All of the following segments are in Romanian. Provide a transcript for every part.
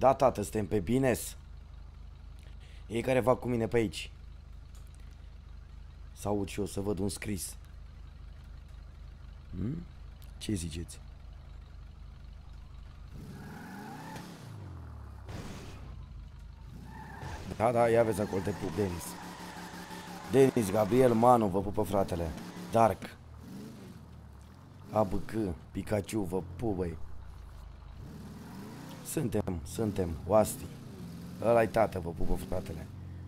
Da, tată, suntem pe bines. Ei care fac cu mine pe aici. Să aud și eu, să văd un scris. Ce ziceți? Da, da, ia vezi acolo, te pup, Denis. Denis, Gabriel, Manu, vă pupă fratele. Dark. ABC, Pikachu, vă pup, băi. Suntem, Oasti. Ăla-i tată, vă pupă fratele.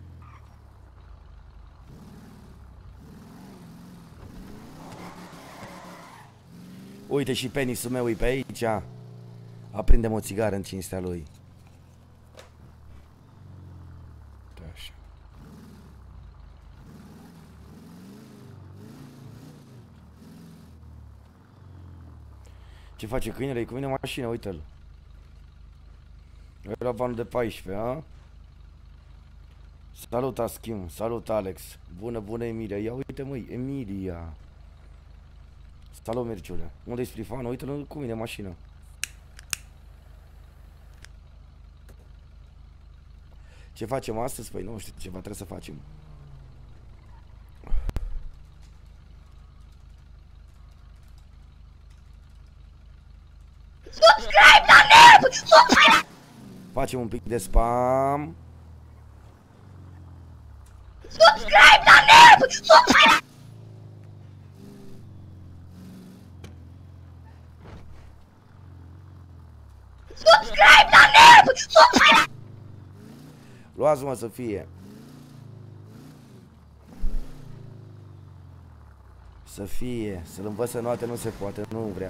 Uite și penisul meu e pe aici. Aprindem o țigară în cinstea lui. Așa. Ce face câinele? E cu mine mașină, uite-l. Era vanul de 14, a? Salut, Aschim, salut, Alex. Bună, Emilia. Ia uite, măi, Emilia. Salut, Mirciule. Unde-i Splifanul? Uite-l cu mine, mașină. Ce facem astăzi? Păi nu știu, ceva trebuie să facem. Subscribe la NERV! Facem un pic de spam. Subscribe la NERV! Subscribe la NERV! Luați-mă să fie. Să fie. Să-l învăț să noate nu se poate, nu vrea.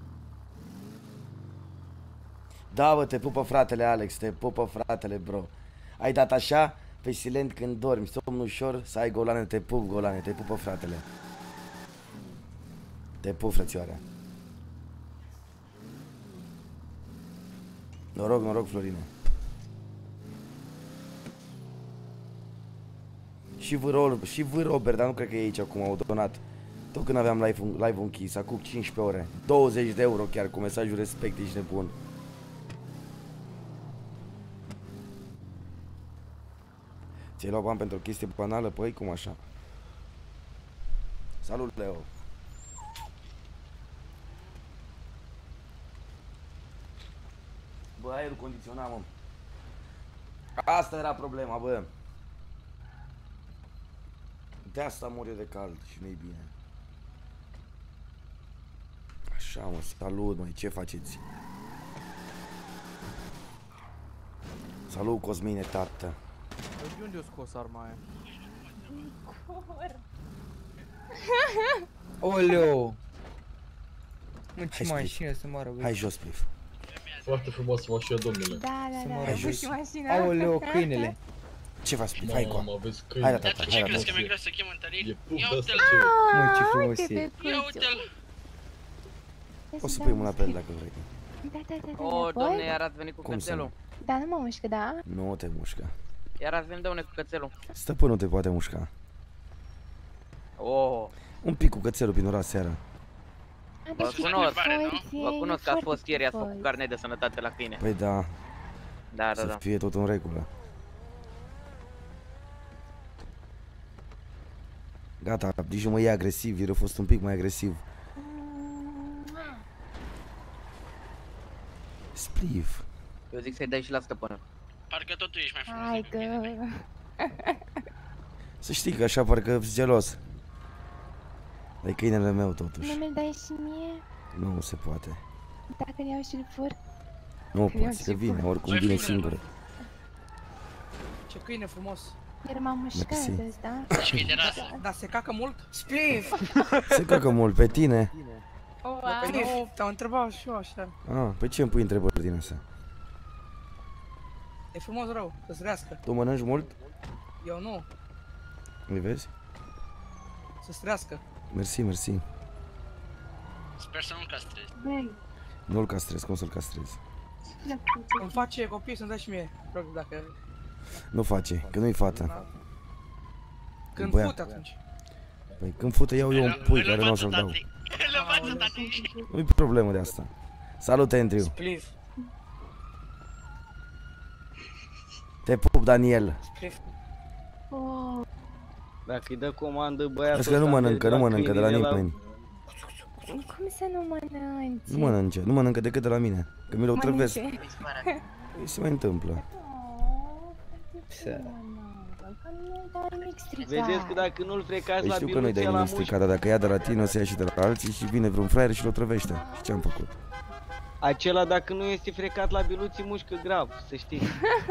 Da, bă, te pupă fratele Alex, te pupă fratele, bro. Ai dat așa pe silent când dormi, somn ușor, să ai golane, te pup, golane, te pupă fratele. Te pup, frățioarea. Noroc, Florine. Și vă, Robert, dar nu cred că e aici acum, au donat. Tot când aveam live-ul închis, acum 15 ore. 20 de euro chiar, cu mesajul respect, ești nebun. Ți-ai luat bani pentru o chestie banală? Păi, cum așa? Salut, Leo. Bă, aerul condiționat, mă. Asta era problema, bă. De asta mor eu de cald și nu-i bine. Așa, mă, salut, măi, ce faceți? Salut, Cosmine, tată. De unde o scos arma aia? Oleo! Mă, ce mașină să moară, băi. Hai jos, Plif. Foarte frumoasă mașină, domnule. Da, Hai jos. Aoleo, câinele. Ce faci, Plif? Hai cu Mamă, aveți câini. Hai la Dar tata, tu hai ce la crezi tata. că mi-e greu să chem întâlniri? E pup Ia de asta uite-l! ce... Mă, ce frumos e. Ia uite-l! Poți să pui mâna pe el dacă vrei. Da. O, domne, iar ați venit cu Cum să cățelul. Da, nu mă mușcă, da? Nu te mușca. Iar ați venit, domne, cu cățelul. Stăpânul te poate mușca. Oh, Un pic cu cățelul prin ora seara. vă cunosc că ați fost ieri, ați făcut carnet de sănătate la câine. Păi da, Da. să fie tot în regulă. Gata, nici nu mă e agresiv, ieri a fost un pic mai agresiv. Spliv. Eu zic să-i dai și la stăpână. Parcă tot tu ești mai frumos Hai decât mine. că... Să știi că așa parcă ești gelos. Dar e câinele meu totuși. Nu mi-l dai și mie? Nu se poate. Dacă ne iau și-l fur? Nu poți, că vine, oricum vine singur. Ce câine frumos. Iar m-am mușcat Mersi. astăzi, da? Și de rasă. Dar se cacă mult? Spliv! Se cacă mult pe tine. Păi nu, te-am întrebat și eu așa. Ah, pe ce îmi pui întrebări din asta? E frumos rău, să-ți trească. Tu mănânci mult? Eu nu, Îi vezi? să-ți trească. Mersi. Sper să nu-l castrezi. Nu-l castrez, cum să-l castrez? Îmi face copii să-mi dai și mie, rog, dacă... Nu face, că nu-i fată. Când băiat. fute atunci. Păi când fute iau eu un pui care nu o să-l dau. Îl învață, tati. Nu-i problemă de asta. Salut, Andrew. Spliv. Te pup, Daniel. Oh, Dacă îi dă comandă băiatul Vezi că nu mănâncă, nu mănâncă de la nimeni. cum să nu mănânci? Nu mănâncă decât de la mine. Că mi-l otrăvesc. Mănânce. Îi se mai întâmplă. Că nu dau nimic stricat. Vedeți că dacă nu-l frecați Păi la știu că nu-i dai biluția la nimic stricat, mușchi, dar dacă ia de la tine o să ia și de la alții și vine vreun fraier și l otrăvește. Și ce-am făcut? acela dacă nu este frecat la biluții mușcă grav, să știți.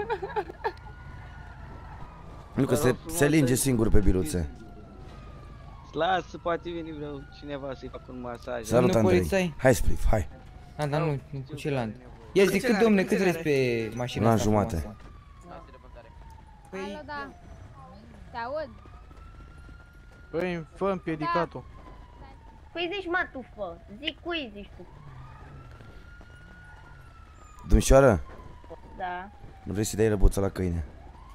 Nu că Vă rog se frumos linge să- singur pe biluțe. Lasă, poate veni vreau cineva să-i facă un masaj. Salut, Domnul Andrei. polițai. Hai, Spliff, hai. A, dar nu cu celălalt. Ia zi cât, domne, cât vreți pe mașina Un an asta jumate. frumoasă? Păi, Da. Te aud? Păi, fă împiedicatul. Cui zici, mă, tu, fă? Zic cui zici tu? Domnișoară, Da. nu vrei să dai răbuța la câine?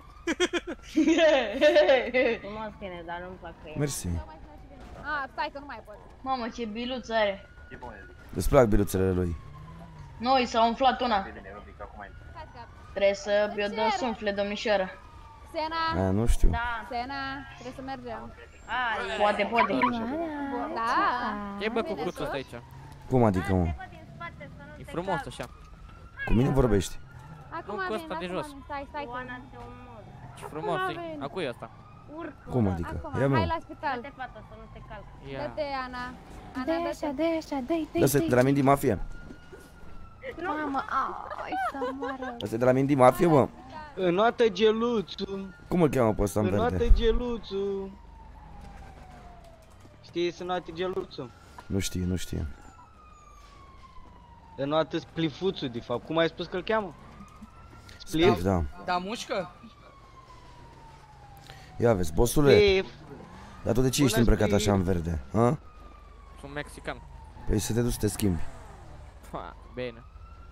Frumos câine, dar nu-mi plac câine. Mersi. Stai că nu mai pot. Mamă, ce biluț are. Îți plac biluțele lui. Noi s-a umflat una. Trebuie să În i-o dă cer. suflet, domnișoară. Sena, A, nu știu. Sena, trebuie să mergem. Poate, poate. Da. Ce bă cu cruțul ăsta aici? Cum adică, mă? E frumos așa. Cu mine vorbești? Acum Nu, cu vin, ăsta de acum jos. vin. Stai, Ce frumos e. Avem. A cui e ăsta? Cum adică? Acum, Ia hai meu. la spital. Ia. Dă-te, Ana. Dă-i Ana, așa, dă-te. dă-i așa, dă-i, Ăsta e de la Mindy Mafia? Mamă, ai să moară. Ăsta e de la Mindy Mafia, mă? Înoată geluțul, Cum îl cheamă pe ăsta în înoată verde? geluțul. Știi să înoate geluțul? Nu știe, nu știe. Înoată splifuțul, de fapt. Cum ai spus că îl cheamă? Spliff, da. da, mușcă? Ia vezi, bossule, Spliff. dar tu de ce ești Bună, îmbrăcat Spliff. așa în verde? Ha? Sunt mexican. Păi să te duci să te schimbi. Ha, bine.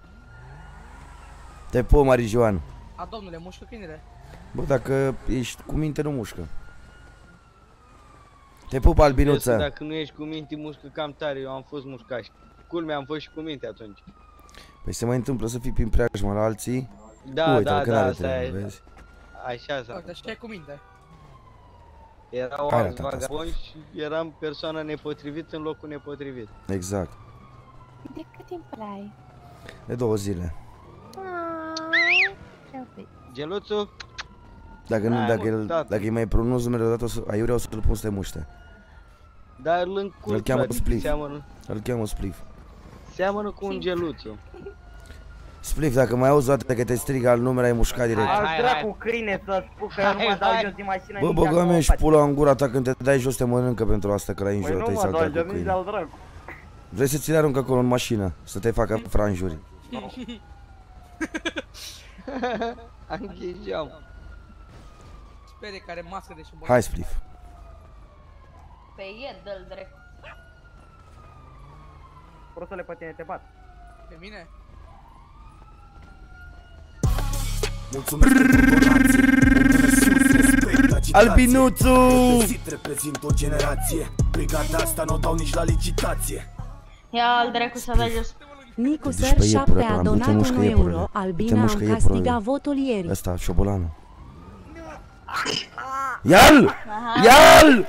Te pup, Marijoan. A, domnule, mușcă câinele. Bă, dacă ești cu minte, nu mușcă. Te pup, Vezi că albinuță. dacă nu ești cu minte, mușcă cam tare. Eu am fost mușcaș. Culmea, am fost și cu minte atunci. Păi se mai întâmplă să fii prin preajmă la alții. Da, Uite, da, că da, n-are asta treabă, e. vezi? Așa s-a. Uite, așa e cu minte. Erau Hai, alți tata, vagabonzi și eram persoana nepotrivită în locul nepotrivit. Exact. De cât timp ai? De 2 zile. Geluțul? Dacă nu, Hai, dacă, mă, tata. dacă îi mai pronunț numele odată, aiurea o să-l pun să te muște. Dar îl încurc, Îl cheamă frate, Spliff. seamănă, Îl cheamă Spliff. seamănă cu un geluțul. Spliff, dacă mai auzi o dată că te strigă al numele, ai mușcat direct. Hai, hai. câine să spun că eu nu mă dau jos din mașină. Bă, băga mea și pula în gura ta, când te dai jos te mănâncă pentru asta, că l-ai înjurat, ai saltat cu câine. dracu. Vrei să ți le arunc acolo în mașină, să te facă franjuri. Anghijeam. Spere care mască de șobolan. Hai, Spliff. Pe e, dă-l drept. Prostule, pe tine te bat. Pe mine? Albinuțu! Reprezint o generație. Brigada asta nu o dau nici la licitație. Ia-l dracu să dai jos. Nicu Săr 7 a donat 1 euro. Albina am castigat votul ieri. Ăsta, șobolanul. Ia-l! Ia-l!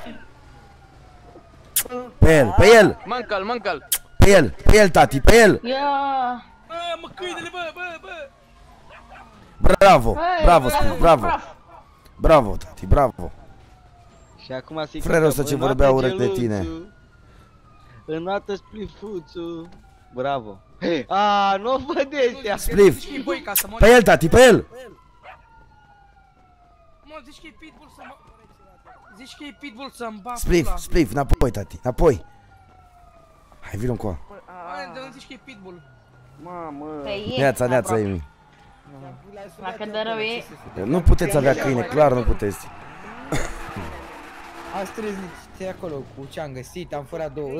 Pe el, pe el! Mâncă-l, mâncă-l! Pe el, pe el, tati, pe el! Ia! Bă, mă, câinele, bă! Bravo, Hai, bravo, Spliff, bravo! Bravo, tati, bravo! Și acum să-i Frerul ăsta ce vorbea urât de tine. Înoată splifuțul. Bravo. A, nu văd ăștia. Spliff! Zici că e boica să mă... Pe el, tati, pe el! Mă, zici că e pitbull să mă... Zici că e pitbull să-mi bat Spliff, pula. Spliff, înapoi, tati, înapoi! Hai, vină încoa. Hai, dar nu zici că e pitbull. Mamă. Pe e. Neața, neața, Emi. Dacă dă rău e. Nu puteți avea câine, clar nu puteți. Astăzi te acolo cu ce-am găsit, am furat 2.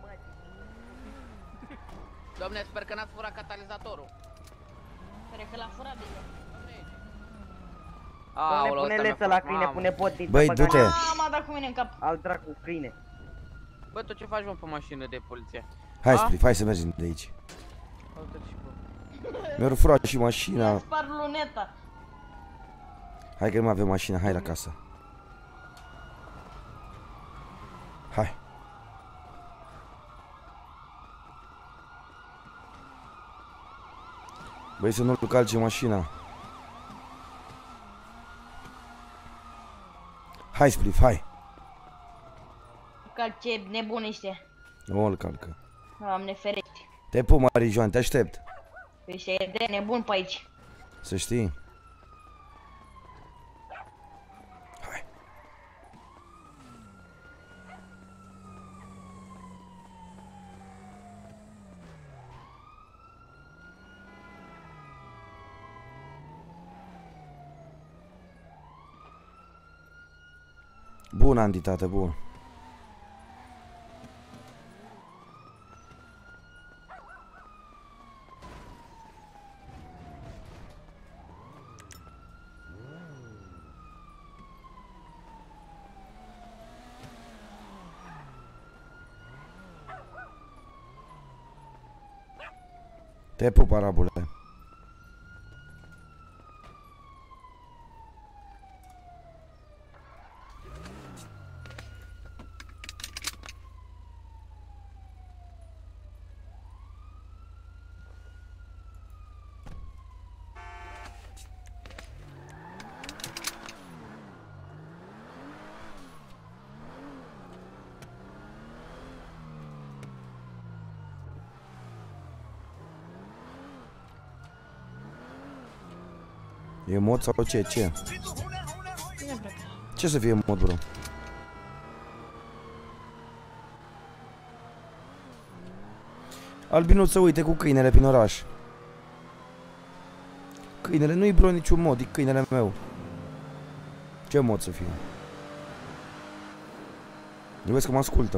Domne, sper că n-ați furat catalizatorul. Cred că l-a furat bine. Aoleu, Pune leță la câine, pune potiță. Băi, du-te! M-a dat cu mine în cap. Al dracu, câine. Bă, tu ce faci, mă, pe mașină de poliție? Hai, Spliff, hai să mergem de aici. Uite-l și bă. Mi-a furat și mașina. Spar luneta. Hai că nu mai avem mașină, hai la casă. Hai. Băi, să nu-l calce mașina. Hai, Spliff, hai. Calce nebunește. Nu îl calcă. Doamne ferește. Te pup, Marijoan, te aștept. Ești de nebun pe aici. Să știi. Hai. Bun, Andy, tată, bun. Te pup, arabule. E mod sau ce? Ce? Ce să fie mod, bro? Albinul să uite cu câinele prin oraș. Câinele nu-i, bro, niciun mod, e câinele meu. Ce mod să fie? Eu vezi că mă ascultă.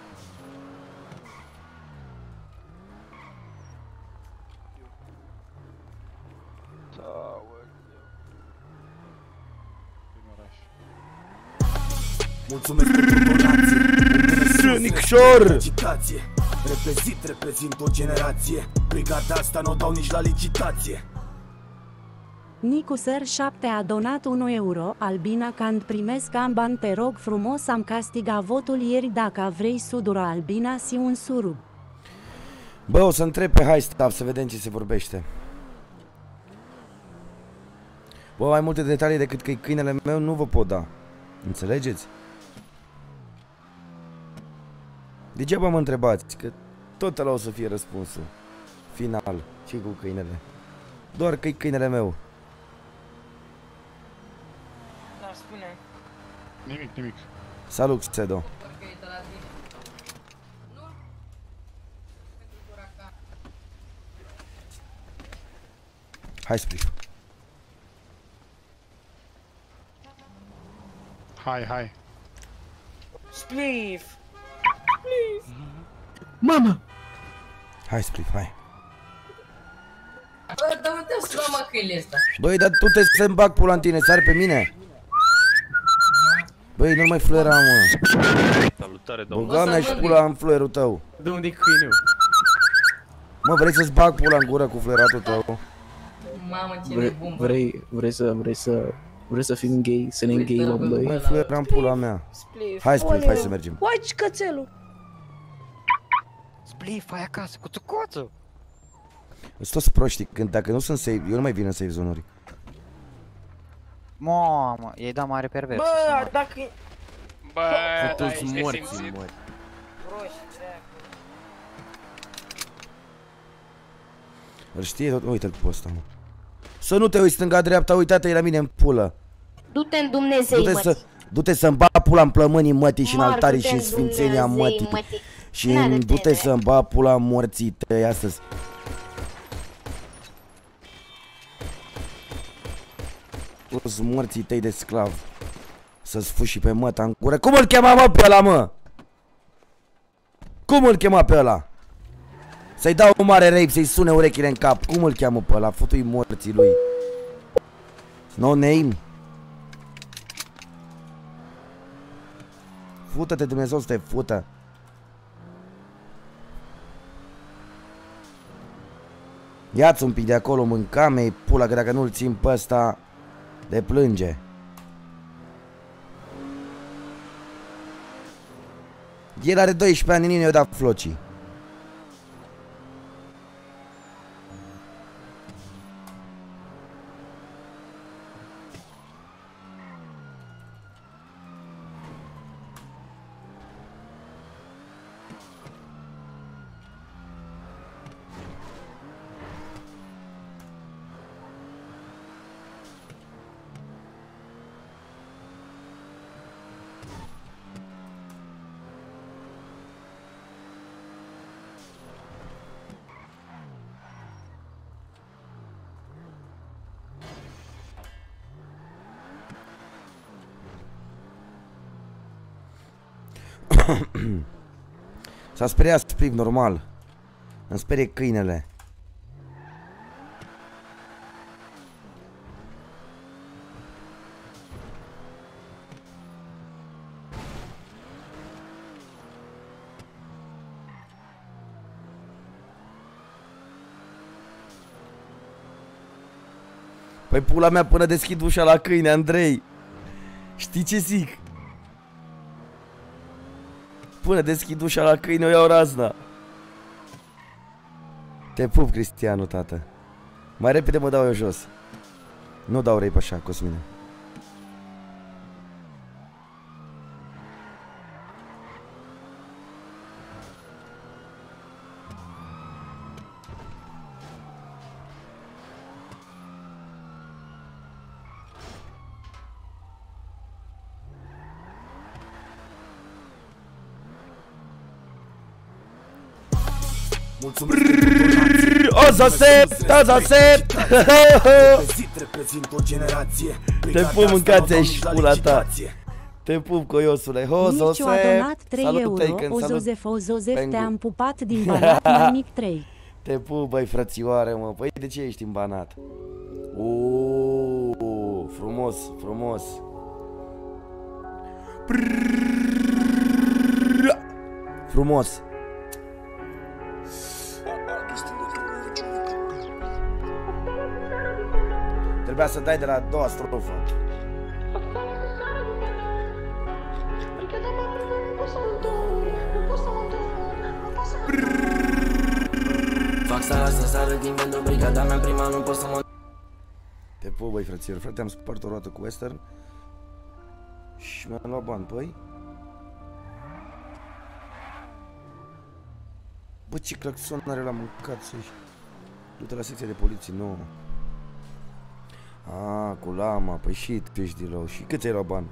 Mulțumesc pentru donație. Nicșor! Reprezint o generație. Brigada asta nu o dau nici la licitație. Nicuser 7 a donat 1 euro. Albina, când primesc am bani, te rog frumos, am castigat votul ieri, dacă vrei sudura Albina si un surub. Bă, o să întreb pe High Staff să vedem ce se vorbește. Bă, mai multe detalii decât că e câinele meu nu vă pot da. Înțelegeți? Degeaba mă întrebați, că tot ăla o să fie răspunsul final. Ce cu câinele? Doar că e câinele meu. Da, spune. Nimic. Salut, Sedo. Hai, Spliff. Hai. Spliff! Mama! Hai, Spliff, hai. Bă, dar uite să luăm câinele ăsta. Băi, dar tu te să-mi bag pula în tine, sari pe mine. Băi, nu mai fluiera, mă. Salutare, domnule. Băga mea și pula în fluierul tău. De unde e câinul? Mă, vrei să-ți bag pula în gură cu fluieratul tău? Mamă, ce nebun, bă. Vrei să fim gay, să ne îngheiăm, băi? Mai fluiera în pula mea. Hai, Spliff, hai să mergem. Uai, cățelul! Spliff, hai acasă, cu tucoță! Sunt toți proștii, când dacă nu sunt safe, eu nu mai vin în safe zone-uri. Mamă, i-ai dat mare pervers. Bă, dacă... Bă, toți morții, mă. Îl știe tot, uite-l pe ăsta, mă. Să nu te uiți stânga-dreapta, uite-te la mine în pulă. Du-te în Dumnezei, mătii. Du-te să-mi bag pula în plămânii mătii și în altarii și în sfințenia mătii. Și du-te să-mi bag pula în morții tăi astăzi. Toți morții tăi de sclav. Să-ți fuși pe măta în gură. Cum îl chema, mă, pe ăla, mă? Cum îl chema pe ăla? Să-i dau un mare rape, să-i sune urechile în cap. Cum îl cheamă pe ăla? Futu-i morții lui. No name. Fută-te, Dumnezeu să te fută. Ia-ți un pic de acolo, mâncame-i pula, că dacă nu-l țin pe ăsta, De plânge. El are 12 ani, nu i-a dat flocii. S-a speriat Spriv, normal. Îmi sperie câinele. Păi pula mea, până deschid ușa la câine, Andrei. Știi ce zic? Până deschid ușa la câine, o iau razna. Te pup, Cristianu, tată. Mai repede mă dau eu jos. Nu dau rape așa, Cosmine. O să sept! Te pup, mâncați-și pula ta. Te pup, coiosule. Nici-o a donat 3 euro. O Zozef, te-am pupat din Banat, mai mic 3. Te pup, băi, frățioare, mă. Păi de ce ești în Banat? Frumos, frumos. Frumos. Trebuia să dai de la a doua strofă. Fac sala să sară din pentru brigada mea, prima nu pot să mă... Te pup, băi, frățior. Frate, am spart o roată cu Western și mi-am luat bani, păi? Bă, ce claxon are la mâncat să-și... Du-te la secția de poliție, nu. Cu lama, păi și tu ești din rău. Și cât ți-ai luat bani?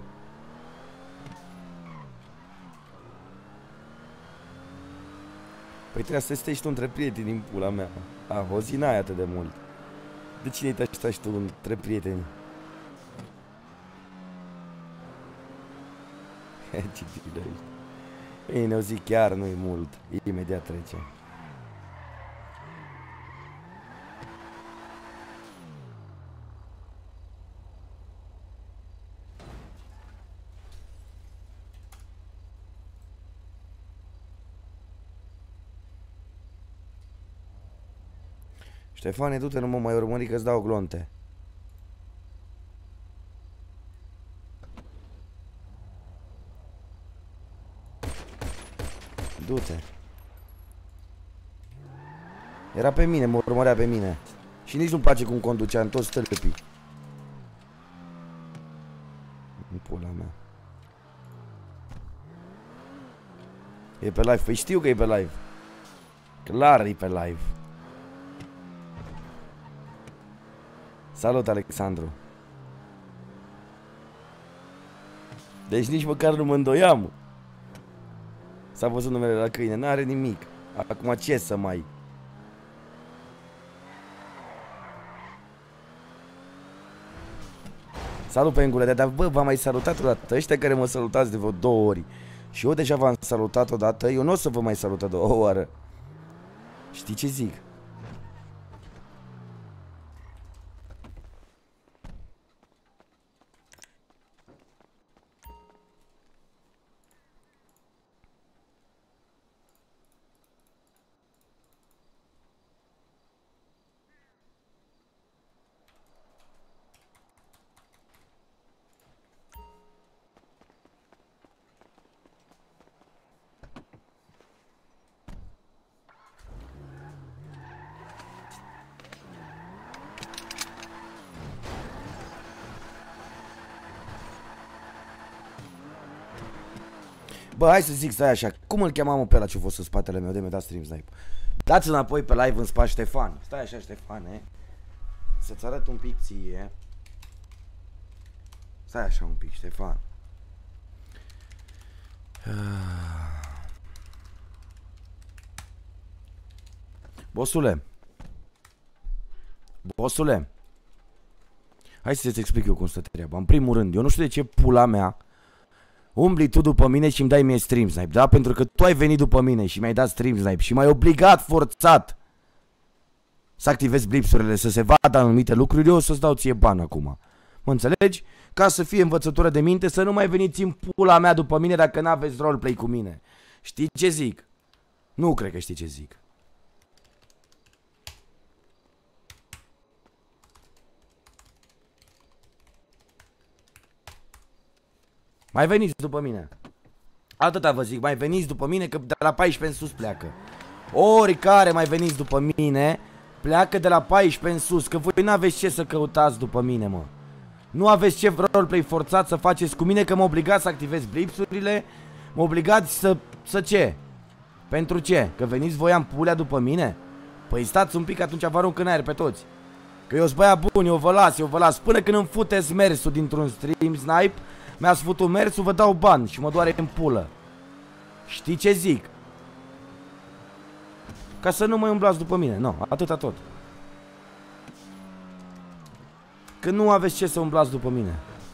Păi trebuia să stai și tu între prieteni din pula mea. O zi n-ai atât de mult. De cine te așteptai și tu între prieteni? Ce bine ești. Bine, o zi chiar nu-i mult. Imediat trece. Ștefane, du-te, nu mă mai urmări că-ți dau glonte. Du-te. Era pe mine, mă urmărea pe mine. Și nici nu-mi place cum conducea, în toți stâlpii. În pula mea. E pe live, păi știu că e pe live. Clar e pe live. Salut, Alexandru. Deci nici măcar nu mă îndoiam. S-a văzut numele la câine, n-are nimic. Acum ce să mai... Salut, pengule, dar bă, v-am mai salutat odată. Ăștia care mă salutați de vreo 2 ori și eu deja v-am salutat odată, eu nu o să vă mai salut a 2 ori. Știi ce zic? Bă, hai să zic, stai așa. Cum îl chemam pe ăla ce-a fost în spatele meu de mi-a dat stream snipe? Dați înapoi pe live în spate Ștefan. Stai așa, Ștefane. Să-ți arăt un pic ție. Stai așa un pic, Ștefan. Bosule. Bosule. Hai să-ți explic eu cum stă treaba. În primul rând, eu nu știu de ce pula mea umbli tu după mine și îmi dai mie stream snipe, da? Pentru că tu ai venit după mine și mi-ai dat stream snipe și m-ai obligat forțat să activezi blipsurile, să se vadă anumite lucruri, eu o să-ți dau ție bani acum. Mă înțelegi? Ca să fie învățătură de minte, să nu mai veniți în pula mea după mine dacă n-aveți roleplay cu mine. Știi ce zic? Nu cred că știi ce zic. Mai veniți după mine. Atâta vă zic, mai veniți după mine că de la 14 în sus pleacă. Oricare mai veniți după mine, pleacă de la 14 în sus, că voi n-aveți ce să căutați după mine, mă. Nu aveți ce roleplay forțat să faceți cu mine, că mă obligați să activez blipsurile, mă obligați să ce? Pentru ce? Că veniți voi în pulea după mine? Păi stați un pic, atunci vă arunc în aer pe toți. Că eu-s băiat bun, eu vă las, până când îmi futeți mersul dintr-un stream snipe, mi-ați făcut mersul, vă dau bani și mă doare în pulă. Știi ce zic? Ca să nu mai umblați după mine, nu, atâta tot. Că nu aveți ce să umblați după mine.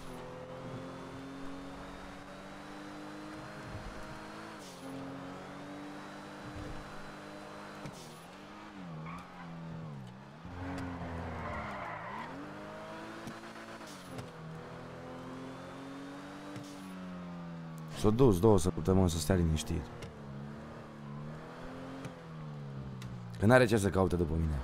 S-a dus 2 săptămâni să stea liniștit. Că n-are ce să caute după mine.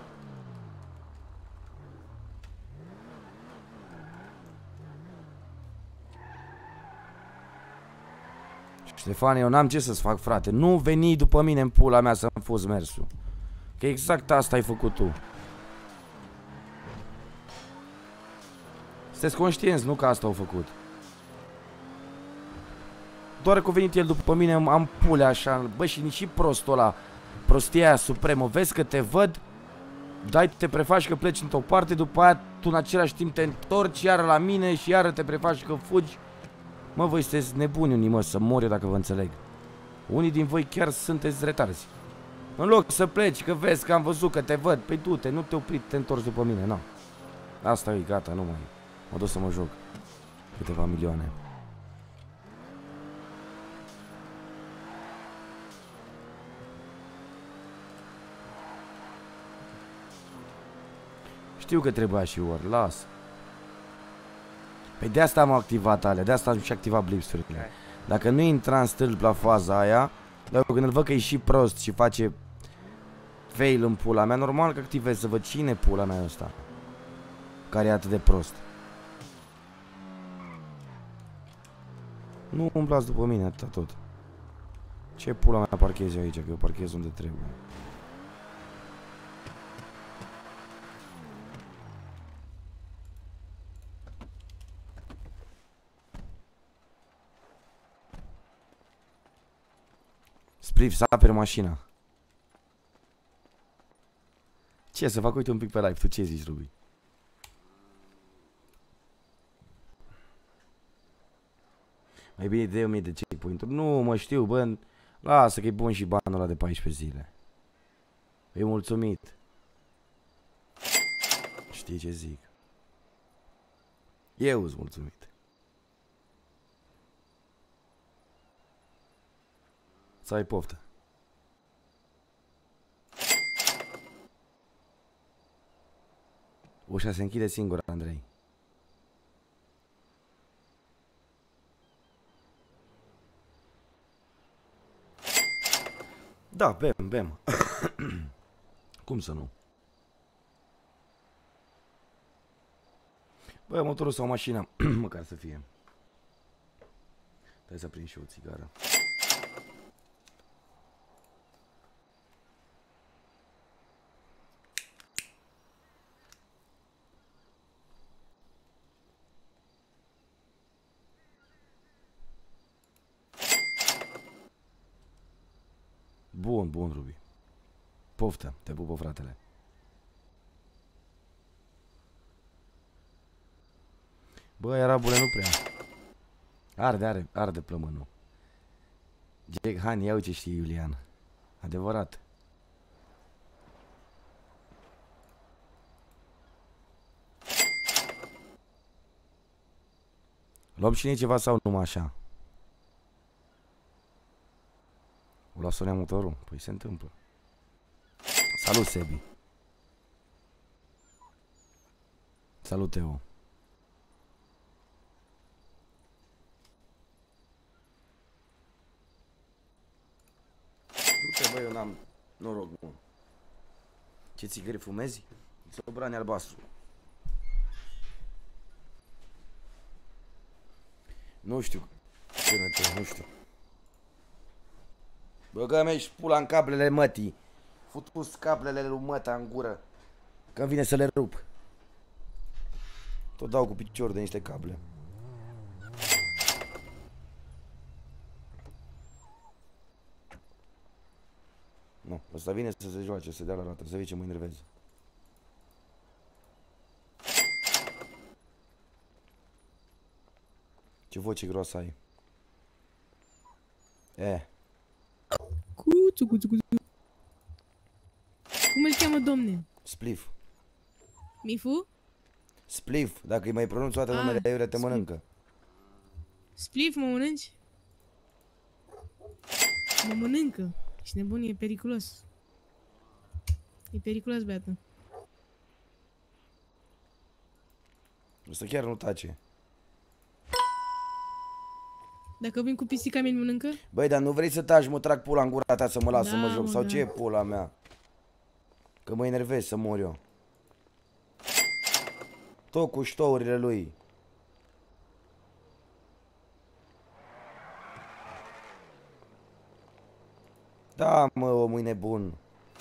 Ștefan, eu n-am ce să-ți fac, frate. Nu veni după mine în pula mea să-mi fuzi mersul. Că exact asta ai făcut tu. Sunteți conștienți, nu că asta au făcut. Doar că a venit el după mine, am pule așa. Bă, și nici prostul ăla, prostia aia supremă. Vezi că te văd, dai, te prefaci că pleci într-o parte, după aia tu în același timp te întorci iară la mine și iară te prefaci că fugi. Mă, voi sunteți nebuni unii, mă, să mor eu dacă vă înțeleg. Unii din voi chiar sunteți retarzi. În loc să pleci, că vezi că am văzut că te văd, păi du-te, nu te opri, te întorci după mine, nu. Asta e, gata, nu mai. Mă duc să mă joc câteva milioane. Știu că trebuia și ori, las. Păi de asta am activat alea, de asta am și activat blipsurile. Dacă nu intra în stâlp la faza aia, dar când îl văd că e și prost și face fail în pula mea, normal că activez să văd cine pula mea e ăsta care e atât de prost. Nu umblați după mine, atâta tot. Ce pula mea parchez eu aici, că eu parchez unde trebuie. Spriv, să apere mașina. Ce să fac? Uite un pic pe live. Tu ce zici, Ruby? Mai bine de 1000 de checkpoint-uri. Nu, mă știu, bă. Lasă că e bun și banul ăla de 14 zile. E mulțumit. Știi ce zic? Eu sunt mulțumit. Să ai poftă. Ușa se închide singură, Andrei. Da, bem. Cum să nu? Bă, motorul sau mașina, măcar să fie. Trebuie să prind și o țigară. Bun, bun, Rubi. Poftă, te pupă, fratele. Bă, Arabule, nu prea. Arde plămânul. Jack Han, ia uite ce știe Iulian. Adevărat. Luăm și ceva sau numai așa? O lua Sonia motorul? Păi se întâmplă. Salut, Sebi. Salut, Teo. Du-te, bă, eu n-am noroc bun. Ce țigări fumezi? Sobrani albastru. Nu știu. Nu știu. Băgă-mi și pula în cablele mătii. Futus cablele lui măta în gură. Când vine să le rup. Tot dau cu picior de niște cable. Nu, ăsta vine să se joace, să se dea la roată, să vezi ce mă enervez. Ce voce groasă ai. Cuțu. Cum îl cheamă, domne? Spliff. Mifu? Spliff, dacă îi mai pronunț toate numele aiurea te mănâncă. Spliff, mă mănânci? Mă mănâncă. Ești nebun, e periculos. E periculos, beată. Ăsta chiar nu tace. Dacă vin cu pisica mea, mănâncă? Băi, dar nu vrei să taci, mă trag pula în gura ta să mă las să mă joc? Sau ce e pula mea? Că mă enervez să mor eu. Tot cu ștourile lui. Da, mă, omul e nebun.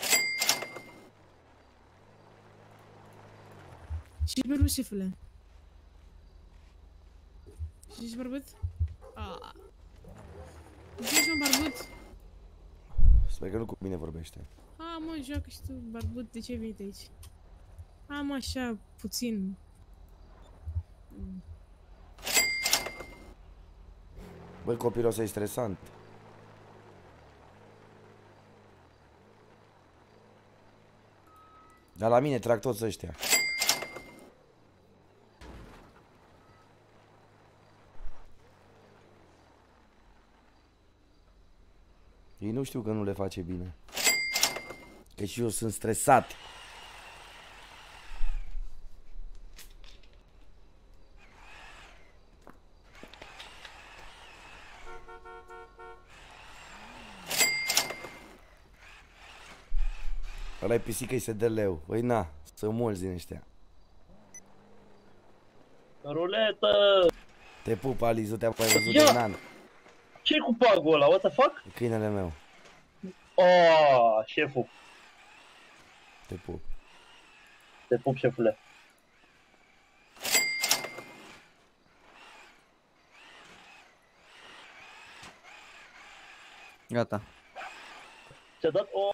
Și bărbut, șefule? Și bărbut? Ce-și mă, barbut? Sper că nu cu mine vorbește. Mă, joacă și tu, barbut, de ce ai venit aici? Am așa, puțin. Băi, copilul ăsta e stresant. Dar la mine trag toți ăștia. Ei nu știu că nu le face bine. Că și eu sunt stresat. Ăla-i pisică, îi se dă leu. Păi na, sunt mulți din ăștia. Ruletă! Te pup, Alizu, te-am mai văzut de un an. Ce-i cu pagul ăla? What the fuck? E câinele meu. Oh, șeful. Te pup. Te pup, șefule. Gata. Ți-a dat o...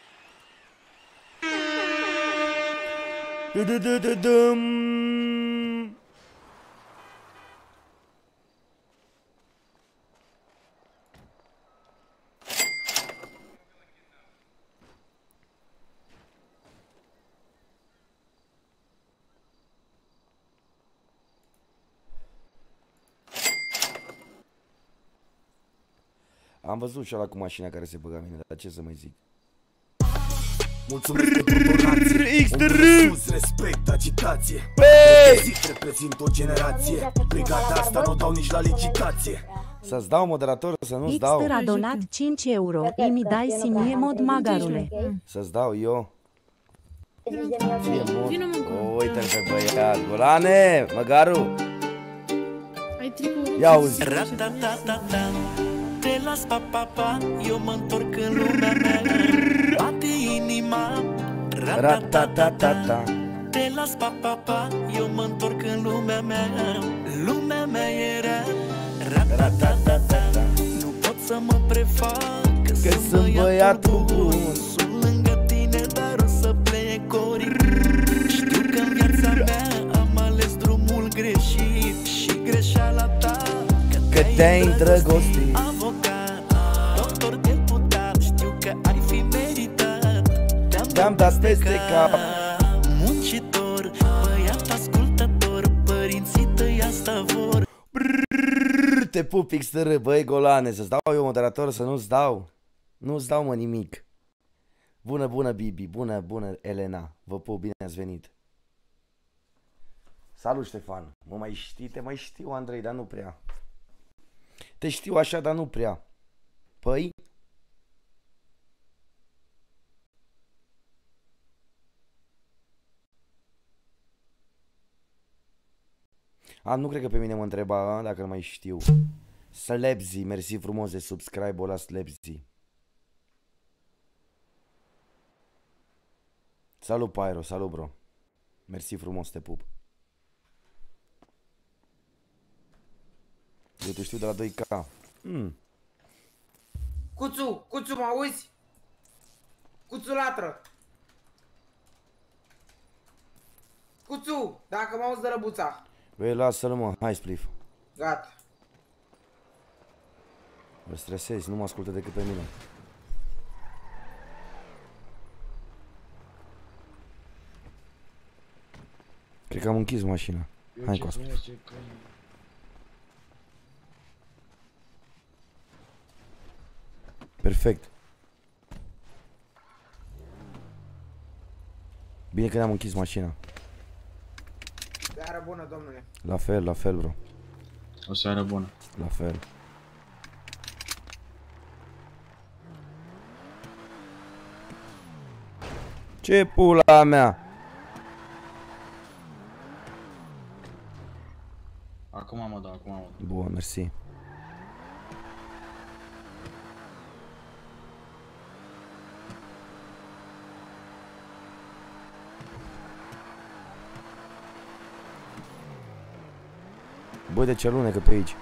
Am văzut și ăla cu mașina care se băga mine, dar ce să mai zic? Mulțumesc pentru donație. Sus, respect, agitație. Zic, reprezint o generație. Brigada asta nu dau nici la licitație. Să-ți dau, moderator, să nu-ți dau. Xter a donat 5 euro. Îmi dai sinie mod magarule. Să-ți dau eu. Ție mod. Uite-l pe băiat. Golane, măgaru. Ia auzi. Te las, pa, eu mă întorc în lumea mea. Bate inima, ra-ta-ta-ta-ta. Te las, pa, eu mă întorc în lumea mea. Lumea mea era ra-ta-ta-ta-ta. Nu pot să mă prefac că că sunt băiatul bun. Sunt lângă tine, dar o să plec ori. Știu că în viața mea am ales drumul greșit și greșeala ta că te-ai îndrăgostit. Avocat, doctor, deputat, știu că ai fi meritat. Te-am dat peste cap. Muncitor, băiat ascultător, părinții tăi asta vor. Te pup XTR, băi golane, să-ți dau eu moderator, să nu-ți dau. Nu-ți dau, mă, nimic. Bună, bună, Bibi, bună, bună, Elena. Vă pup, bine ați venit. Salut, Ștefan. Mă mai știi? Te mai știu, Andrei, dar nu prea. Te știu așa, dar nu prea. Păi? A, nu cred că pe mine mă întreba dacă nu mai știu. Slebzi, mersi frumos de subscribe-ul la Slebzi. Salut, Pyro, salut, bro. Mersi frumos, te pup. Eu te știu de la 2K. Cuțu, Cuțu, mă auzi? Cuțu latră. Cuțu, dacă mă auzi de răbuța. Băi, lasă-l, mă, hai, Spliff. Gata. Mă stresezi, nu mă ascultă decât pe mine. Cred că am închis mașina. Hai încoasă. Perfect. Bine că ne-am închis mașina. Seară bună, domnule. La fel, bro. O seară bună. La fel. Ce pula mea? Acum mă dau, acum mă dau. Bun, mersi. Băi, de ce alunecă pe aici?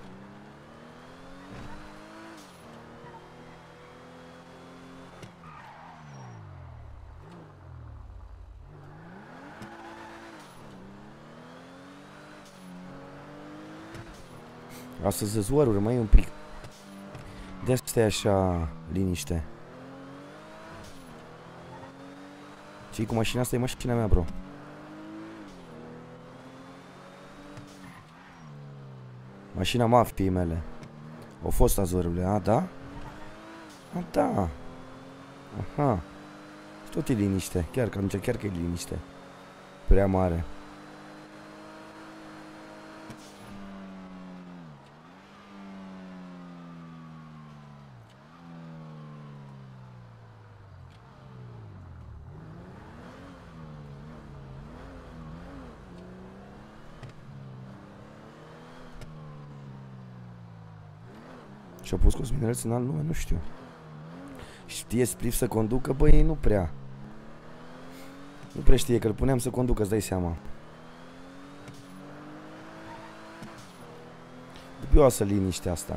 Astăzi zăzoaruri, mai un pic. De asta e așa liniște. Ce-i cu mașina asta? E mașina mea, bro. Mașina mafiei mele. Au fost azorurile, a, da? A, da. Aha. Tot e liniște, chiar că e liniște. Prea mare. Și-au pus Cosminelți în alt nume, nu știu. Știe Spliff să conducă? Băi, nu prea. Nu prea știe, că îl puneam să conducă, îți dai seama. Dubioasă liniștea asta.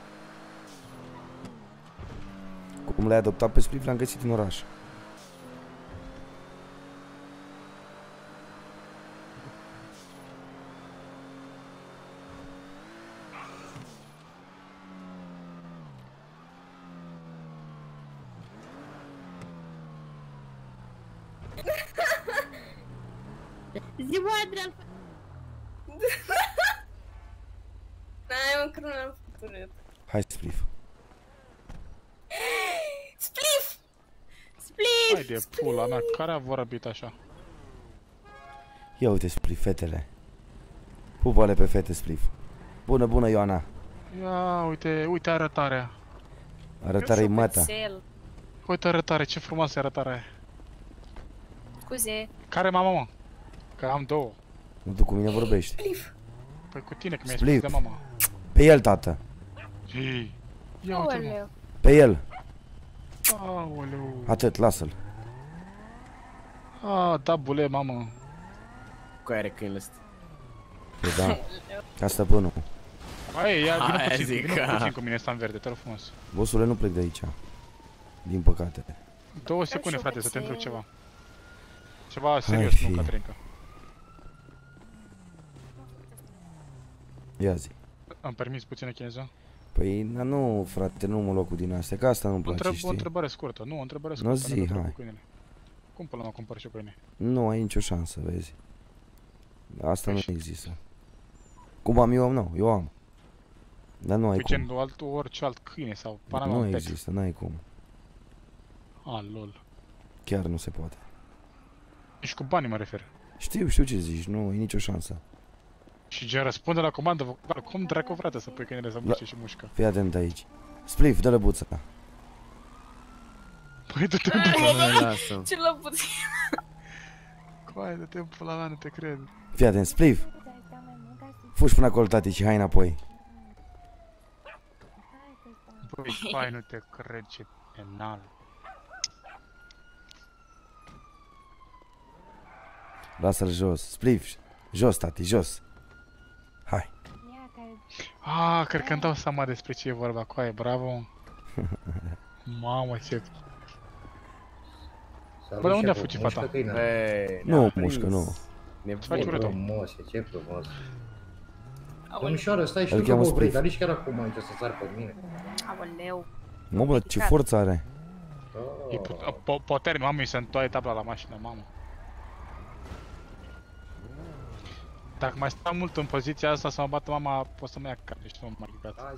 Cum l-ai adoptat pe Spliff, l-am găsit în oraș. Ziua, Adrian! N-ai, mă, că nu l-am făcut. Hai, Spliff. Spliff! Spliff! Hai de pula mea, care a vorbit așa? Ia uite, Spliff, fetele. Pupă-le pe fete, Spliff. Bună, bună, Ioana. Ia, uite arătarea. Arătarea-i măta. Uite arătare, ce frumoasă e arătarea aia. Scuze. Care mama, mă? Că am două. Nu, tu cu mine vorbești. Păi cu tine, că mi-ai spus de mama. Pe el, tată. Ia uite-l. Pe el. Aoleu. Atât, lasă-l. Da, bule, mamă. Cu aia are câinile ăsta. Păi da. Ca stăpânul. Hai, ia, Aia vină zic, puțin cu mine, stam verde, te rog frumos. Bossule, nu plec de aici. Din păcate. 2 secunde, frate, să te întreb ceva. Ceva serios, fi. nu, Caterinca. Ia zi. Am permis puțină chineză? Păi, nu, frate, nu mă luau cu din astea, că asta nu-mi place, știi? O întrebare scurtă, nu, o întrebare scurtă. Nu zi, hai. Cum până la cumpăr și câine? Nu ai nicio șansă, vezi. Asta nu există. Cum am eu, nu, eu am. Dar nu ai cum. Orice alt câine sau pana Nu există, n-ai cum. Lol. Chiar nu se poate. Și cu banii mă refer. Știu ce zici, nu ai nicio șansă. Și gen răspunde la comandă vocală, cum dracu frate să pui câinele să muște și mușcă? Fii atent aici. Spliff, dă-le buța. Păi du-te în pula mea. Ce lăbuț. Coai, dă-te în pula mea, nu te cred. Fii atent, Spliff. Fugi până acolo, tati, și hai înapoi. Băi, coai, nu te cred, ce penal. Lasă-l jos. Spliff, jos, tati, jos. Hai. Cred că îmi dau seama despre ce e vorba, coaie, bravo. Mamă, ce... Bă, dar unde a fugit fata? Nu, mușcă, nu. Faci urât-o. Ce frumos. Domnișoară, stai și nu că vrei, dar nici chiar acum aici să sar pe mine. Aoleu. Mă, bă, ce forță are. E puternic, mamă, îi se întoaie tabla la mașină, mamă. Dacă mai stau mult în poziția asta să mă bată mama, pot să mă ia cap, deci nu mă mai ridicat.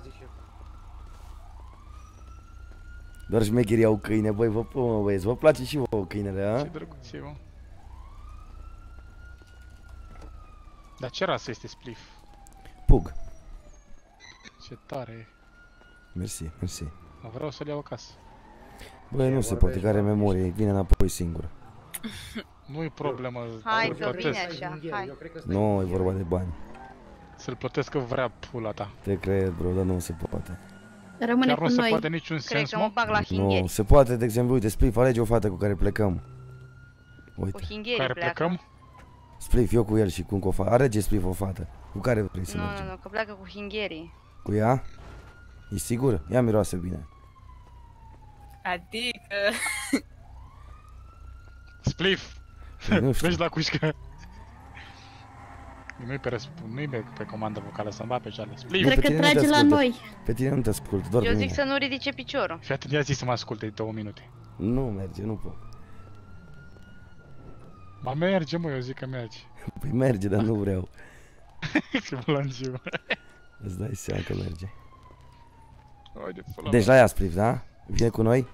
Doar șmecherii au câine, băi, vă pun, mă, băieți, vă place și vouă câinele, a? Ce drăguț e, mă. Dar ce rasă este Spliff? Pug. Ce tare e. Mersi, mersi. Vreau să-l iau acasă. Băi, nu se poate, că are memorie, vine înapoi singur. Nu-i problemă, hai că vine așa, hai. Nu, e vorba de bani. Să-l plătesc că vrea pula ta. Te cred, bro, dar nu se poate. Rămâne chiar cu nu noi. se poate niciun sens, Cred că mă bag la Hingheri. Nu, se poate, de exemplu, uite, Spliff, alege o fată cu care plecăm. Uite. Cu Hingheri care pleacă. plecăm? Spliff, eu cu el și cu o fată. Alege Spliff o fată. Cu care vrei să mergem? Nu, că pleacă cu Hingheri. Cu ea? E sigur? Ea miroase bine. Adică... Spliff! Nu știu. Mergi la cușcă. Nu-i pe comandă vocală, să-mi bat pe ceale. Spliff! Cred că trage la noi. Pe tine nu te ascult, doar Eu pe zic mine. să nu ridice piciorul. Fii atent, ia zi să mă asculte 2 minute. Nu merge, nu pot. Ba merge, mă, eu zic că merge. Păi merge, dar nu vreau. Ce blangiu. Îți dai seama că merge. Haide, pula Deci mea. la ea, Spliff, da? Vine cu noi?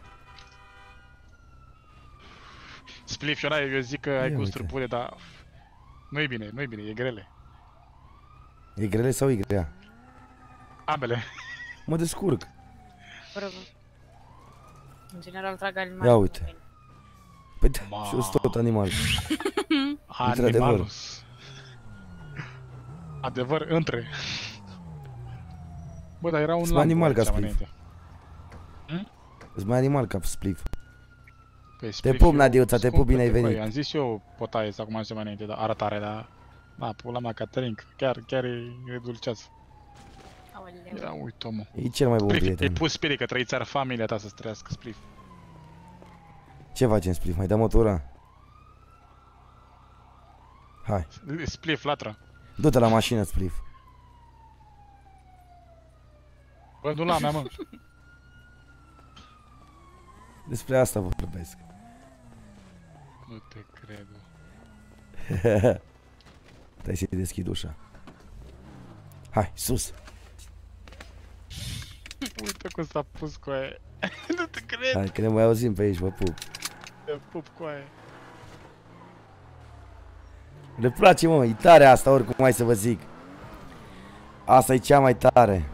Spliff, eu zic că ai gusturi bune, dar... Nu-i bine, nu-i bine, e grele. E grele sau e grea? Ambele. Mă descurc. Bravo. În general trag animale. Ia uite. Păi da, și eu sunt tot animal. Animalus. Adevăr între. Bă, dar era un Sunt mai animal ca Spliff. Hm? Sunt mai animal ca Spliff. Păi, Te pup, Nadiuța, te pup, bine ai venit. Am zis eu potaie sau cum am zis mai înainte, dar arătare, dar... Da, pula mea, Caterinca, chiar e dulceață. Ia uite-o, mă. E cel mai bun prieten. E pus spirit că trăiți familia ta să-ți trăiască, Spliff. Ce facem, Spliff? Mai dăm o tură? Hai. Spliff, latră. Du-te la mașină, Spliff. Bă, nu la mea, mă. Despre asta vorbesc. Nu te cred. Stai să-i deschid ușa. Hai, sus. Uite cum s-a pus cu aia. Nu te cred. Hai, că ne mai auzim pe aici, vă pup. Te pup cu aia. Le place, mă, e tare asta, oricum mai să vă zic. Asta e cea mai tare.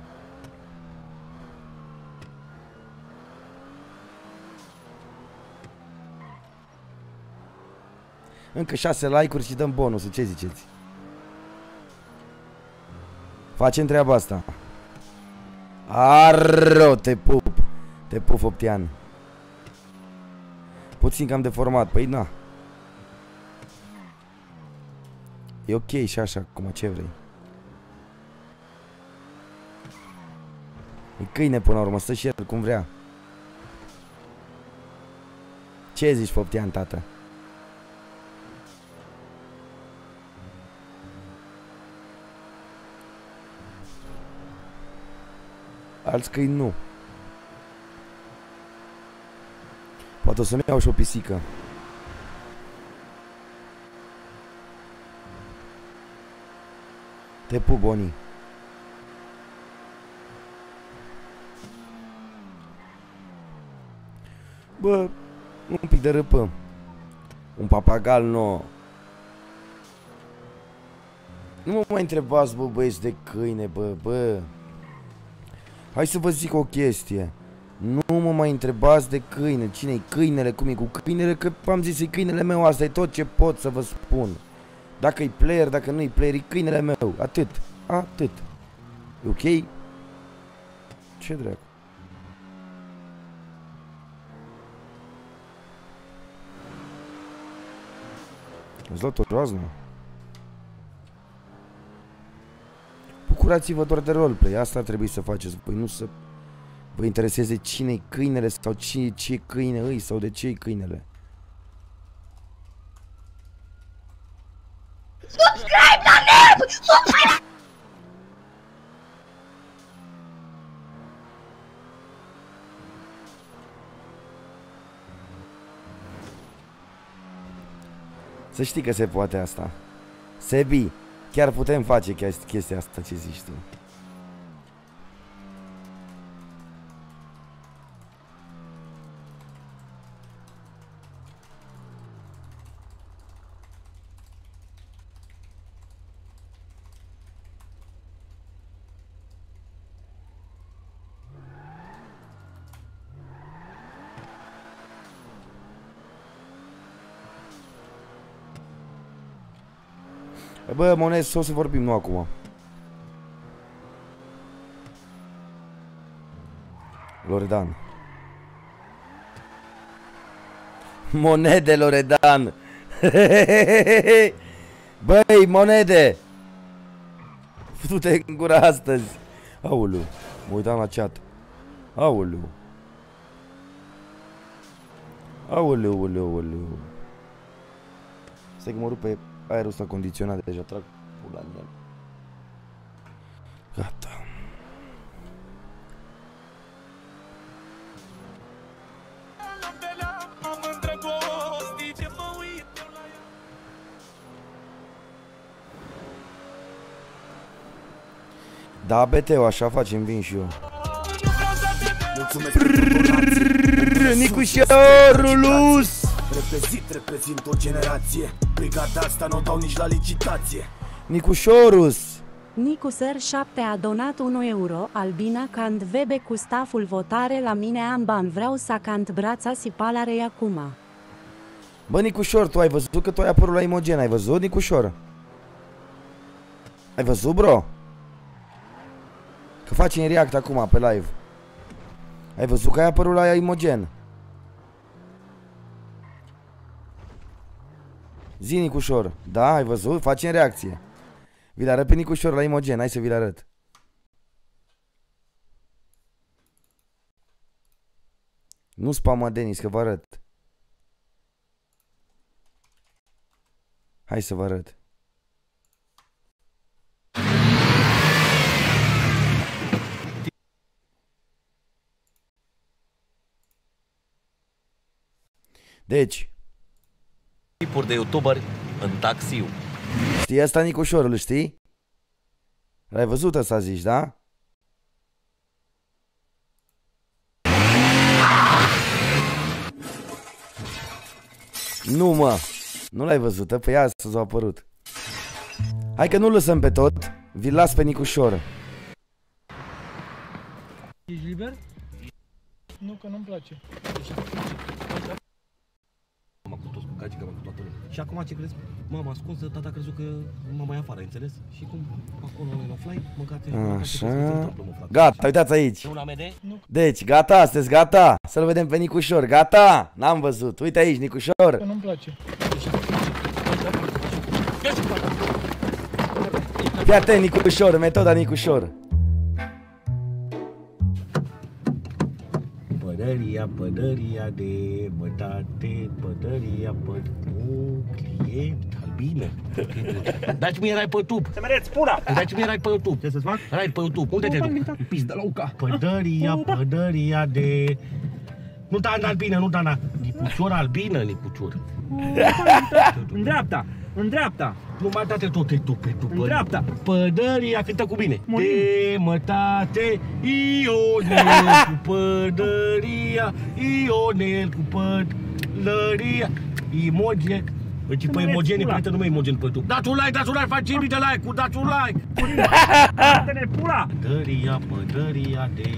Încă 6 like-uri și dăm bonusul, ce ziceți? Facem treaba asta. Arro, te pup. Te pup, Optian. Puțin cam deformat, păi na. E ok și așa, cum ce vrei. E câine până la urmă, stă și el cum vrea. Ce zici, Foptean, tată? Alți câini nu. Poate o să-mi iau și o pisică. Te pup, Boni. Bă, un pic de râpă. Un papagal nou. Nu mă mai întrebați, bă, băieți de câine, bă. Hai să vă zic o chestie. Nu mă mai întrebați de câine. Cine-i câinele? Cum e cu câinele? Că am zis, e câinele meu, asta e tot ce pot să vă spun. Dacă-i player, dacă nu-i player, e câinele meu. Atât. Atât. E ok? Ce dracu? Îți luat o roaznă? Bucurați-vă doar de roleplay. Asta ar trebui să faceți voi, nu să vă intereseze cine-i câinele sau ce câine îi sau de ce-i câinele. Subscribe la NEB! Subscribe! Să știi că se poate asta. Sebi, chiar putem face chestia asta, ce zici tu. Bă, Mones, o să vorbim, nu acum. Loredan. Monede, Loredan. Băi, monede. Futu-te în gura astăzi. Aoleu, mă uitam la chat. Aoleu. Aoleu. Stai că mă rup pe aerul ăsta condiționat, deja trag pula în el. Gata. Da, BT-o, așa facem, vin și eu. Nicușorulus! Reprezint o generație. Brigada asta nu o dau nici la licitație. Nicușorus! Nicuser 7 a donat 1 euro. Albina cant vebe cu staful votare la mine am bani. Vreau să cant brața si palare acum. Bă, Nicușor, tu ai văzut că tu ai apărut la Imogen? Ai văzut, Nicușor? Ai văzut, bro? Că facem react acum pe live. Ai văzut că ai apărut la Imogen? Zi, Nicușor. Da, ai văzut? Facem reacție. Vi-l arăt pe Nicușor la Imogen. Hai să vi-l arăt. Nu spamă, Denis, că vă arăt. Hai să vă arăt. Deci tipuri de youtuberi în taxiu. Știi asta, Nicușor, îl știi? L-ai văzut ăsta, zici, da? Nu, mă. Nu l-ai văzut, pe ea astăzi a apărut. Hai că nu lăsăm pe tot. Vi-l las pe Nicușor. Ești liber? Nu, că nu-mi place. Și acum ce crezi? Mama ascunsă, tata a crezut că mă mai afară, înțeles? Și cum acolo în offline, măcate... Așa. Gata, uitați aici. Deci, gata, sunteți gata? Să-l vedem pe Nicușor, gata? N-am văzut, uite aici, Nicușor. Că nu-mi place. Fii atent, Nicușor, metoda Nicușor. Pădăria de mătate, pădăria, client, albină. Dați-mi erai pe YouTube. Să mereți pula! Dați-mi erai pe YouTube. Ce să-ți fac? Erai pe YouTube. Unde te duc? Pizda la uca. Pădăria de... Nu da, albină, nu da, Nicucior albină, Nicucior. În dreapta, în dreapta. Nu mai date tot tu pe tu. În dreapta. Pădăria, cântă cu bine. De mătate, Ionel cu pădăria, Ionel cu pădăria. Imogen. Deci pe Imogeni, prietenul meu Imogen pe tu. Dați un like, faci de like-ul, dați un like. Dă-ne pula. Pădăria de...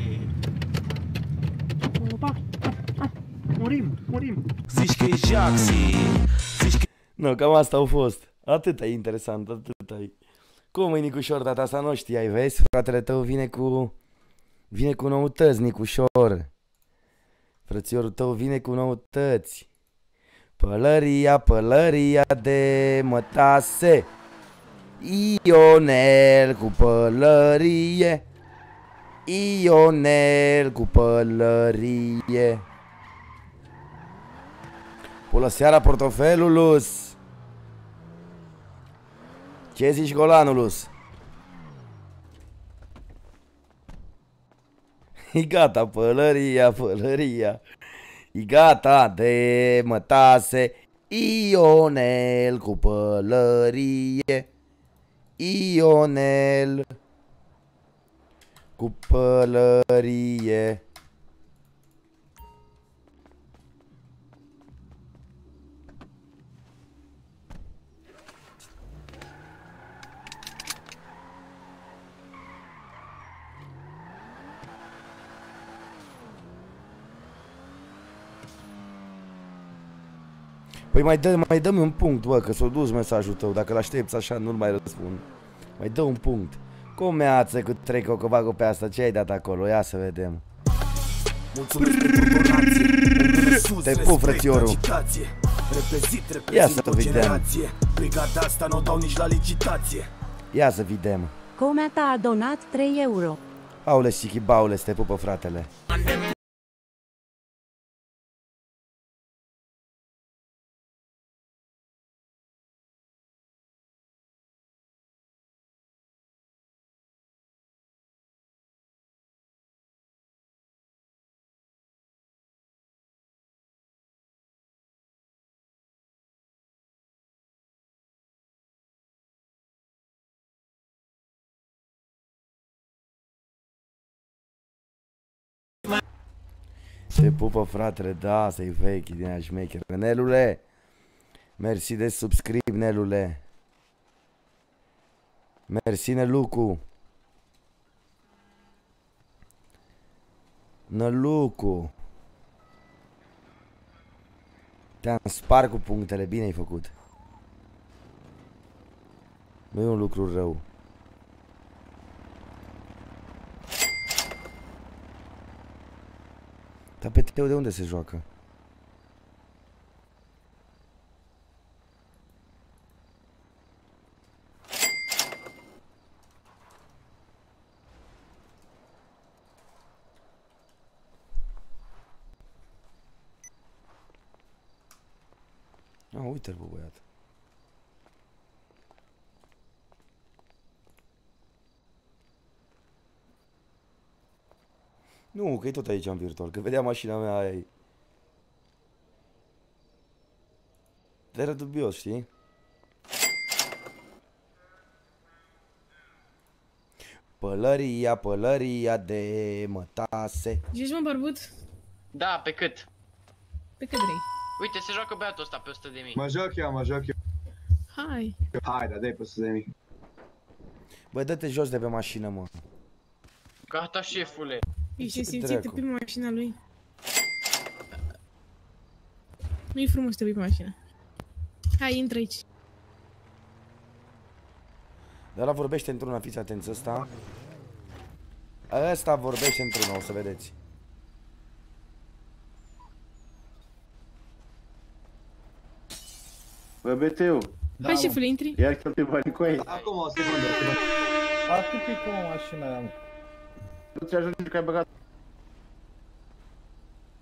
Murim. Zici că e Jaxi. Nu, cam asta au fost. Atât e interesant, atât e. Cum e, Nicușor, data asta nu știai, vezi? Fratele tău vine cu noutăți, Nicușor. Frățiorul tău vine cu noutăți. Pălăria de mătase, Ionel cu pălărie, Ionel cu pălărie. Pula seara portofelulus. Ce zici, Golanulus? E gata pălăria. E gata de mătase, Ionel cu pălărie, Ionel cu pălărie. Păi mai dă-mi un punct, bă, că s-a dus mesajul tău. Dacă l-aștepți așa, nu-l mai răspund. Mai dă un punct. Cum meață cu 3 cocovagul pe asta? Ce ai dat acolo? Ia să vedem. Te pup, frățiorul. Ia să vedem. Brigada asta n-o dau nici la licitație. Ia să vedem. Comea a donat 3 euro. Aule, șichibaule, te pupă, fratele. Te pupă, fratele, da, să-i vechi din aia șmecher. Nelule, mersi de subscribe, Nelule. Mersi, Nelucu. Nălucu. Te-am spart cu punctele, bine ai făcut. Nu e un lucru rău. Dar pe tău de unde se joacă? Uite-l, bă, băiat. Nu, că e tot aici în virtual, că vedea mașina mea aia. Era dubios, știi? Pălăria de mătase. Ești, mă, barbut? Da, pe cât? Pe cât vrei? Uite, se joacă băiatul ăsta pe 100.000. Mă joc eu. Hai. Hai, da, dai pe 100.000. Băi, dă-te jos de pe mașină, mă. Gata, șefule. Ești simțit pe mașina lui. Nu-i frumos să te pui pe mașină. Hai, intră aici. Dar ăla vorbește într-una, fiți atenți, ăsta. Ăsta vorbește într-una, o să vedeți. Bă, BT-ul. Hai, șefule, intri. Iar cheltui bani cu ei. Acum o secundă. Atât e cu mașina aia. Nu ți ajunge că ai băgat.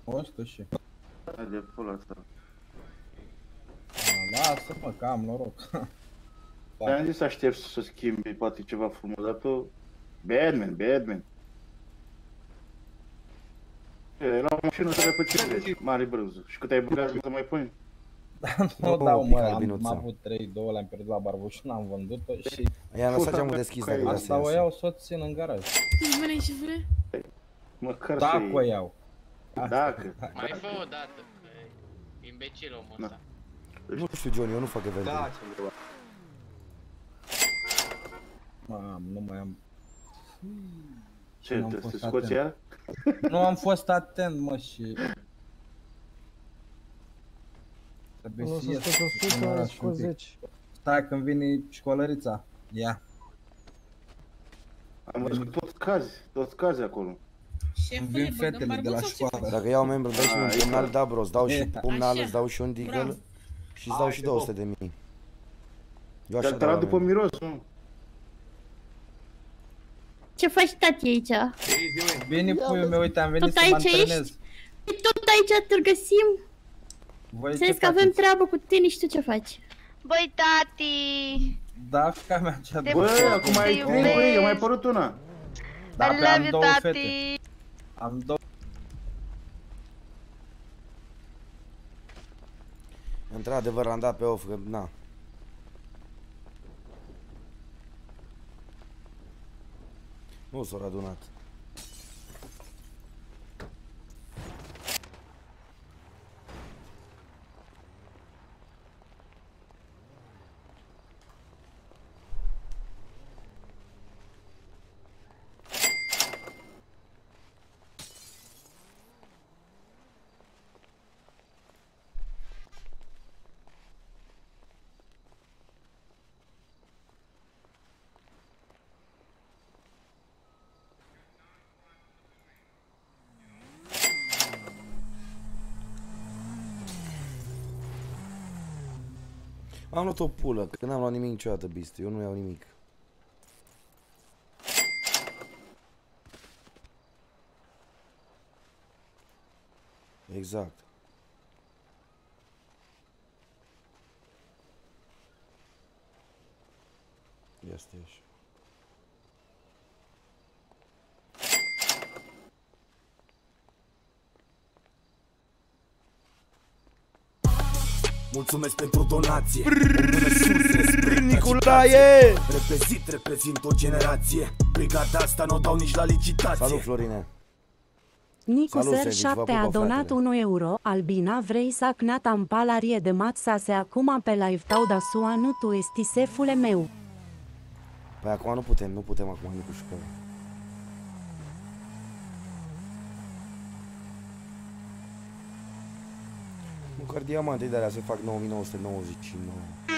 100 și... Hai de pula asta. Lasă-mă, că am noroc. Te-am zis să aștept să schimbi poate ceva frumos, dar tu... Badman. La o mașină să pe 50, mare brânză. Și cât ai băgat să mai pui? Nu dau, mă, am avut 3, 2, le-am pierdut la barbuș, n-am vândut-o și... I-am lăsat geamul deschis dacă vrea să asta o iau, să o țin în garaj. Îți vine și vrei? Măcar dacă o iau. Dacă. Mai fă o dată, că imbecil omul ăsta. Nu știu, Johnny, eu nu fac eventuri. Da, ce-mi Mamă, nu mai am... Ce, trebuie să scoți iar? Nu am fost atent, mă, și... Trebuie să ies un pic. Stai, când vine școlărița. Ia. Am văzut că toți cazi acolo. Vin fetele de la școală. Dacă iau membru, dai și un pumnal, da, bro, îți dau și pumnal, îți dau și un deagle și îți dau și 200.000. Dar te arată după miros, nu? Ce faci, tati, aici? Bine, puiul meu, uite, am venit să mă antrenez. Tot aici te găsim. Înțeles că avem treabă cu tine și tu ce faci? Băi, tati! Da, fica mea, cea de... Bă, acum ai 3, băi, eu mai părut una. Da, pe am 2 fete. Am 2. Într-adevăr, am dat pe off, că, na. Nu s-au adunat. Am luat o pulă, că n-am luat nimic niciodată, Bistu, eu nu iau nimic. Exact. Este așa. Mulțumesc pentru donație. Nicolae! Reprezint o generație. Brigada asta nu o dau nici la licitație. Salut, Florine. Nicuser 7 a donat 1 euro. Albina, vrei să acnat am palarie de matsase acum pe live tau da sua, nu tu esti sefule meu. Păi acum nu putem acum, Nicușcă. Măcar diamante de alea se fac 9999.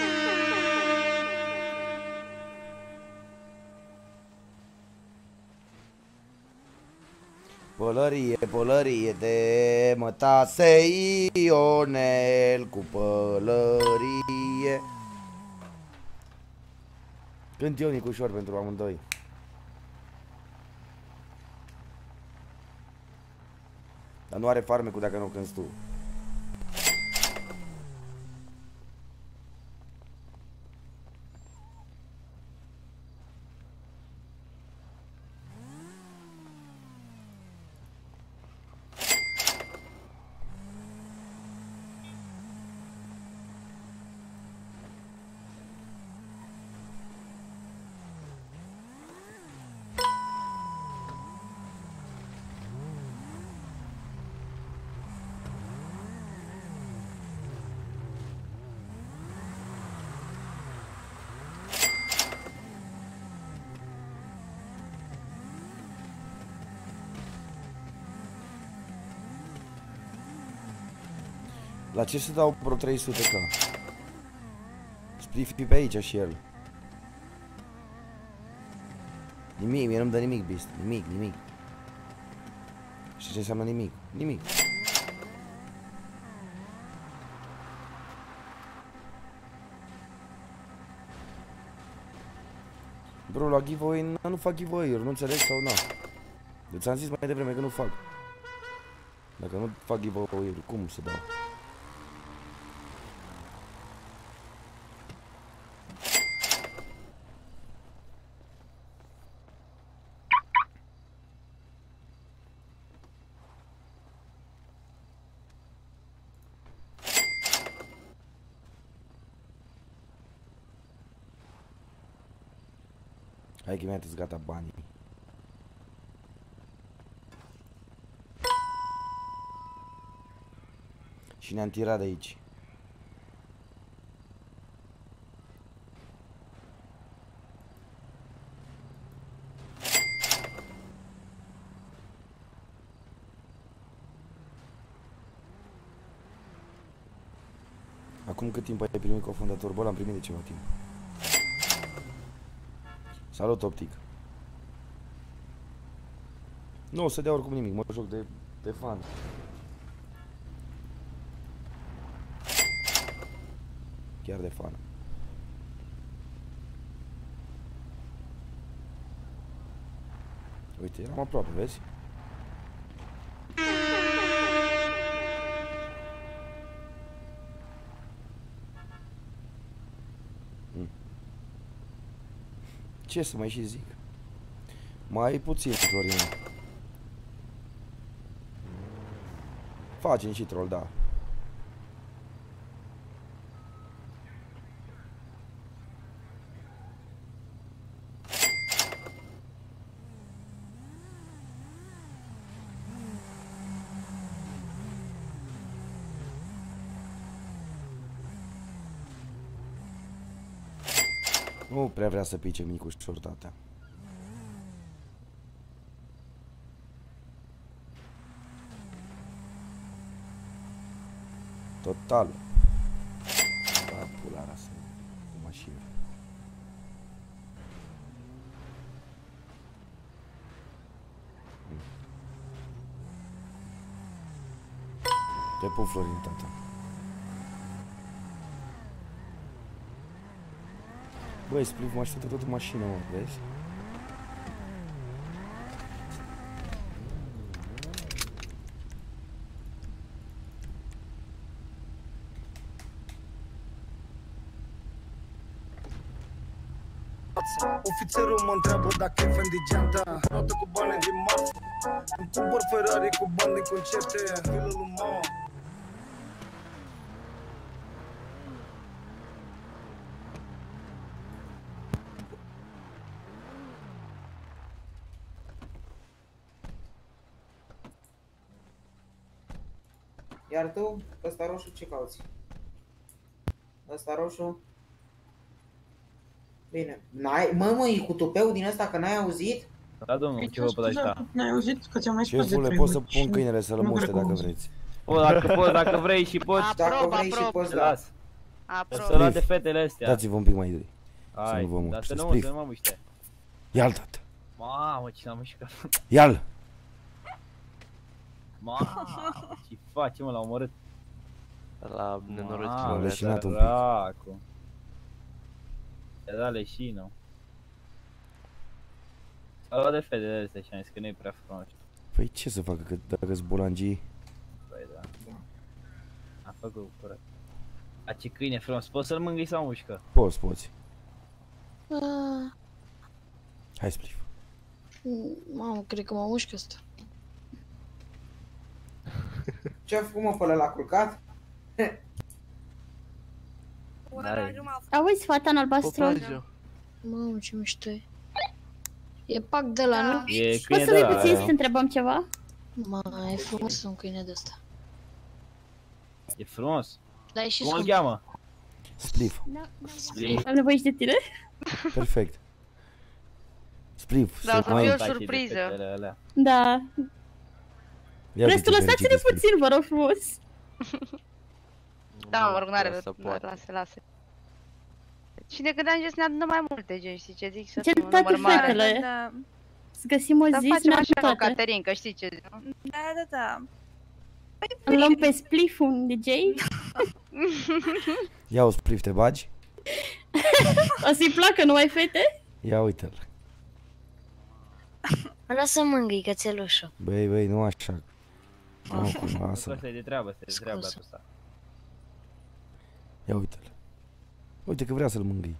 Pălărie de mătase Ionel cu pălărie. Cânt eu, Nicușor, pentru amândoi. Dar nu are farmecul dacă nu cânti tu. La ce să dau pro 300 k? Splifi pe aici și el. Nimic, mie nu-mi dă nimic, Beast. Nimic. Și ce înseamnă nimic? Nimic. Bro, la giveaway nu fac giveaway-uri, nu înțeleg sau nu? Deci am zis mai devreme că nu fac. Dacă nu fac giveaway-uri, cum să dau? Hai că mi-a gata banii. Și ne-am tirat de aici. Acum cât timp ai primit cofondator? Bă, l-am primit de ceva timp. Salut, Optic. Nu o să dea oricum nimic, mă joc de fan. Chiar de fan. Uite, eram aproape, vezi? Ce să mai și zic? Mai puțin, Florin. Facem și troll, da. Nu prea vrea să pice micul șortata. Total. Da, pula rasă cu mașină. Te pup, Florin, tata. Băi, Spliff mă așteptă tot în mașină, mă, vezi? Ofițerul mă întreabă dacă e fan de geanta. Notă cu bani din Mars. Îmi cumpăr Ferrari cu bani din concerte. Vilă lui mama. Iar tu, ăsta roșu, ce cauți? Ăsta roșu? Bine. Măi, cu tupeu din ăsta, că n-ai auzit? Da, domnul, ce vă pădă ăștia? N-ai auzit? Că ți-am mai spus de Șefule, poți să pun câinele să-l muște dacă vreți. O, dacă poți, dacă vrei și poți. Dacă vrei și poți, da. Să luat de fetele astea. Dați-vă un pic mai idei. Hai, să nu vă dar muște. să nu mă muște. Ia-l, tată. Mamă, ce l-am mușcat. Ia-l. Mamă, ce faci, mă, l-a omorât. La nenorocit. L-a leșinat un pic. Dracu. Te-a dat leșină. S-a luat de fetele astea și am zis că nu-i prea frumos. Păi ce să facă, că dacă-s bolangii? Păi da. A făcut curat. A, ce câine frumos, poți să-l mângâi sau mușcă? Poți. Hai, Spliff. Mamă, cred că mă mușcă ăsta. Ce-a făcut, mă, până l-a culcat? Auzi, fata în albastru? Mamă, ce mișto e. E pac de la, nu? E Poți câine să de vii la, puțin să te întrebăm ceva? Mai e frumos un câine de ăsta. E frumos? Da, e și cum îl scump. cheamă? Spliff. Spliff. Am nevoie și de tine? Perfect. Spliff. Da, o să fie o surpriză. Da. Restul lăsați-ne puțin, vă rog frumos. Da, mă rog, n-are, lasă. Și de când am zis ne adună mai multe gen, știi ce zic? Să Ce fim un toate număr mare. fetele. Să găsim o zi să ne așa toate. cu Caterinca, știi ce zic? Da. Îl luăm pe Spliff, un DJ. Ia o Spliff, te bagi? O să-i placă numai fete? Ia uite-l. Lasă mângâi cățelușul. Băi, nu așa. Asta e de treabă, asta e de treabă asta. Ia uite-l. Uite că vrea să-l mângâi.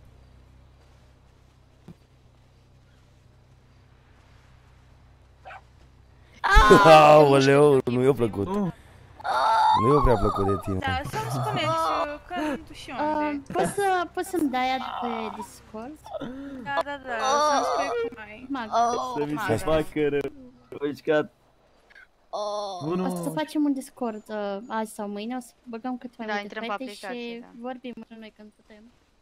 Aoleu, nu i-a plăcut. Nu i-a prea plăcut de tine. Da, să-mi spuneți când și unde. Poți să-mi dai ad pe Discord? Da, să-mi spui cum ai. Să mi se facă rău. O să facem un Discord azi sau mâine, o să băgăm cât mai multe fete și vorbim între noi când putem.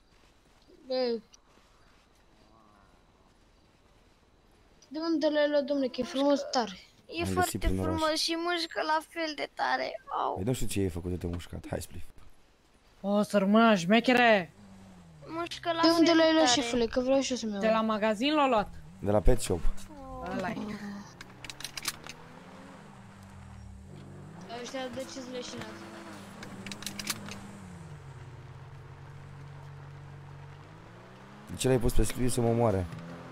De unde le-ai luat, domnule, că e frumos tare. E foarte frumos și mușcă la fel de tare. Păi nu știu ce ai făcut de te mușcat, hai Spliff. O, să rămână șmechere! Mușcă la De unde fel le-ai de luat, tare. șefule, că vreau și eu să-mi iau. De la magazin l-a luat. De la Pet Shop. Ăla-i. Ăștia de ce-s leșinați? De ce l-ai pus pe Spliff să mă moare?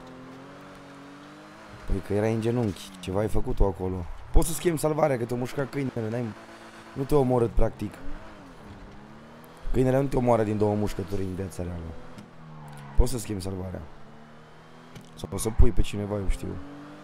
Păi că erai în genunchi, ceva ai făcut tu acolo. Poți să schimbi salvarea, că te-o mușca câinele, nu te omorât practic. Câinele nu te omoară din două mușcături în viața reală. Poți să schimbi salvarea. Sau poți să pui pe cineva, eu știu.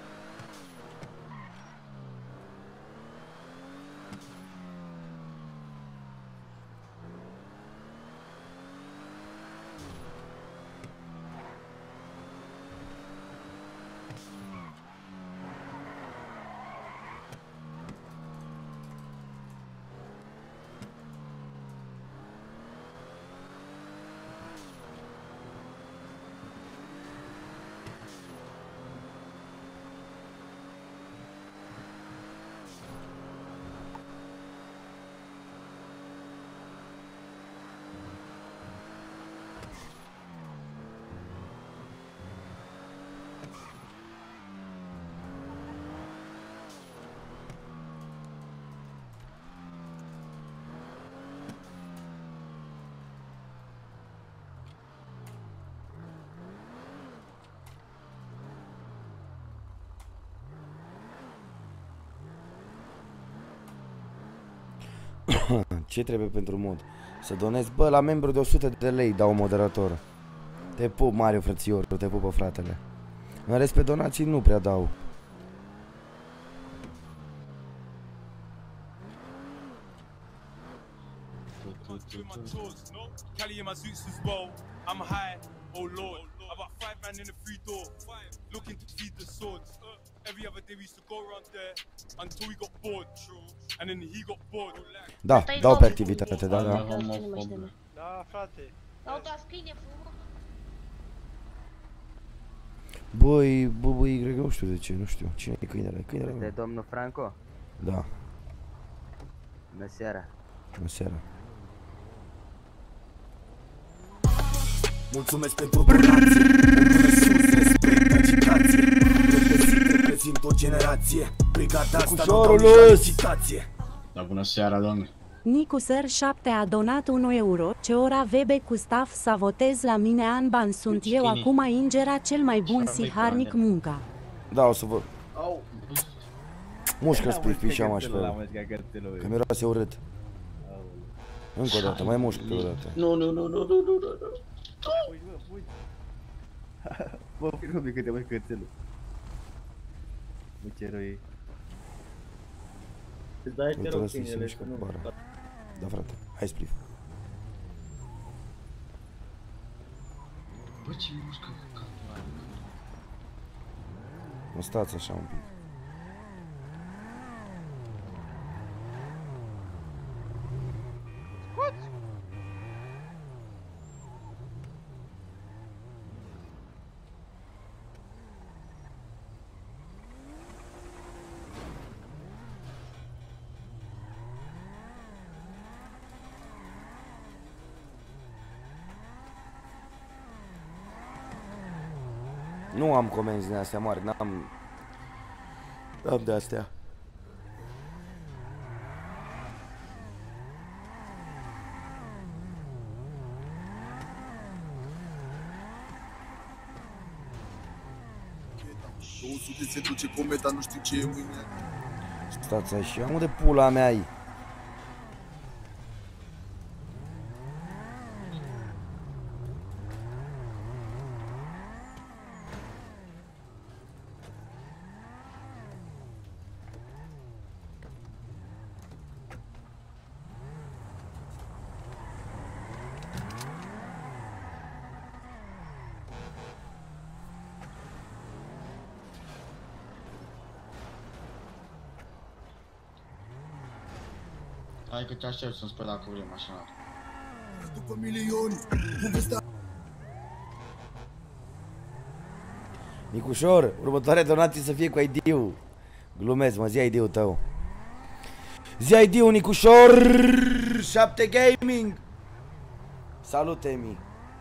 Ce trebuie pentru mod? Să donezi, bă, la membru de 100 de lei dau moderator. Te pup, Mario, frățior, te pupă, fratele. În rest, pe donații nu prea dau. Da, dau pe activitate, da, da. Da, frate. Băi, Y, nu știu de ce, nu știu. Cine e câinele? Câinele De domnul Franco? Da. Bună seara. Bună seara. Mulțumesc pentru donație. Respect, agitație. Reprezint o generație. Brigada asta nu dau nici la licitație. Da, bună seara, doamne. Nicuser 7 a donat 1 euro. Ce ora vebe cu staff să votez la mine an ban sunt eu acum ingera cel mai bun siharnic munca. Da, o să vă... Mușcă Spliff, pișeam așa. Că miroase urât. Încă o dată, mai mușcă o dată. Nu. Bă, nu mi câte mai cățelul. Bă, ce rău e. Îți dai te rog câinele, nu. Da, frate, hai Spliff. Bă, ce mușcă? Mă stați așa un pic. Nu am comenzi din astea mari, n-am de astea. Se duce cometa, nu știu ce e mâine. Stați așa, unde pula mea-i? Hai că te aștept să-mi spui dacă vrei mașina. După milioni, povestea... Nicușor, următoarea donație să fie cu ID-ul. Glumesc, mă, zi ID-ul tău. Zi ID-ul, Nicușor! 7 Gaming! Salut, Emi!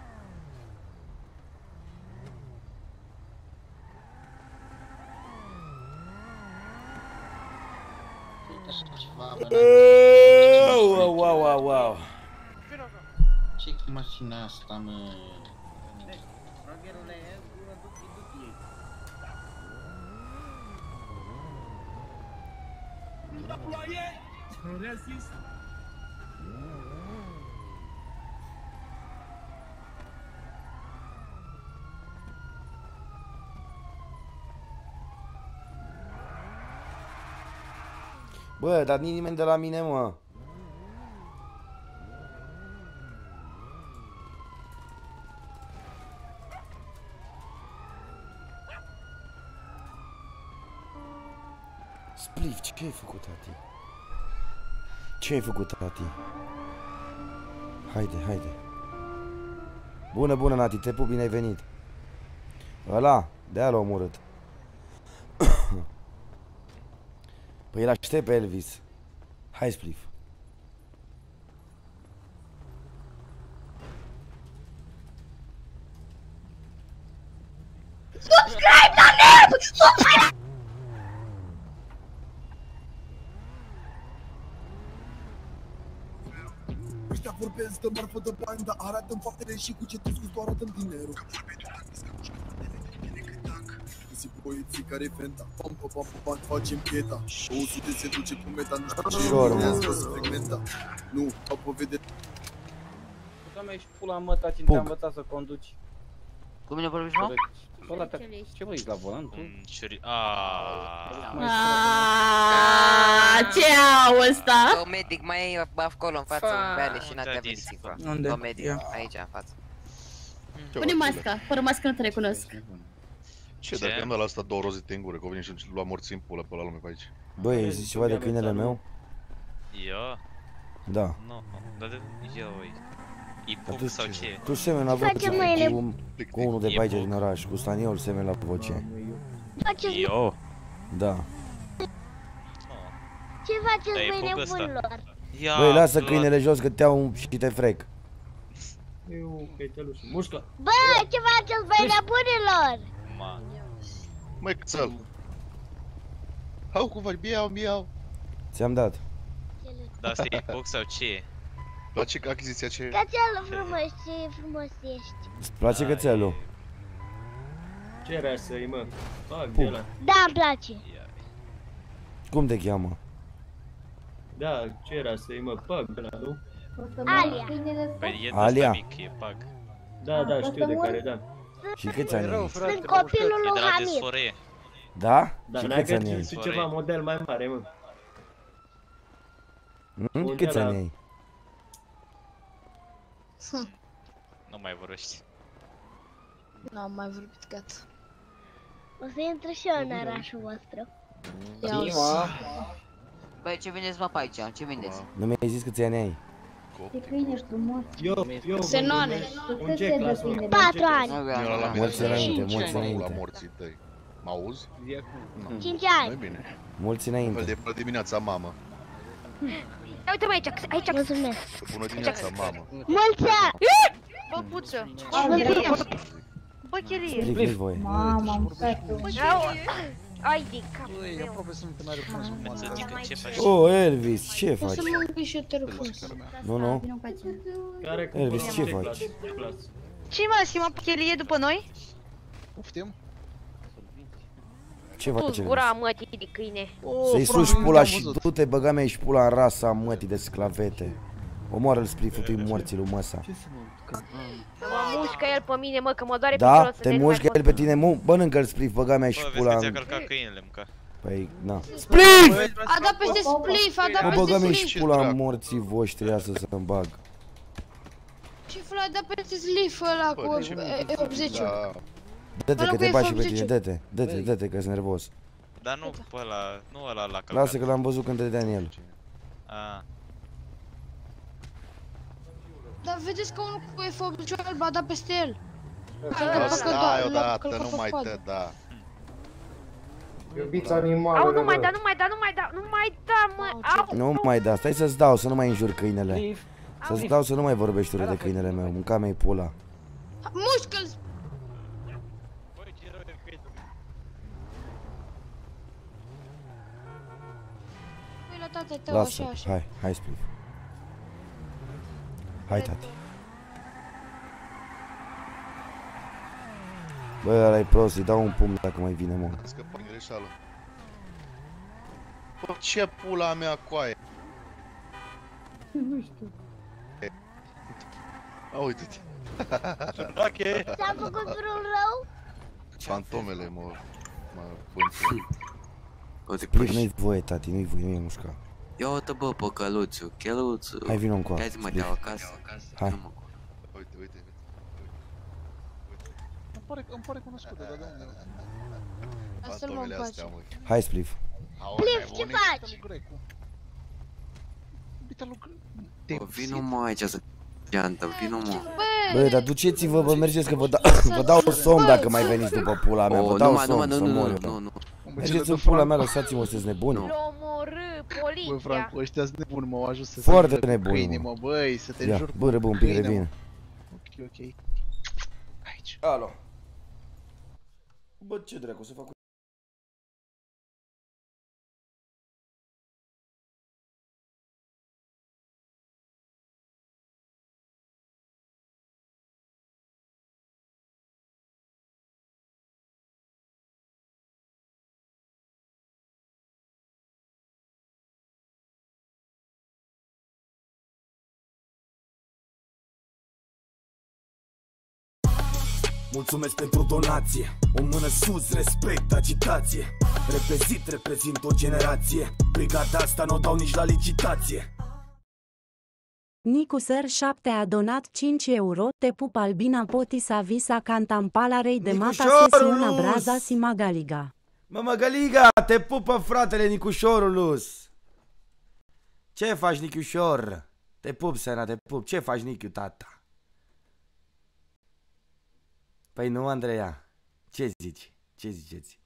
Wow. Ce mașina asta, mă? Bă, dar nimeni de la mine, mă. Spliff, ce ai făcut, tati? Ce ai făcut, tati? Haide. Bună, Nati, te pup, bine ai venit. Ăla, de-aia l-a omorât. Păi îl aștept pe Elvis. Hai, Spliff. Subscribe la NEB! Subscribe! Ăștia vorbesc de marfă de bani, dar arată-mi faptele și cu ce te scuzi, tu arată-mi dinerul. Găsi poeții care venta, pam, facem cheta. 200 se duce cu meta, nu știu ce fragmenta. Nu, au povede. Putea mea, ești pula mă, taci, te-am învățat să conduci. Cu mine vorbiți, mă? Ce vă ești la volan, tu? Ce au ăsta? Medic, mai e acolo în față, un beale și n-a te-a Unde? Medic, aici, în față. Pune masca, fără mască nu te recunosc. Ce, dacă am dat la asta 2 rozete în gură, că o vine și lua morți în pulă pe la lume pe aici. Băi, ai zis ceva de câinele meu? Eu? Da. Nu, dar de eu e pup sau ce? Tu semeni la voce cu unul de pe aici din oraș, cu Staniol semeni la voce. Eu? Da. Ce faceți, băi nebunilor? Băi, lasă câinele jos că te iau și te frec. Mușcă! Bă, ce faceți, băi nebunilor? Măi, cățel! Hau cum faci, miau! Ți-am dat. Dar asta e pup sau ce? Place achiziția ce? Cățelul frumos, ce frumos ești. Îți place cățelul? Ce era să-i, mă? Da, îmi place. Cum te cheamă? Da, ce era să-i, mă? Pag de la, nu? Alia. Păi e Alia? mic, e pag. Da, știu de care, da. Și câți ani ai? Sunt copilul lui Hamid. Da? Da, Și n-ai câți ani ai? găsit ceva model mai mare, mă. Câți ani ai? Nu mai vorbești. N-am mai vorbit, gata. O să intru și eu în orașul vostru. Băi, ce vindeți, mă, pe aici? Ce vindeți? Nu mi-ai zis câți ani ai? De câine ești frumos. Eu, Senoane. un Jack la sol. 4 ani. Mulți înainte. La morții tăi. Mă auzi? 5 ani. Nu-i bine. Mulți înainte. Fel de dimineața, mamă. Uite-mă aici. Mulțumesc. Bună dimineața, mamă. Mulți ani. Băbuță! Bă, chirie. Liviți voi. Mama, am făcut. Ai de cap. Băi, aproape sunt în are frumos. Ce faci? Oh, Elvis, ce faci? Să mă îngâi și eu te rog frumos. Nu. Elvis, ce faci? Ce mă, schimă chelie după noi? Poftim? Ce face? Gura mătii de câine. Să-i suși pula și du-te, băga mea și pula în rasa mătii de sclavete. Omoară-l spliful tu morții lui măsa. Mă mușcă el pe mine, mă, că mă doare Da? piciorul să Te merg mușcă mai el pe tine, bănâncă-l splif, băga mea și pula în... Vezi că ți-a călcat câinele, mânca. Păi, na. Splif! A dat peste splif, a dat Mă peste băga mea splif. și pula în morții voștri, ia să-mi bag. Ce fula, a dat peste splif ăla cu 80-ul. Dă-te că te bagi și pe tine, dă-te că-s nervos. Dar nu pe ăla, nu ăla l-a călcat. Lasă că l-am văzut când dădea în el. Dar vedeți că unul cu F80 alb a dat peste el. Stai odată, nu mai dă, da. Iubiți animalele. Au, nu mai da, mă, au. Nu mai da, stai să-ți dau, să nu mai înjur câinele. Să-ți dau să nu mai vorbești urât de câinele meu, mânca mea-i pula. Mușcă-l! Lasă, hai Splif. Hai tati. Bă, ăla-i prost, îi dau un pumn dacă mai vine, mă. Scăpa greșeală. Bă, ce pula mea coaie? Nu știu. A, uite-te. Ți-am făcut vreun rău? Fantomele mă bântă. Splif, nu-i voie, tati, nu-i voie, nu-i mușca. Ia uite bă pe căluțu, cheluțu. Hai, vino încoa. Ia zi mă, te-au acasă. Hai. Uite. Îmi pare cunoscută, dar de unde? Lasă-l mă în pace. Hai, Splif. Splif, ce faci? Bă, vino mă aici să geantă, vino mă. Bă, dar duceți-vă, vă mergeți că vă dau somn dacă mai veniți după pula mea, vă dau somn să mor eu. Mergeți în pula mea, lăsați-mă, sunteți nebuni. L-omorâ, poliția. Bă, Franco, ăștia-s nebuni, mă, au ajuns să foarte nebuni, câine, mă, băi, să te înjur. Bă, răbă un pic de bine. Ok. Aici. Alo. Bă, ce dracu, să fac cu... Mulțumesc pentru donație. O mână sus, respect, agitație. Reprezint o generație. Brigada asta n-o dau nici la licitație. Nicuser 7 a donat 5 euro. Te pup Albina Poti Savisa Cantampalarei de Mata Sesiuna Braza si Magaliga. Mă, Magaliga, te pupă fratele Nicușorulus. Ce faci, Nicușor? Te pup, Sena, te pup. Ce faci, Nicu, tata? Păi nu, Andreea. Ce zici? Ce ziceți?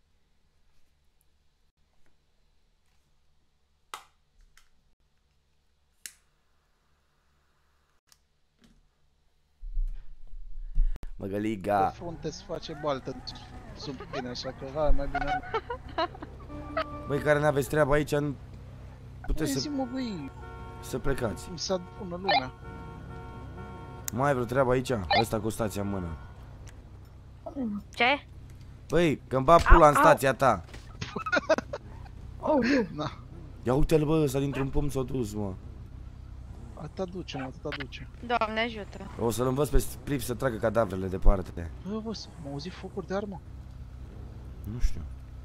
Măgăliga. Pe frunte se face baltă sub tine, așa că hai, mai bine. Băi, care n-aveți treabă aici, nu puteți să plecați. Să pună lumea. Mai ai vreo treabă aici? Ăsta cu stația în mână. Ce? Băi, că-mi bag pula în stația ta. Na. Ia uite-l, bă, ăsta dintr-un pumn s-a dus, mă. Atâta duce, mă, atâta duce. Doamne ajută. O să-l învăț pe Splif să tragă cadavrele departe. Bă, m-au auzit focuri de armă? Nu știu.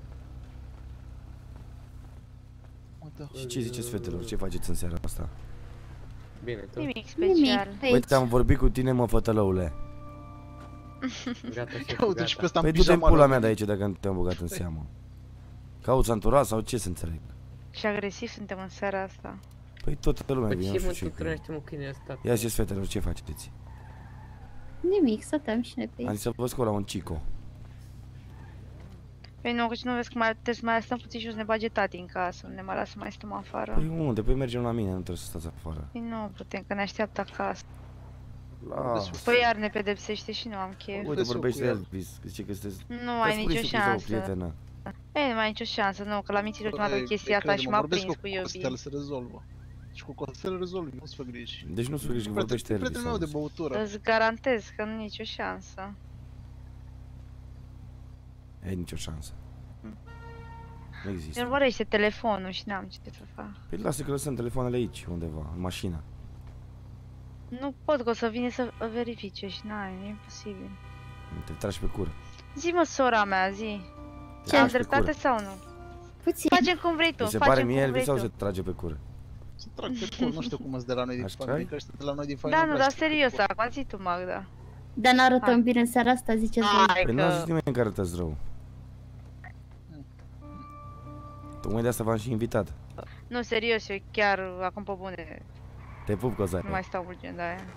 Și ce ziceți, fetelor? Ce faceți în seara asta? Bine, tot. Nimic special. Uite, am vorbit cu tine, mă, fătălăule. Păi du-te în pula mea de aici dacă nu te-am băgat în seamă. Cauți anturat sau ce să înțeleg? Și agresiv suntem în seara asta. Păi toată lumea vine, nu știu ce. Ia ziceți, fetelor, ce faceți? Nimic, stăteam și ne pe Am zis să vă scot la un cico. Păi nu, că nu vezi că trebuie să mai stăm puțin și o să ne bage tati în casă, nu ne mai lasă mai stăm afară. Păi unde? Păi mergem la mine, nu trebuie să stați afară. Păi nu putem, că ne așteaptă acasă. Las. Păi iar ne pedepsește și nu am chef. Uite, vorbește Elvis, zice că sunteți... Nu ai nicio șansă. Ei, nu ai nicio șansă, nu, că l-am mințit ultima dată chestia ta și m-a prins cu iubii. Costel se rezolvă. Și cu Costel rezolvi, nu-ți fă griji. Deci nu-ți fă griji, că vorbește Elvis. Prietenul meu de băutură. Îți garantez că nu ai nicio șansă. Ai nicio șansă. Nu există. Mi-l vorbește telefonul și n-am ce să fac. Păi lasă că lăsăm telefoanele aici, undeva, în mașină. Nu pot, că o să vine să verifice și n-ai, e imposibil. Te tragi pe cură. Zi mă, sora mea, zi. Ce am dreptate sau nu? Puțin. Facem cum vrei tu, Mi se pare mie Elvis sau tu. se trage pe cură? Se trag pe cur, nu știu cum îți de la noi din familie, că ăștia de la noi din familie. Da, nu, dar serios, acum zi tu, Magda. Dar n-arătăm bine în seara asta, ziceți voi. Păi n-a zis nimeni că arătați rău. Tocmai de asta v-am și invitat. Nu, serios, eu chiar, acum pe bune, Te pup, Cozare. nu mai stau urgent, da aia.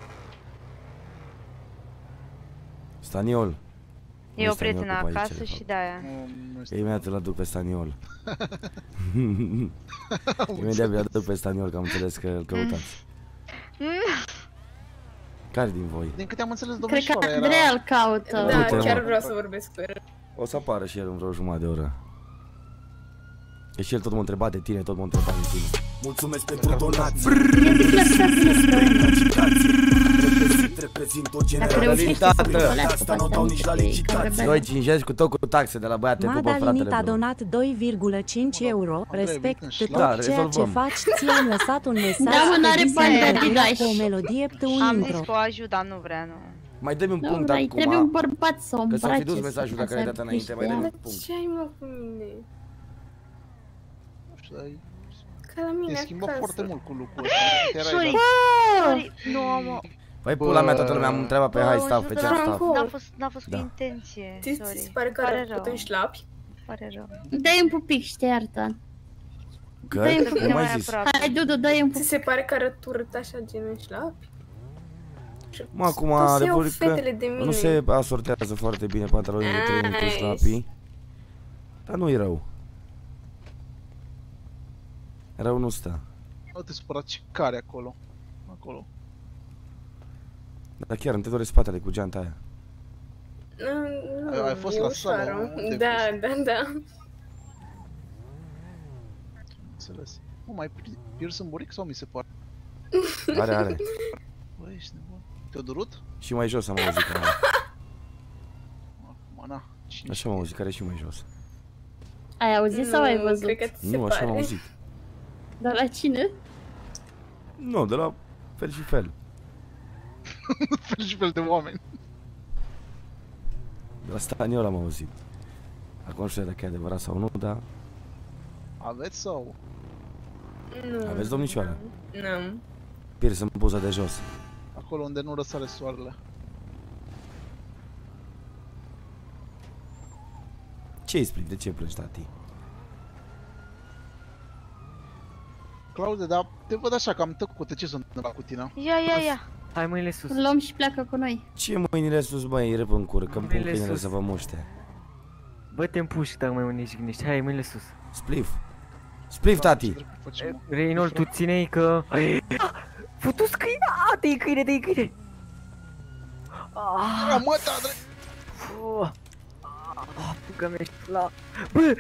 Staniol. E o prietenă acasă și de-aia. Imediat îl aduc pe Staniol. Imediat îl aduc pe Staniol, că am înțeles că îl căutați. Care din voi? Din câte am înțeles, Cred domnișoara că era... Andreea îl caută. Da, chiar vreau să vorbesc cu el. O să apară și el în vreo jumătate de oră. Că și el tot m-a întrebat de tine, tot m-a întrebat de tine. Mulțumesc pentru donații. Reprezint o generație. Asta nu dau nici la licitație. 2,50 cu tot cu taxe de la băiat, te pupă fratele. Madalinit a donat 2,5 euro. Respect tot ceea ce rezolvăm. faci. Ți-am lăsat un mesaj Da, mă, n-are bani de Adidas. cu o melodie tu Am intro. zis că o ajut, dar nu vrea, nu. Mai dă-mi un Nu, punct dar îi acum. trebuie un bărbat să o Că s-a fi îmbrace. dus mesajul dacă ai dat înainte, mai dă-mi un punct. Ce ai mă cu mine? Nu știu, dar Ca la mine te schimbă acasă. foarte mult cu lucrul ăsta. Sorry, sorry, nu am... Păi pula mea, toată lumea am întrebat pe hai staff, pe ce am staff. N-a fost cu intenție, Ți sorry. se pare că arăt atunci șlapi? Pare rău. Dă-i un pupic și te iartă. Că? Cum ai zis? Hai, Dudu, dă-i un Ți se pare că arăt urât așa gen în șlapi? Mă, acum Toți iau adevărul fetele de că mine. nu se asortează foarte bine pantalonii de training cu șlapii. Dar nu-i rău. Rău nu stă. Nu te supăra, ce care acolo? Acolo. Dar chiar îmi te dore spatele cu geanta aia. Nu, Ai fost e la ușoară. sală, unde ai Da, da, da. Înțeles. Mă, mai pierzi în buric sau mi se pare? Are, are. Băi, ești nebun. Te-a durut? Și mai jos am auzit că are. Acum, na. Așa am auzit, care e și mai jos. Ai auzit sau ai văzut? Cred că ți se Nu, așa am pare. auzit. Dar la cine? Nu, de la fel și fel. Fel și fel de oameni. De la Staniol am auzit. Acum nu știu dacă e adevărat sau nu, dar... Aveți sau? Nu. Aveți, domnișoară? Nu. Pierzi în poza de jos. Acolo unde nu răsare soarele. Ce-i split? De ce plângi, tati? Claude, dar te văd așa că am tăcut. Ce s-a întâmplat cu tine? Ia. Hai mâinile sus. Luăm și pleacă cu noi. Ce mâinile sus, băi, râp în cură, că-mi pun Mâinile câinele sus. să vă muște. Bă, te împuși dacă mai mâini jignești. Hai, mâinile sus. Splif. Splif, tati. Reinol, tu ține-i că... Futu-s câine! Te-i câine, te-i câine! Mă, da, drept! Că mi-ești la... Bă!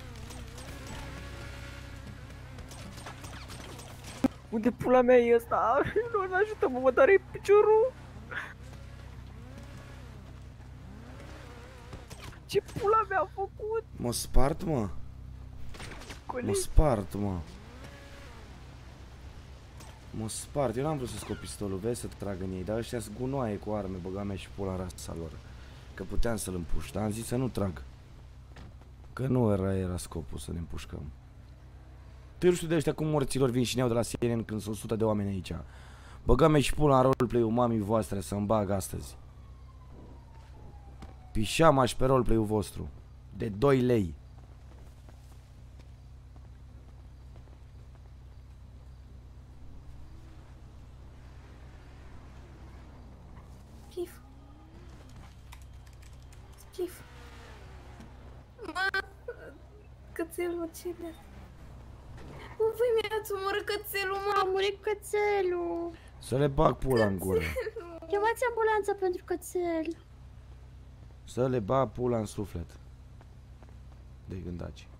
Unde pula mea e ăsta? Nu, ajută-mă, mă doare piciorul! Ce pula mea a făcut? M-a spart, mă. M-a spart, mă. M-a spart. Eu n-am vrut să scop pistolul, vezi, să trag în ei, dar ăștia sunt gunoaie cu arme, băga mea și pula rasa lor. Că puteam să-l împușc, dar am zis să nu trag. Că nu era scopul să ne împușcăm. Tu nu știu de ăștia cum morților vin și ne iau de la CNN când sunt 100 de oameni aici. Băga mea și pula în roleplay-ul mamii voastre să-mi bag astăzi. Pișamaș pe roleplay-ul vostru. De 2 lei. Splif. Splif. Mă, cățelul cine? Voi mi-ați omorât cățelul, mă. A murit cățelul. Să le bag pula în gură. Chemați ambulanța pentru cățel. Să le bag pula în suflet. De gândaci.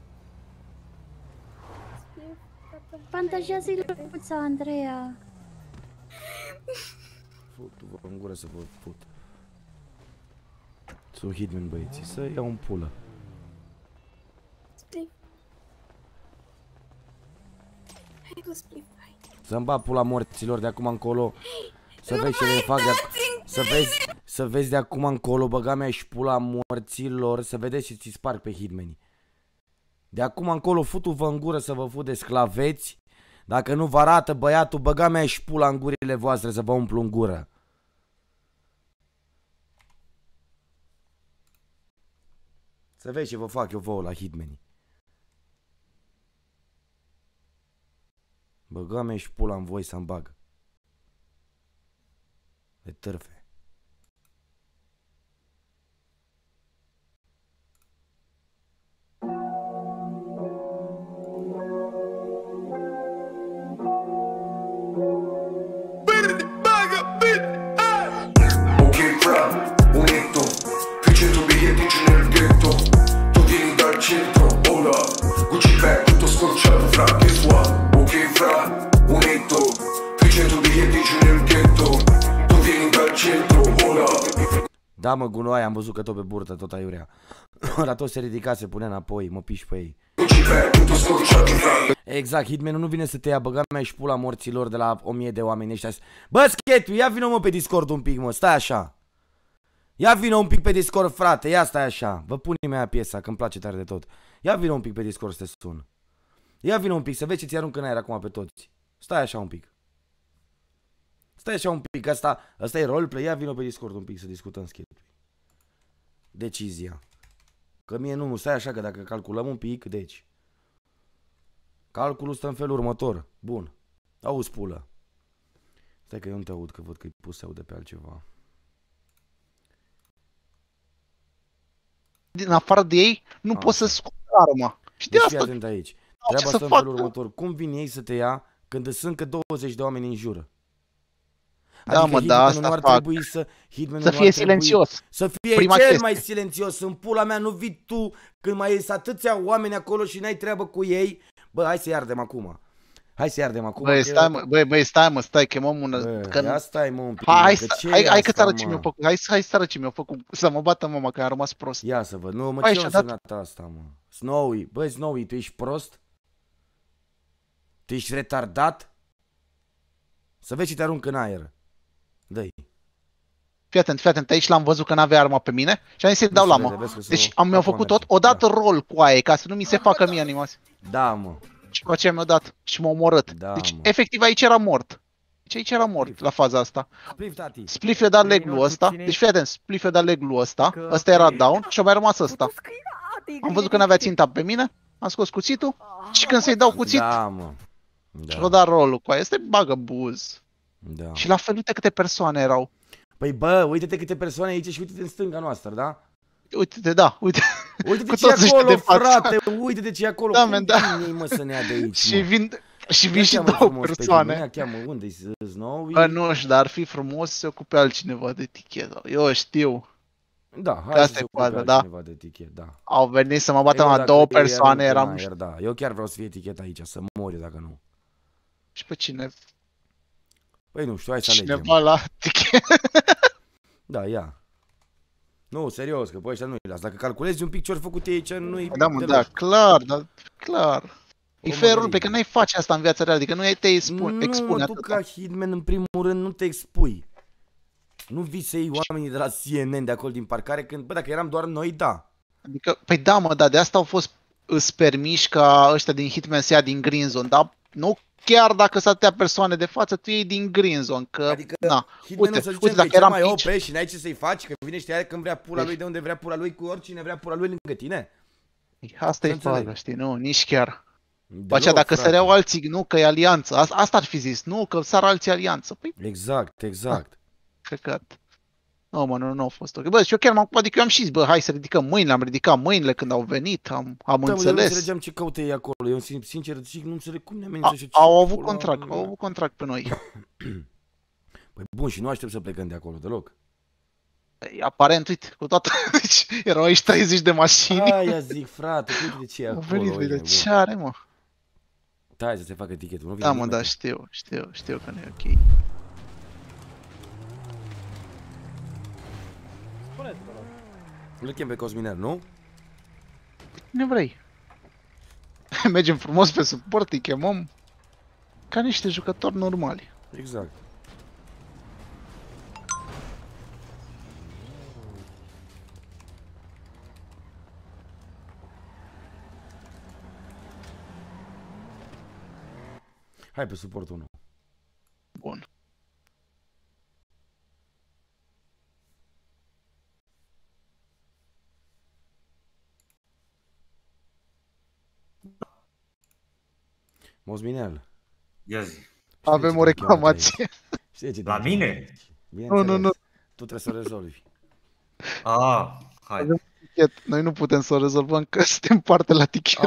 Fantajează-i lăpuța, Andreea. Fut-vă în gură să vă fut. Sunt hitman, băieții, să iau un pulă. Să-mi bat pula morților de acum încolo. Să vezi ce le fac de să vezi de acum încolo, băga mea și pula morților, să vedeți și ți sparg pe hitmeni. De acum încolo futu-vă în gură să vă fut de sclaveți. Dacă nu vă arată băiatul, băga mea și pula în gurile voastre să vă umplu în gură. Să vezi ce vă fac eu vouă la hitmeni. Băga mea și pula în voi să-mi bag. De târfe. Da, mă, gunoaia, am văzut că tot pe burtă, tot aiurea. La tot se ridica, se punea înapoi, mă piși pe ei. Exact, hitman-ul nu vine să te ia, băga mea și pula morților de la 1000 de oameni ăștia. Bă, Schetu, ia vină mă pe Discord un pic, mă, stai așa. Ia vină un pic pe Discord, frate, ia stai așa. Vă pune mea piesa, că îmi place tare de tot. Ia vină un pic pe Discord să te sun. Ia vină un pic, să vezi ce ți arunc în aer acum pe toți. Stai așa un pic. Stai așa un pic, asta e roleplay, ia vină pe Discord un pic să discutăm Schetu. Decizia. Că mie nu, stai așa că dacă calculăm un pic, deci. Calculul stă în felul următor. Bun. Auzi, pulă. Stai că eu nu te aud, că văd că-i pus să aude pe altceva. Din afară de ei, nu poți să scoți arma. Și deci de asta... atent aici. Treaba stă în felul următor. Cum vin ei să te ia când sunt încă 20 de oameni în jură? Da, adică mă, da, asta nu ar fac. trebui să fie silențios. Să fie Prima cel chestie. mai silențios. În pula mea nu vii tu când mai ești atâția oameni acolo și n-ai treabă cu ei. Bă, hai să-i ardem acum. Hai să-i ardem acum. Băi, stai mă, băi, stai, chemăm un... Ia stai mă un pic. Hai că ți arăt ce mi-a făcut. Hai să arăt ce mi-a făcut. Să mă bată mama că a rămas prost. Ia să văd. Nu, mă, ce-a însemnat asta, mă? Snowy. Băi, Snowy, tu ești prost? Tu ești retardat? Să vezi ce te arunc în aer. Dă-i. Fii atent, aici l-am văzut că n-avea arma pe mine și am zis să-i dau la mă. Deci mi-au făcut tot, o dat rol cu aia, ca să nu mi se facă mie animație. Da, mă. Și cu aceea mi-au dat și m-au omorât. Da, deci, mă. efectiv, aici era mort. Deci aici era mort, la faza asta. Spliff i-a dat leg-ul ăsta, deci fii atent, Spliff i-a dat leg-ul ăsta, ăsta era down și a mai rămas ăsta. Am văzut că n-avea ținta pe mine, am scos cuțitul și când să-i dau cuțit, și-a dat rolul cu aia. Este bagă buz. Da. Și la fel, uite câte persoane erau. Păi bă, uite-te câte persoane aici și uite-te în stânga noastră, da? Uite-te, da, uite. Uite-te ce acolo, frate, uite-te ce acolo. Da, man, da. Cum mă să ne ia de aici, și vin și două persoane. Cheamă, unde-i Snowy? Nu știu, dar ar fi frumos să se ocupe altcineva de etichetă. Eu știu. Da, hai să se ocupe altcineva de etichetă, da. Au venit să mă bată la două persoane, eram... Da, eu chiar vreau să fie etichetă aici, să mor eu dacă nu. Și pe cine? Păi nu știu, hai să alegem. Cineva la etichetă. Da, ia. Nu, serios, că pe ăștia nu-i las. Dacă calculezi un pic ce-ori făcut ei, ce nu-i... Da, mă, da, clar, da, clar. E ferul, pe că n-ai face asta în viața reală, adică nu te expune atâta. Tu ca hitman, în primul rând, nu te expui. Nu vii să iei oamenii de la CNN de acolo din parcare, când, bă, dacă eram doar noi, da. Adică, păi da, mă, da, de asta au fost permiși ca ăștia din Hitman să ia din Green Zone, dar nu chiar dacă să atâtea persoane de față, tu iei din Green Zone, că, adică, na, uite, dacă eram mai OP și n-ai ce să-i faci, că vine știa când vrea pula lui, de unde vrea pula lui, cu oricine vrea pula lui lângă tine. Asta e faza, știi, nu, nici chiar. După aceea, dacă săreau alții, nu, că e alianță, asta ar fi zis, nu, că sar alții alianță. Păi, exact. Căcat. Nu, mă, nu a fost ok. Bă, și eu chiar adică eu am și zis, bă, hai să ridicăm mâinile, am ridicat mâinile când au venit, am înțeles. Nu înțelegeam ce caută ei acolo, eu sincer zic, nu înțeleg cum ne amenință și au avut contract pe noi. Păi bun, și nu aștept să plecăm de acolo deloc. Aparent, uite, cu toată, deci erau aici 30 de mașini. Aia zic, frate, uite de ce e acolo. Au venit, de ce are, mă? Da, să se facă etichetul. Da, mă, da, știu că nu e ok. Spuneți-vă, rog. Îl chem pe Cosminer, nu? Ne vrei. Mergem frumos pe suport, îi chemăm. ca niște jucători normali. Exact. Hai pe suport 1. Bun. Mosminel. Ia zi. Avem o reclamație. La mine? Nu. Tu trebuie să o rezolvi. Hai. Noi nu putem să o rezolvăm că suntem parte la tichet.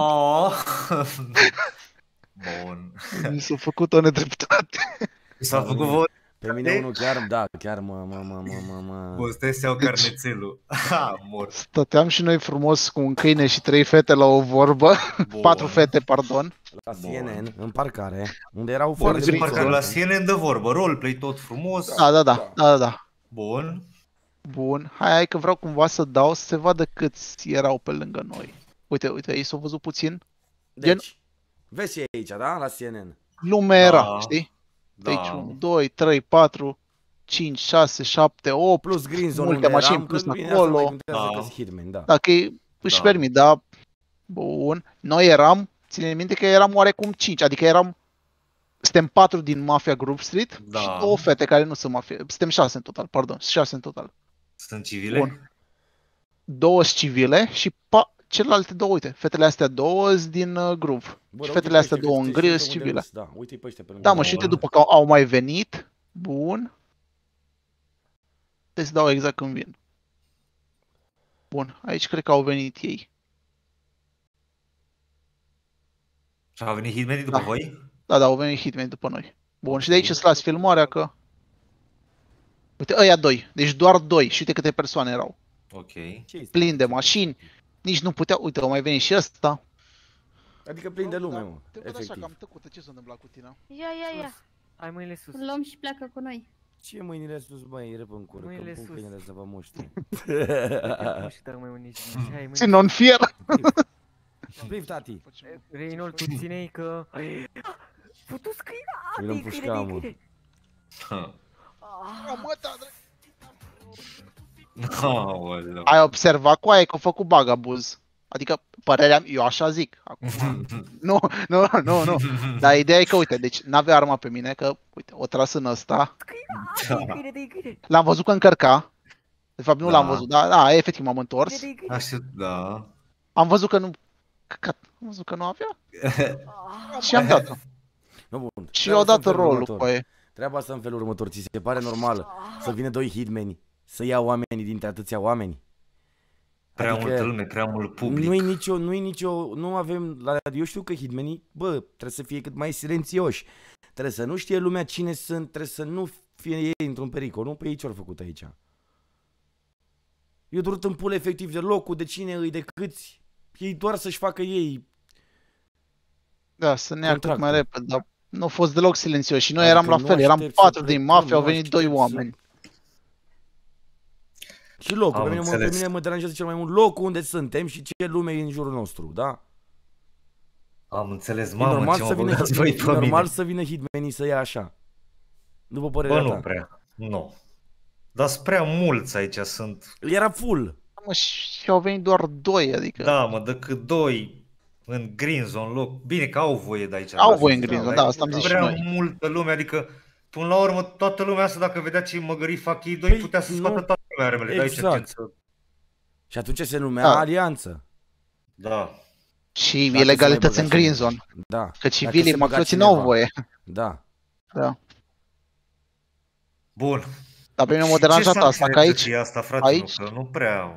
Bun. Mi s-a făcut o nedreptate. S-a făcut vot. Pe mine unul chiar mă... Bă, să iau carnețelul. Mort. Stăteam și noi frumos cu un câine și 3 fete la o vorbă. 4 fete, pardon. La CNN, în parcare, unde erau foarte mici. Parcare la CNN de vorbă, roleplay tot frumos. Da. Bun. Hai că vreau cumva să dau să se vadă câți erau pe lângă noi. Uite, ei s-au văzut puțin. Deci, vezi și aici, da? La CNN. Lumea era, știi? Deci 1, 2, 3, 4, 5, 6, 7, 8, plus green zone multe mașini plus acolo. Da, că își permit, da. Bun. Noi eram, ține minte că eram oarecum 5, adică suntem 4 din Mafia Group Street și 2 fete care nu sunt mafia. Suntem 6 în total, pardon, 6 în total. Sunt civile? Bun. 2 civile și celelalte 2, uite, fetele astea 2 din Groove. Și fetele astea 2 în gri sunt civile. Da, uite pe ăștia pe lângă. Da, mă, și uite după că au mai venit. Bun. Trebuie să dau exact când vin. Bun, aici cred că au venit ei. Și au venit hitmenii după voi? Da, au venit hitmenii după noi. Bun, și de aici îți las filmarea că... Uite, ăia 2, deci doar 2 și uite câte persoane erau. Ok. Plin de mașini, nici nu puteau, uite, au mai venit și ăsta. Adică plin de lume, mă, te văd așa că am tăcut, ce s-a întâmplat cu tine? Ia. Hai mâinile sus. Luăm și pleacă cu noi. Ce mâinile sus, băi, repă în cură, că-mi pun câinele să vă muște. Țin on fier! Spliv, tati! Reinol, tu ține-i că... Putu scâina! Îl împușca, mă. Ai observat cu aia că a făcut bagabuz? Adică, părerea mea, eu așa zic. Acum. Nu. Dar ideea e că, uite, deci n-avea arma pe mine, că, uite, o tras în ăsta. L-am văzut că încărca. De fapt, nu l-am văzut, da, efectiv m-am întors. Așa, da. Am văzut că nu... Am văzut că nu avea. Și am dat-o. Și eu au dat rolul cu aia. Treaba asta în felul următor, ți se pare normală să vină 2 hitmeni, să ia oamenii dintre atâția oameni? Prea multă lume, prea mult public. Nu avem, eu știu că hitmenii, bă, trebuie să fie cât mai silențioși. Trebuie să nu știe lumea cine sunt, trebuie să nu fie ei într-un pericol, nu? Pe ei ce-au făcut aici? Eu durut în pulă efectiv de locul, de cine îi, de câți, ei doar să-și facă ei. Da, să ne ia cât mai repede, dar nu a fost deloc silențios și noi eram la fel, eram 4 din mafia, au venit 2 oameni. Și locul, pe mine mă deranjează cel mai mult locul unde suntem și ce lume e în jurul nostru, da? Am înțeles, mamă, ce mă băgați voi pe mine. E normal să vină hitmenii să ia așa. După părerea ta. Bă, nu prea, nu. Dar sunt prea mulți aici, sunt... Era full. Mă, și au venit doar 2, adică... Da, mă, decât 2 în green zone loc. Bine că au voie de aici. Au voie în green zone, da, asta am zis și noi. Prea multă lume, adică... Până la urmă, toată lumea asta, dacă vedea ce măgării fac ei doi, putea să scoată toată lumea armele. Exact. Și atunci se numea alianță. Da. Și ilegalități în green zone. Da. Că civilii mafioții n-au voie. Da. Da. Bun. Dar pe mine m-a deranjat asta, că aici... Asta, frate, că nu prea...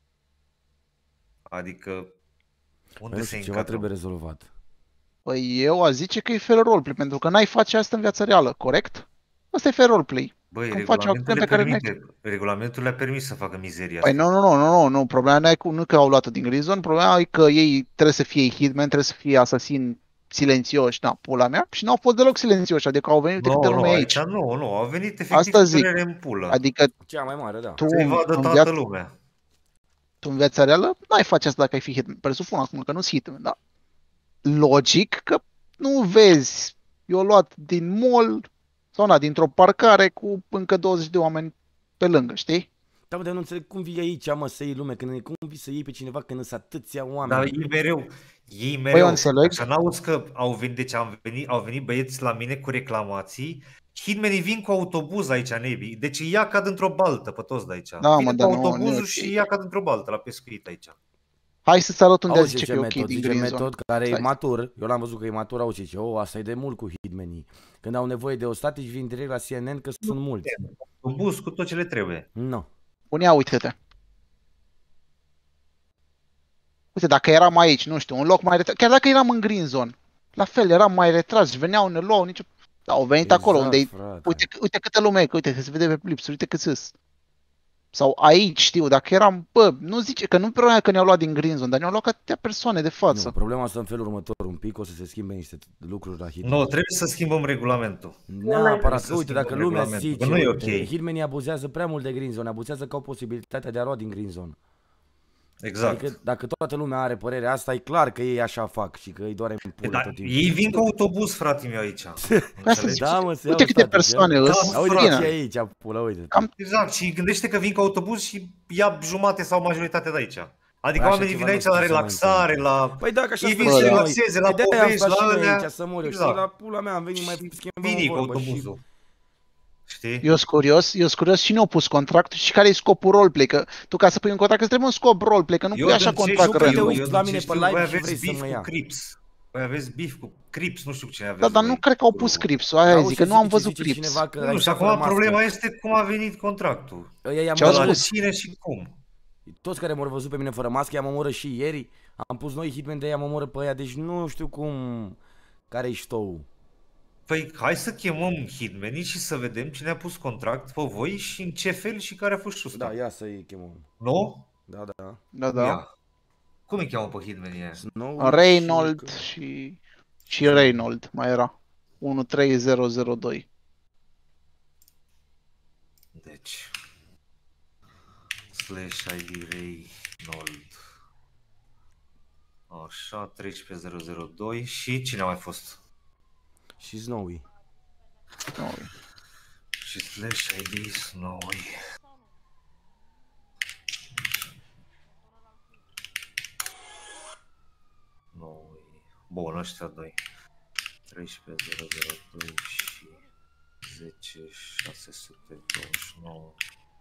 Adică... Unde se ceva trebuie rezolvat. Păi eu aș zice că e fair roleplay, pentru că n-ai face asta în viața reală, corect? Asta e fair roleplay. Băi, regulamentul le-a permis să facă mizeria asta. Păi nu, problema nu că au luat-o din green zone, problema e că ei trebuie să fie hitman, trebuie să fie asasin silențioși, da, pula mea, și n-au fost deloc silențioși, adică au venit de câte lume aici. Nu, au venit efectiv în pulă. Adică cea mai mare, da. Să-i vadă toată lumea. Tu în viața reală n-ai face asta dacă ai fi hitman, presupun acum că nu-s hitman, da. Logic că nu vezi i-au luat din mall, sau na, dintr-o parcare cu încă 20 de oameni pe lângă, știi? Da, mă, dar nu înțeleg cum vii aici, mă, să iei lume, cum vii să iei pe cineva când sunt atâția oameni. Dar ei mereu, Păi eu înțeleg. așa n-auzi că au venit băieți la mine cu reclamații, hitmenii vin cu autobuz aici, nebii, deci îi ia cad într-o baltă pe toți de aici. Da, vin mă, cu dar autobuzul și îi ia cad într-o baltă la pescuit aici. Hai să-ți arăt unde Auzi zice că e ok din zice Green Zone. metod care Stai. e matur, eu l-am văzut că e matur, auzi, zice, asta e de mult cu hitmenii. Când au nevoie de ostatici, vin direct la CNN că sunt mulți. Autobuz cu tot ce le trebuie. Nu. Bun, ia uite-te. Uite, dacă eram aici, nu știu, un loc mai retras, chiar dacă eram în Green Zone, la fel, eram mai retras, veneau, ne luau, nicio... Da, au venit acolo unde uite câtă lume e, uite, se vede pe clips, uite cât sunt. Sau aici, știu, dacă eram, bă, nu zice, că nu problema că ne-au luat din Green Zone, dar ne-au luat atâtea persoane de față. Nu, problema asta în felul următor, un pic o să se schimbe niște lucruri la hitmen. Nu, trebuie să schimbăm regulamentul. Neapărat, că uite, dacă lumea zice, nu e ok. hitmenii abuzează prea mult de Green Zone, abuzează că au posibilitatea de a lua din Green Zone. Exact. Adică dacă toată lumea are părerea asta, e clar că ei așa fac și că îi doare în pulă tot timpul. Ei vin cu autobuz, frate meu, aici. Da, mă, se uite câte persoane ăsta. Uite ce e aici, pulă, uite. Exact, și gândește că vin cu autobuz și ia jumate sau majoritatea de aici. Adică oamenii vin aici la relaxare, la... Păi dacă așa ei vin să relaxeze, la povești, la alea. Să mor eu, și la pula mea am venit mai vin cu autobuzul. Știi? Eu sunt curios și nu au pus contract și care e scopul roleplay, că tu ca să pui un contract îți trebuie un scop roleplay, că nu pui așa contract random. Eu te uiți la mine pe live și vrei să mă ia. Voi aveți beef cu Crips, nu știu ce aveți. Da, dar nu cred că au pus Crips, aia zic, că nu am văzut Crips. Nu, și acum problema este cum a venit contractul. Ce au spus? Cine și cum. Toți care m-au văzut pe mine fără mască, i-am omorât și ieri, am pus noi hitmen de i-am omorât pe ea, deci nu știu cum, care-i ștou. Păi hai să chemăm hitmenii și să vedem cine a pus contract pe voi și în ce fel și care a fost șusta. Da, ia să-i chemăm. Nu? Da, da. Da, da. Ia. Cum îi cheamă pe hitmenii aia? Reynold și Reynold mai era. 13002. Deci /ID Reynold. Așa, 13002 și cine a mai fost? Și Snowy. Și /ID Snowy. Bun, ăștia doi. 13002 și 10629.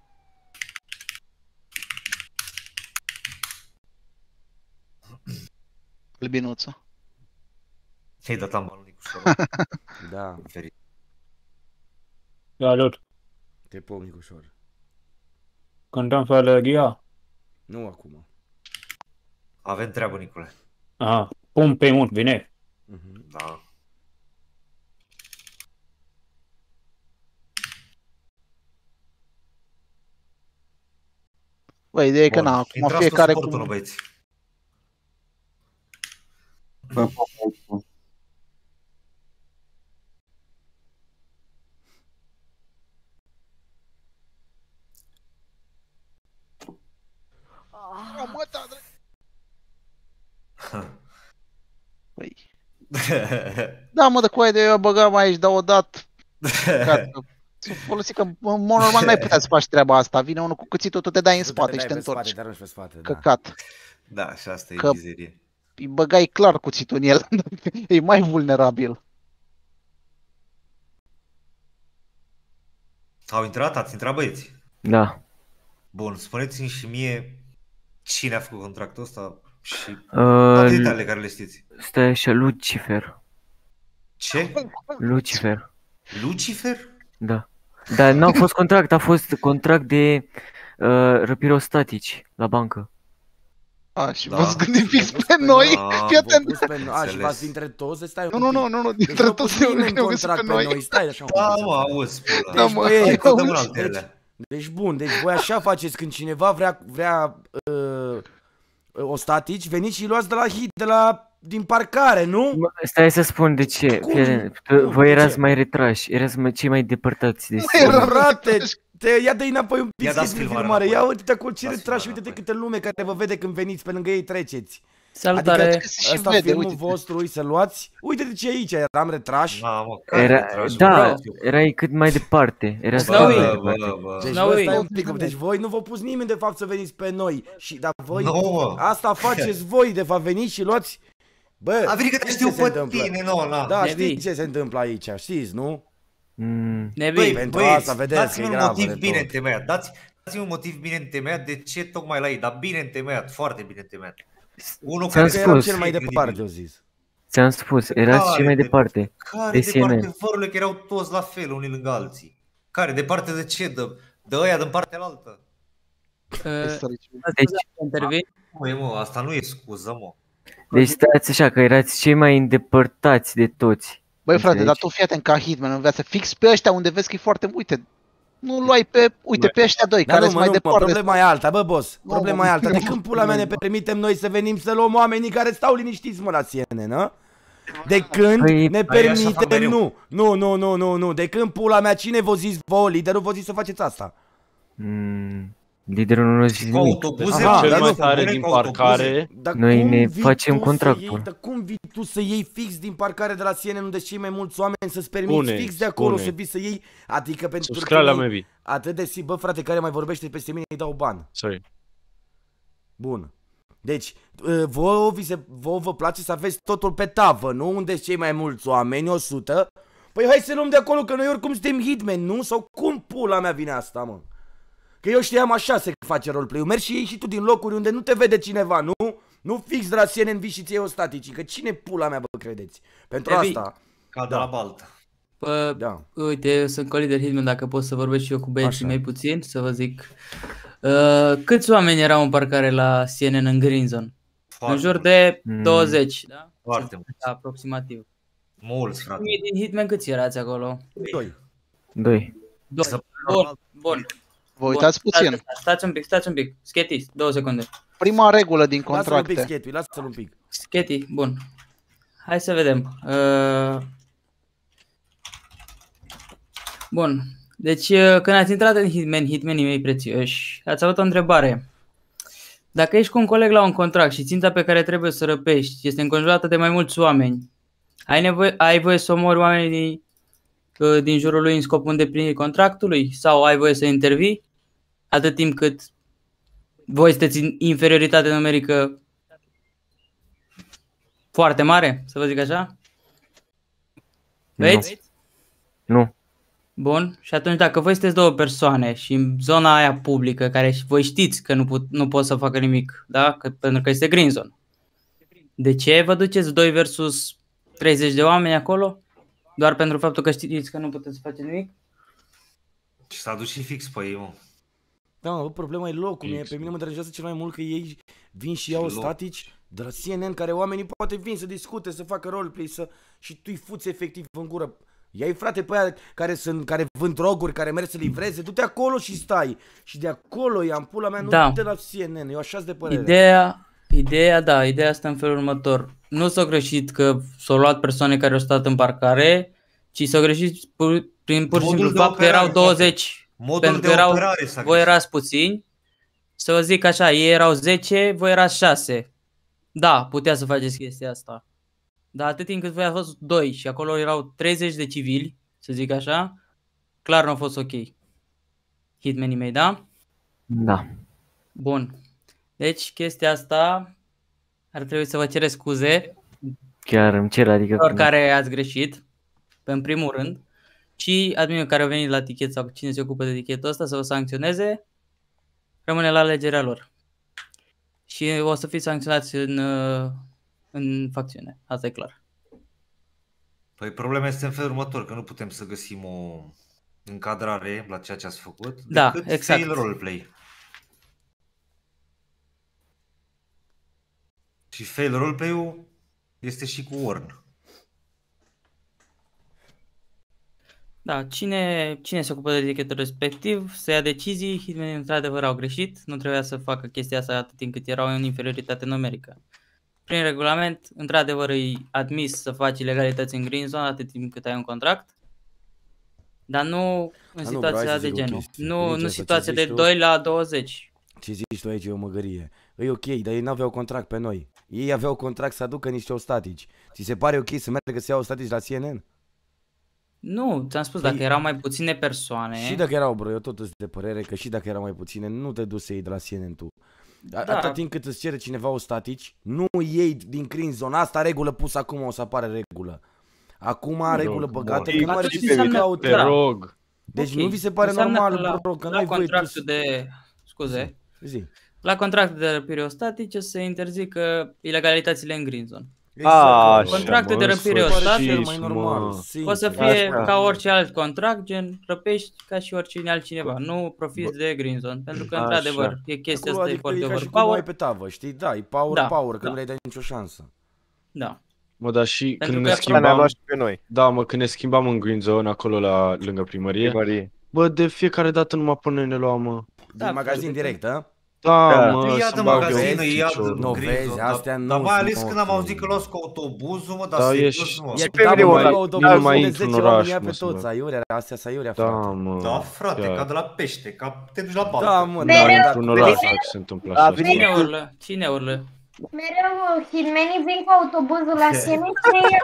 Albinuță. Ți-ai dat am banul Nicușor. Da. Salut. Te pop, Nicușor. Cântăm pe alergia? Nu acum. Avem treabă, Nicule. Aha, pun pe mult, vine. Da. Bă, ideea e că na, acum fiecare cu... Păi. Da, mă, de coaie de eu băgam aici, dar odată. Să folosi că, în mod normal, n-ai putea să faci treaba asta. Vine unul cu cuțitul, tu te dai în spate și te întorci. Căcat. Da, și asta e mizerie. Îi băgai clar cuțitul în el. E mai vulnerabil. Au intrat? Ați intrat, băieți? Da. Bun, spuneți-mi și mie cine a făcut contractul ăsta și toate detaliile care le știți. Stai așa, Lucifer. Ce? Lucifer. Lucifer? Da. Dar n-a fost contract, a fost contract de răpire ostatici la bancă. A, și v-ați gândit fix pe noi? Fii atent! A, și v-ați dintre toți? Stai un pic. Nu, dintre toți ne-au găsit pe noi. Stai așa un pic. Da, mă, auzi, pula. Da, mă, deci bun, deci voi așa faceți când cineva vrea ostatici, veniți și luați de la hit, din parcare, nu? Stai să spun de ce. Voi erați mai retrași, erați cei mai depărtați de frate, ia dă-i înapoi un pic filmare. Ia uite-te acolo ce retrași, uite-te câte lume care vă vede când veniți pe lângă ei treceți. Salutare. Adică ăsta filmul vostru, să-l luați? Uite de ce aici, eram retrași. Erai cât mai departe. Era deci voi nu v-a pus nimeni de fapt să veniți pe noi. Dar voi, asta faceți voi, de fapt veniți și luați. Bă, a venit că te știu pe tine, nu. Da, știi ce se întâmplă aici, știți, nu? Băi, pentru asta vedeți că e gravă. Dați-mi un motiv bine întemeiat. Dați-mi un motiv bine întemeiat de ce tocmai la ei, dar bine întemeiat, foarte bine întemeiat. Unul care era cel mai departe, eu zis. Ți-am spus, erați cel mai departe. Care departe, vărule, că erau toți la fel, unii lângă alții. Care, departe de ce? De ăia, din partea altă. Deci, asta nu e scuză, mă. Deci stați așa, că erați cei mai îndepărtați de toți. Băi frate, dar tu fii atent ca Hitman în viață, fix pe ăștia unde vezi că e foarte... Nu luai pe, pe ăștia doi care sunt mai departe. Problema e alta, bă, boss. Problema e alta. De când pula mea ne permitem noi să venim să luăm oamenii care stau liniștiți, mă, la CNN, nu? De când ne permitem, nu. De când pula mea, cine v-a zis vouă, liderul v-a zis să faceți asta? Liderul nu a zis nimic. Cel mai tare din parcare. Noi ne facem contractul. Dar cum vii tu să iei fix din parcare de la CNN unde cei mai mulți oameni să-ți permiți fix de acolo să vii să iei? Adică pentru că atât de bă, frate, care mai vorbește peste mine îi dau ban. Sorry. Bun. Deci, vouă vă place să aveți totul pe tavă, nu? Unde cei mai mulți oameni, 100. Păi hai să luăm de acolo, că noi oricum suntem hitmen, nu? Sau cum pula mea vine asta, mă? Că eu știam așa se face roleplay-ul. Mergi și iei și tu din locuri unde nu te vede cineva, nu? Nu fix de la CNN vii și ți iei o staticii, că cine pula mea, bă, credeți? Pentru asta... Ca de la baltă. Bă, uite, sunt co-lider Hitman, dacă pot să vorbesc și eu cu băieții mei puțin, să vă zic. Câți oameni erau în parcare la CNN în Green Zone? În jur de 20, da? Foarte mult. Aproximativ. Mulți, frate. Din Hitman câți erați acolo? 2. Bun. Vă uitați puțin. Stați un pic. Sketty, 2 secunde. Prima regulă din contracte. Lasă-l un pic, Sketty, lasă-l un pic. Sketty, bun. Hai să vedem. Bun. Deci, când ați intrat în Hitmanii mei prețioși, ați avut o întrebare. Dacă ești cu un coleg la un contract și ținta pe care trebuie să răpești este înconjurată de mai mulți oameni, ai voie să omori oamenii din jurul lui în scopul îndeplinirii contractului? Sau ai voie să intervii atât timp cât voi sunteți în inferioritate numerică foarte mare, să vă zic așa? Veți? Nu. Bun, și atunci dacă voi sunteți două persoane și în zona aia publică, care voi știți că nu pot să facă nimic, da? Pentru că este green zone, de ce vă duceți 2 versus 30 de oameni acolo? Doar pentru faptul că știți că nu puteți să faceți nimic? Și s-a dus și fix pe ei, mă. Da, mă, problema e locul. Pe mine mă deranjează cel mai mult că ei vin și iau statici de la CNN, care oamenii poate vin să discute, să facă roleplay, și tu îi fuți efectiv în gură. Ia-i, frate, pe aia care vând droguri, care merg să livreze, du-te acolo și stai. Și de acolo i-am pula mea, nu de la CNN, eu așa-s de părere. Ideea stă în felul următor. Nu s-a greșit că s-au luat persoane care au stat în parcare, ci s-a greșit prin pur și simplu fapt că erau 20, pentru că voi erați puțini. Să vă zic așa, ei erau 10, voi erați 6. Da, putea să faceți chestia asta. Dar atât timp cât voi ați fost 2 și acolo erau 30 de civili, să zic așa, clar nu a fost ok. Hitmanii mei, da? Da. Bun. Deci chestia asta ar trebui să vă cereți scuze. Chiar îmi cer, adică... Oricare ați greșit, în primul rând. Și adminul care a venit la tichet sau cine se ocupă de tichetul ăsta să vă sancționeze, rămâne la alegerea lor. Și o să fiți sancționați în facțiune, asta e clar. Păi problema este în felul următor, că nu putem să găsim o încadrare la ceea ce ați făcut, decât exact. Fail roleplay. Și fail roleplay-ul este și cu Warn. Da, cine se ocupă de etichetul respectiv să ia decizii. Hitmanii într-adevăr au greșit, nu trebuia să facă chestia asta atât timp cât erau în inferioritate numerică. Prin regulament, într-adevăr e admis să faci ilegalități în green zone atât timp cât ai un contract, dar nu în situația de genul. Nu în situația de 2 la 20. Ce zici tu aici e o măgărie. E ok, dar ei n-aveau contract pe noi. Ei aveau contract să aducă niște ostatici. Ți se pare ok să meargă să iau ostatici la CNN? Nu, ți-am spus, dacă erau mai puține persoane... Și dacă erau, bro, eu tot sunt de părere că și dacă erau mai puține, nu te duci să iei de la CNN tu. Atâta timp cât îți cere cineva ostatici, nu iei din green zone. Asta regulă pusă acum, o să apară regulă. Acum regulă băgată, că nu are ce să caută. Te rog. Deci nu vi se pare normal, bro, că noi contractul de... Scuze. Zi. La contractul de răpire ostatice se interzică ilegalitățile în green zone. Exact. Contractul de răpire ostatice poate să fie ca orice alt contract, gen răpești ca și oricine altcineva, nu profiți de green zone, pentru că într-adevăr e chestia asta, e foarte overpower. Ai pe tavă, știi? Da, e power, că nu le-ai dat nicio șansă. Da. Mă, dar și când ne schimbam, da, mă, când ne schimbam în green zone acolo la lângă primărie. Bă, de fiecare dată numai până ne luam, mă. Din magazin direct, a? Da, mă, ia de magazin, ia de nu vezi, astea nu. Dar mai ales când am auzit că luați cu autobuzul, mă, dar serios, nu. E pe mine nu mai intru în oraș, mă. Toți aiurea, astea sunt aiurea, frate. Da, mă. Da, frate, ca de la pește, ca te duci la baltă. Da, mă, da, în oraș se întâmplă așa. Cine urlă? Mereu hitmenii vin cu autobuzul la CNN,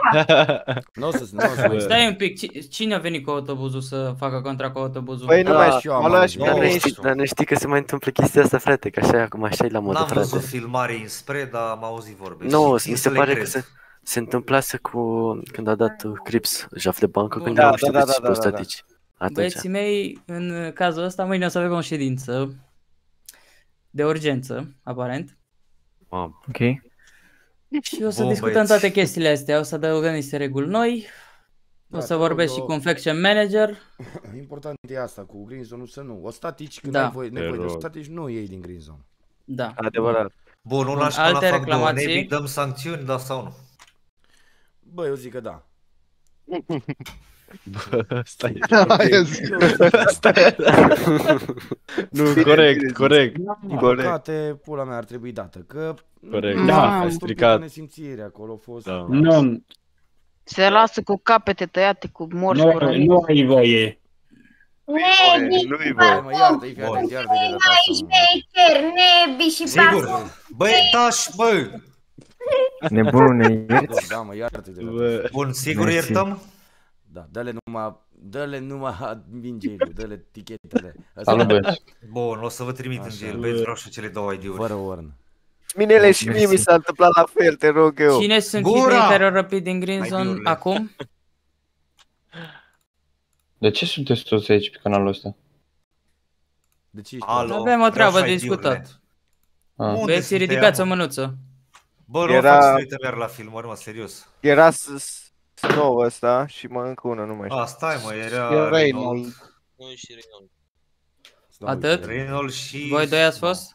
ce ia? Stai un pic, cine a venit cu autobuzul să facă contract cu autobuzul? Păi nu mai știu, dar nu știi că se mai întâmplă chestia asta, frate, că așa e acum, așa e la modă, frate. N-am văzut filmare înspre, dar am auzit vorbe. Nu, mi se pare că se întâmplase cu când a dat Crips jaf de bancă, când au știut pe statici. Băieții mei, în cazul ăsta, mâine o să avem o ședință de urgență, aparent. Ok. Și o să discutăm toate chestiile astea, o să adăugăm niște reguli noi, o să vorbesc și cu un faction manager. Important e asta, cu green zone să nu. O statici, când ai nevoie de statici, nu iei din green zone. Da. Adevărat. Bun, una și până fac două, ne dăm sancțiuni, da sau nu? Bă, eu zic că da. Bă, stai. Nu, corect. Păcate, pula mea ar trebui dată, că... Corect, da, ai stricat. Nesimțire acolo a fost... Nu. Se lasă cu capete tăiate, cu morți cu răni. Nu ai voie. Nu-i voie. Sigur. Băi, tași, bă! Nebunul ne ierți? Da, mă, iartă-te. Bun, sigur iertăm? Da, dă-le numai vingeilor, dă-le tichetele. Salut, băieți. Bun, o să vă trimit în gel, băieți, vreau și cele două ID-uri. Fără orn. Minele și mie mi s-a întâmplat la fel, te rog eu. Cine sunt cei care au răpit din green zone acum? De ce sunteți toți aici pe canalul ăsta? De ce ești? Avem o treabă de discutat. Băieții, ridicați o mânuță. Bă, nu faci să uită la filmări, mă, serios. Era Snow ăsta și încă una, nu mai știu. Stai, mă, era Reynolds. Nu și Reynolds. Atât? Reynolds și... Voi doi ați fost?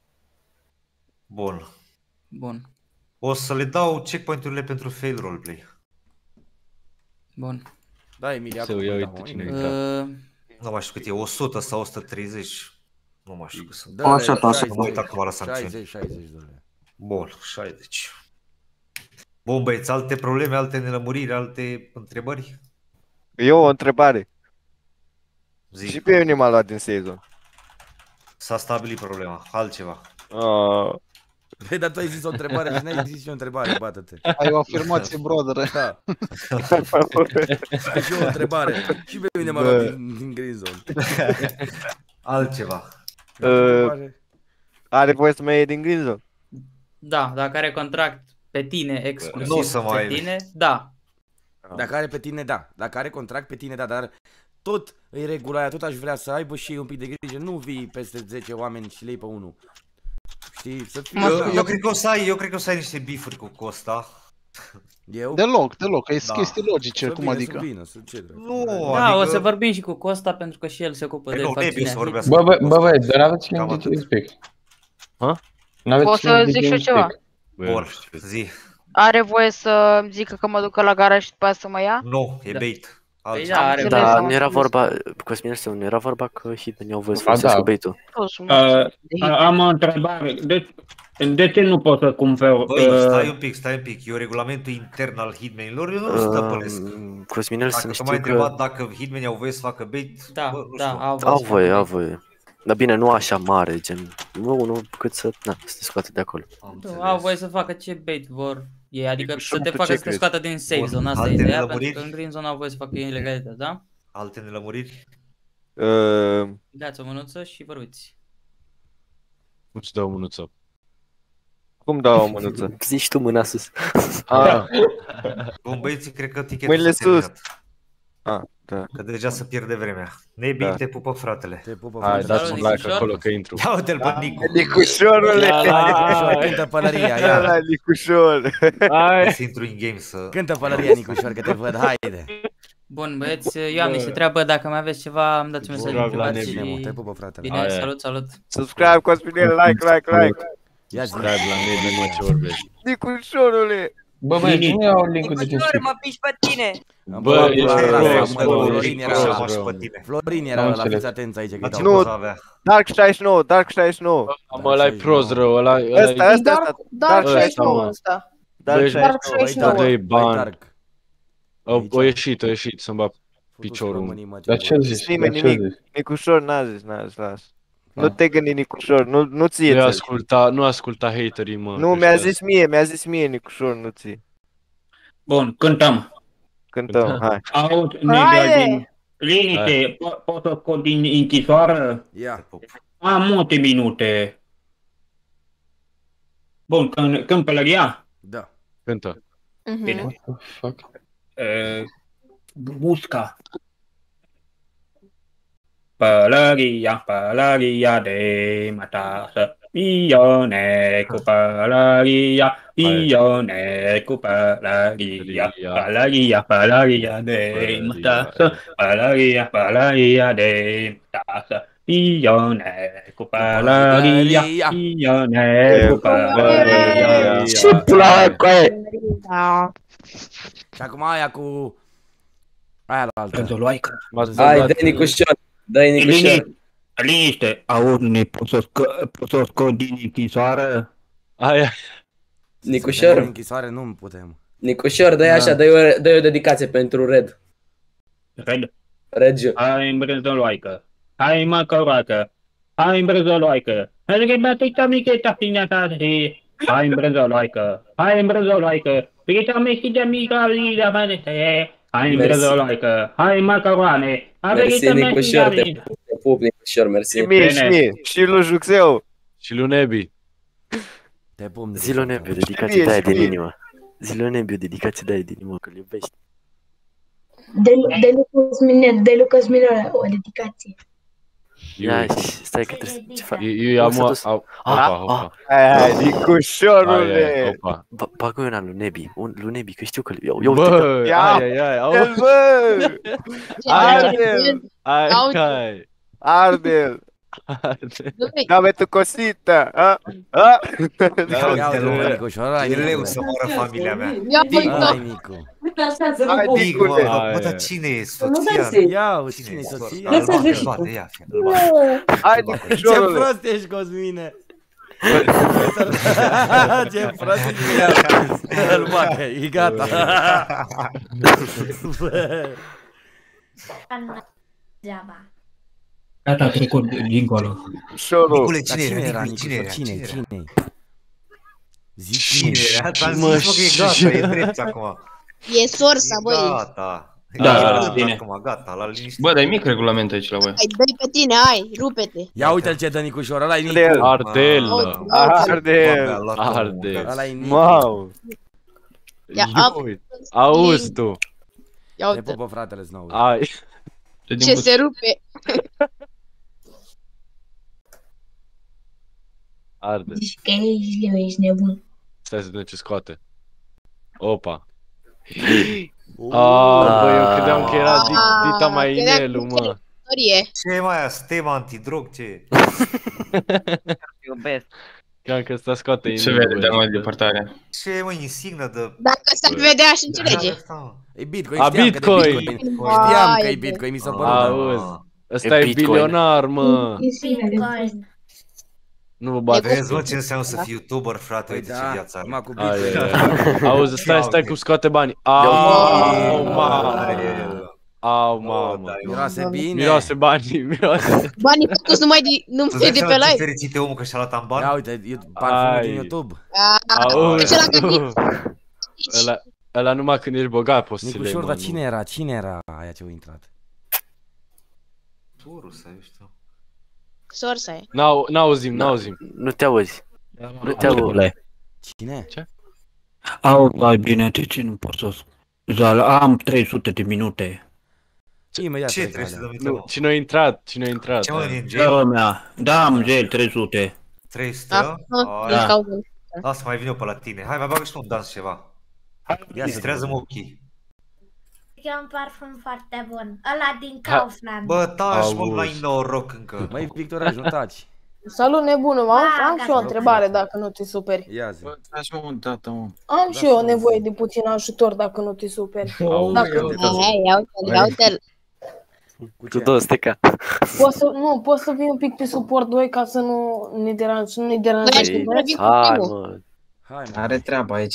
Bun. O să le dau checkpoint-urile pentru fail roleplay. Bun. Da, Emilia, să ia uite cine nu mai știu cât e, 100 sau 130. Nu mai știu cât sunt. Așa, mă uit acum la sancțiuni. 60 de. Bun, 60. Bun, băieți, alte probleme, alte nelămuriri, alte întrebări? Eu o întrebare. Zic. Și pe mine m-a luat din sezon. S-a stabilit problema, altceva. Păi, dar tu ai zis o întrebare și n-ai zis și o întrebare, bată-te. Ai o afirmație, brother. Da. Și o întrebare. Și pe mine m-a luat din green zone. Altceva. Are voie să mai iei din green zone? Da, dacă are contract pe tine, exclusiv nu să mai pe tine, da. Dacă are pe tine, da. Dacă are contract pe tine, da, dar tot e regula aia, tot aș vrea să aibă și un pic de grijă, nu vii peste 10 oameni și le iei pe unul. Știi, să fie... Eu cred că o să ai niște bifuri cu Costa. Eu? Deloc, e chestii logice, cum adică? Nu, da, adică... o să vorbim și cu Costa pentru că și el se ocupă de facțiunea. Bă, băieți, dar n-aveți schimb de speak. Pot să zic și eu ceva? Bun, zi. Are voie să zică că mă ducă la garaj și după aia să mă ia? Nu, e bait. Da, nu era vorba, Cosmin, nu era vorba că hitmenii au voie să folosească bait-ul. Am o întrebare. De ce nu pot să cumpăr? Băi, stai un pic. Eu regulamentul intern al hitmenilor, eu nu stăpânesc. Cosminel, dacă tu m-ai întrebat dacă hitmenii au voie să facă bait, da, au voie. Dar bine, nu așa mare, gen, nu cât să te scoate de acolo. Au voie să facă ce bait vor ei, adică să te facă să te scoată din safe zone, asta e ideea, pentru că în green zone au voie să facă ilegalități, da? Alte nelămuriri? Dați o mânuță și vorbiți. Nu-ți dau o mânuță. Cum dau o mânuță? Zici tu mâna sus. Bun, băieții, cred că tichetul mâinile sus. Da. Că deja se pierde vremea. Nebi, te pupă fratele. Te pupă fratele. Hai, dați un like acolo că intru. Ia uite-l pe Nicu. Nicușorule! Cântă pălăria, ia. Nicușor! Hai să intru în game să... Cântă pălăria, Nicușor, că te văd, haide. Bun, băieți, eu am niște treabă, dacă mai aveți ceva, îmi dați un mesaj în privat și... Te pupă fratele. Bine, salut, salut. Subscribe, Cosminel, like. Ia subscribe la Nebi, mă, ce vorbești. Nicușorule! Bă, băi, nu iau link-ul de Nicușor, mă piși pe tine! Bă, Florin era la fiți atenți aici că nu, Dark 69, Dark 69. Mă, ăla-i prost rău, ăla... Ăsta, Dark 69 ăsta. Dark 69. Dă-i bani. O ieșit, să-mi bag piciorul. Dar ce zici? Nimeni nimic, Nicușor n-a zis, las. Nu te gândi, Nicușor, nu ție. Nu asculta haterii, mă. Nu, mi-a zis mie, Nicușor, nu ție. Bun, cântăm, hai. Aud, Nebi, liniște, pot să scot din închisoară? Ia. Am multe minute. Bun, cânt pălăria? Da. Cântă. Bine. Musca. Pălăria de matasă, Ione cu pălăria cu pălăria de matasă, pălăria de matasă, Ione cu pălăria cu pălăria. Ce placă! Și acum aia cu... aia la altă. Hai, dă-i Nicușor. Dă-i Nicușor. Liniște, auzi, poți să scot din închisoară? Aia. Nicușor. Din închisoare nu putem. Nicușor, dă-i așa, dă-i o dedicație pentru Red. Regiu. Hai în brânzăloaică, hai măcăroacă, hai în brânzăloaică, hai în brânzăloaică, Pita mechida mica vida vanete. Hai în brânzăloaică, hai macaroane. Mersi, Nicușor, te pup, Nicușor, mersi. Și lui Juxeu. Și lui Nebi. Te pup, zi lui Nebi, o dedicație de aia din inimă. Zi lui Nebi, o dedicație de aia din inimă, că îl iubești. De lui Cosminel, o dedicație. Ia, stai că trebuie să fac. Eu am... Opa. Hai, Nicușorule. Bagă una lui Nebi, că știu că... Bă, ai, Ardel. Dame tu cosita. E leu să moară familia mea. Hai, Nicu. Hai, Nicule. Bă, dar cine e soția? Ia, cine e soția? Hai, Nicușorule. Ce prost ești, Cosmine. Ce prost ești. Îl bate, e gata. Gata, a trecut dincolo. Nicule, cine era? Cine? Zici cine era? Ți-am zis că e gata, e drept acum. E sorsa, băi. Gata. Da, bine. Acum, gata, la liniște. Bă, dar e mic regulament aici la voi. Hai, dă-i pe tine, hai, rupe-te. Ia uite-l ce dă Nicușor, ăla-i Nicu. Ardel. Ăla-i Nicu. Wow. Auzi tu. Te pupă fratele Snow. Ce se rupe. Arde. Zici că ești nebun. Stai să vedem ce scoate. Opa. Bă, eu credeam că era Dita Mainelu, mă. Ce mai stema antidrog, ce? Iubesc. Credeam că ăsta scoate ce vede de mai depărtare? Ce, mă, insignă de... Dacă s-ar vedea și înțelege. E Bitcoin, știam că e Bitcoin, mi s-a părut. Auzi, ăsta e bilionar, mă. Nu vă bate. Vezi, mă, ce înseamnă să fii YouTuber, frate, uite ce viața are. Auzi, stai cum scoate banii. Au, mamă. Miroase bine. Miroase banii, miroase. Banii făcuți numai de pe live. Fericite omul că și-a luat în bani. Ia uite, parfumul din YouTube. Ce l-a gândit? Ăla numai când ești bogat poți să le Nicușor, dar cine era? Cine era aia ce a intrat? Sorusa, eu știu. Sorsa e. N-auzim. Nu te auzi. Nu te auzi. Cine? Ce? Au, bine, ce nu pot să spun. Am 300 de minute. Imediat. Ce 300 de minute? Cine a intrat? Ce mă, din jail? Da, am jail 300. 300? Da. Lasă, mai vin eu pe la tine. Hai, mai bagă și tu un dans ceva. Distrează-mă ochii. E un parfum foarte bun. Ăla din Kaufland. Bă, taci, mă, n-ai noroc încă. Măi, Victor, ajutați. Salut, nebună, am și eu o întrebare, dacă nu te superi. Ia zi. Am și eu nevoie de puțin ajutor, dacă nu te superi. Ia uite-l. Cu 200 k. Poți să vii un pic pe suport 2 ca să nu ne deranjezi. Hai, mă. Are treabă aici.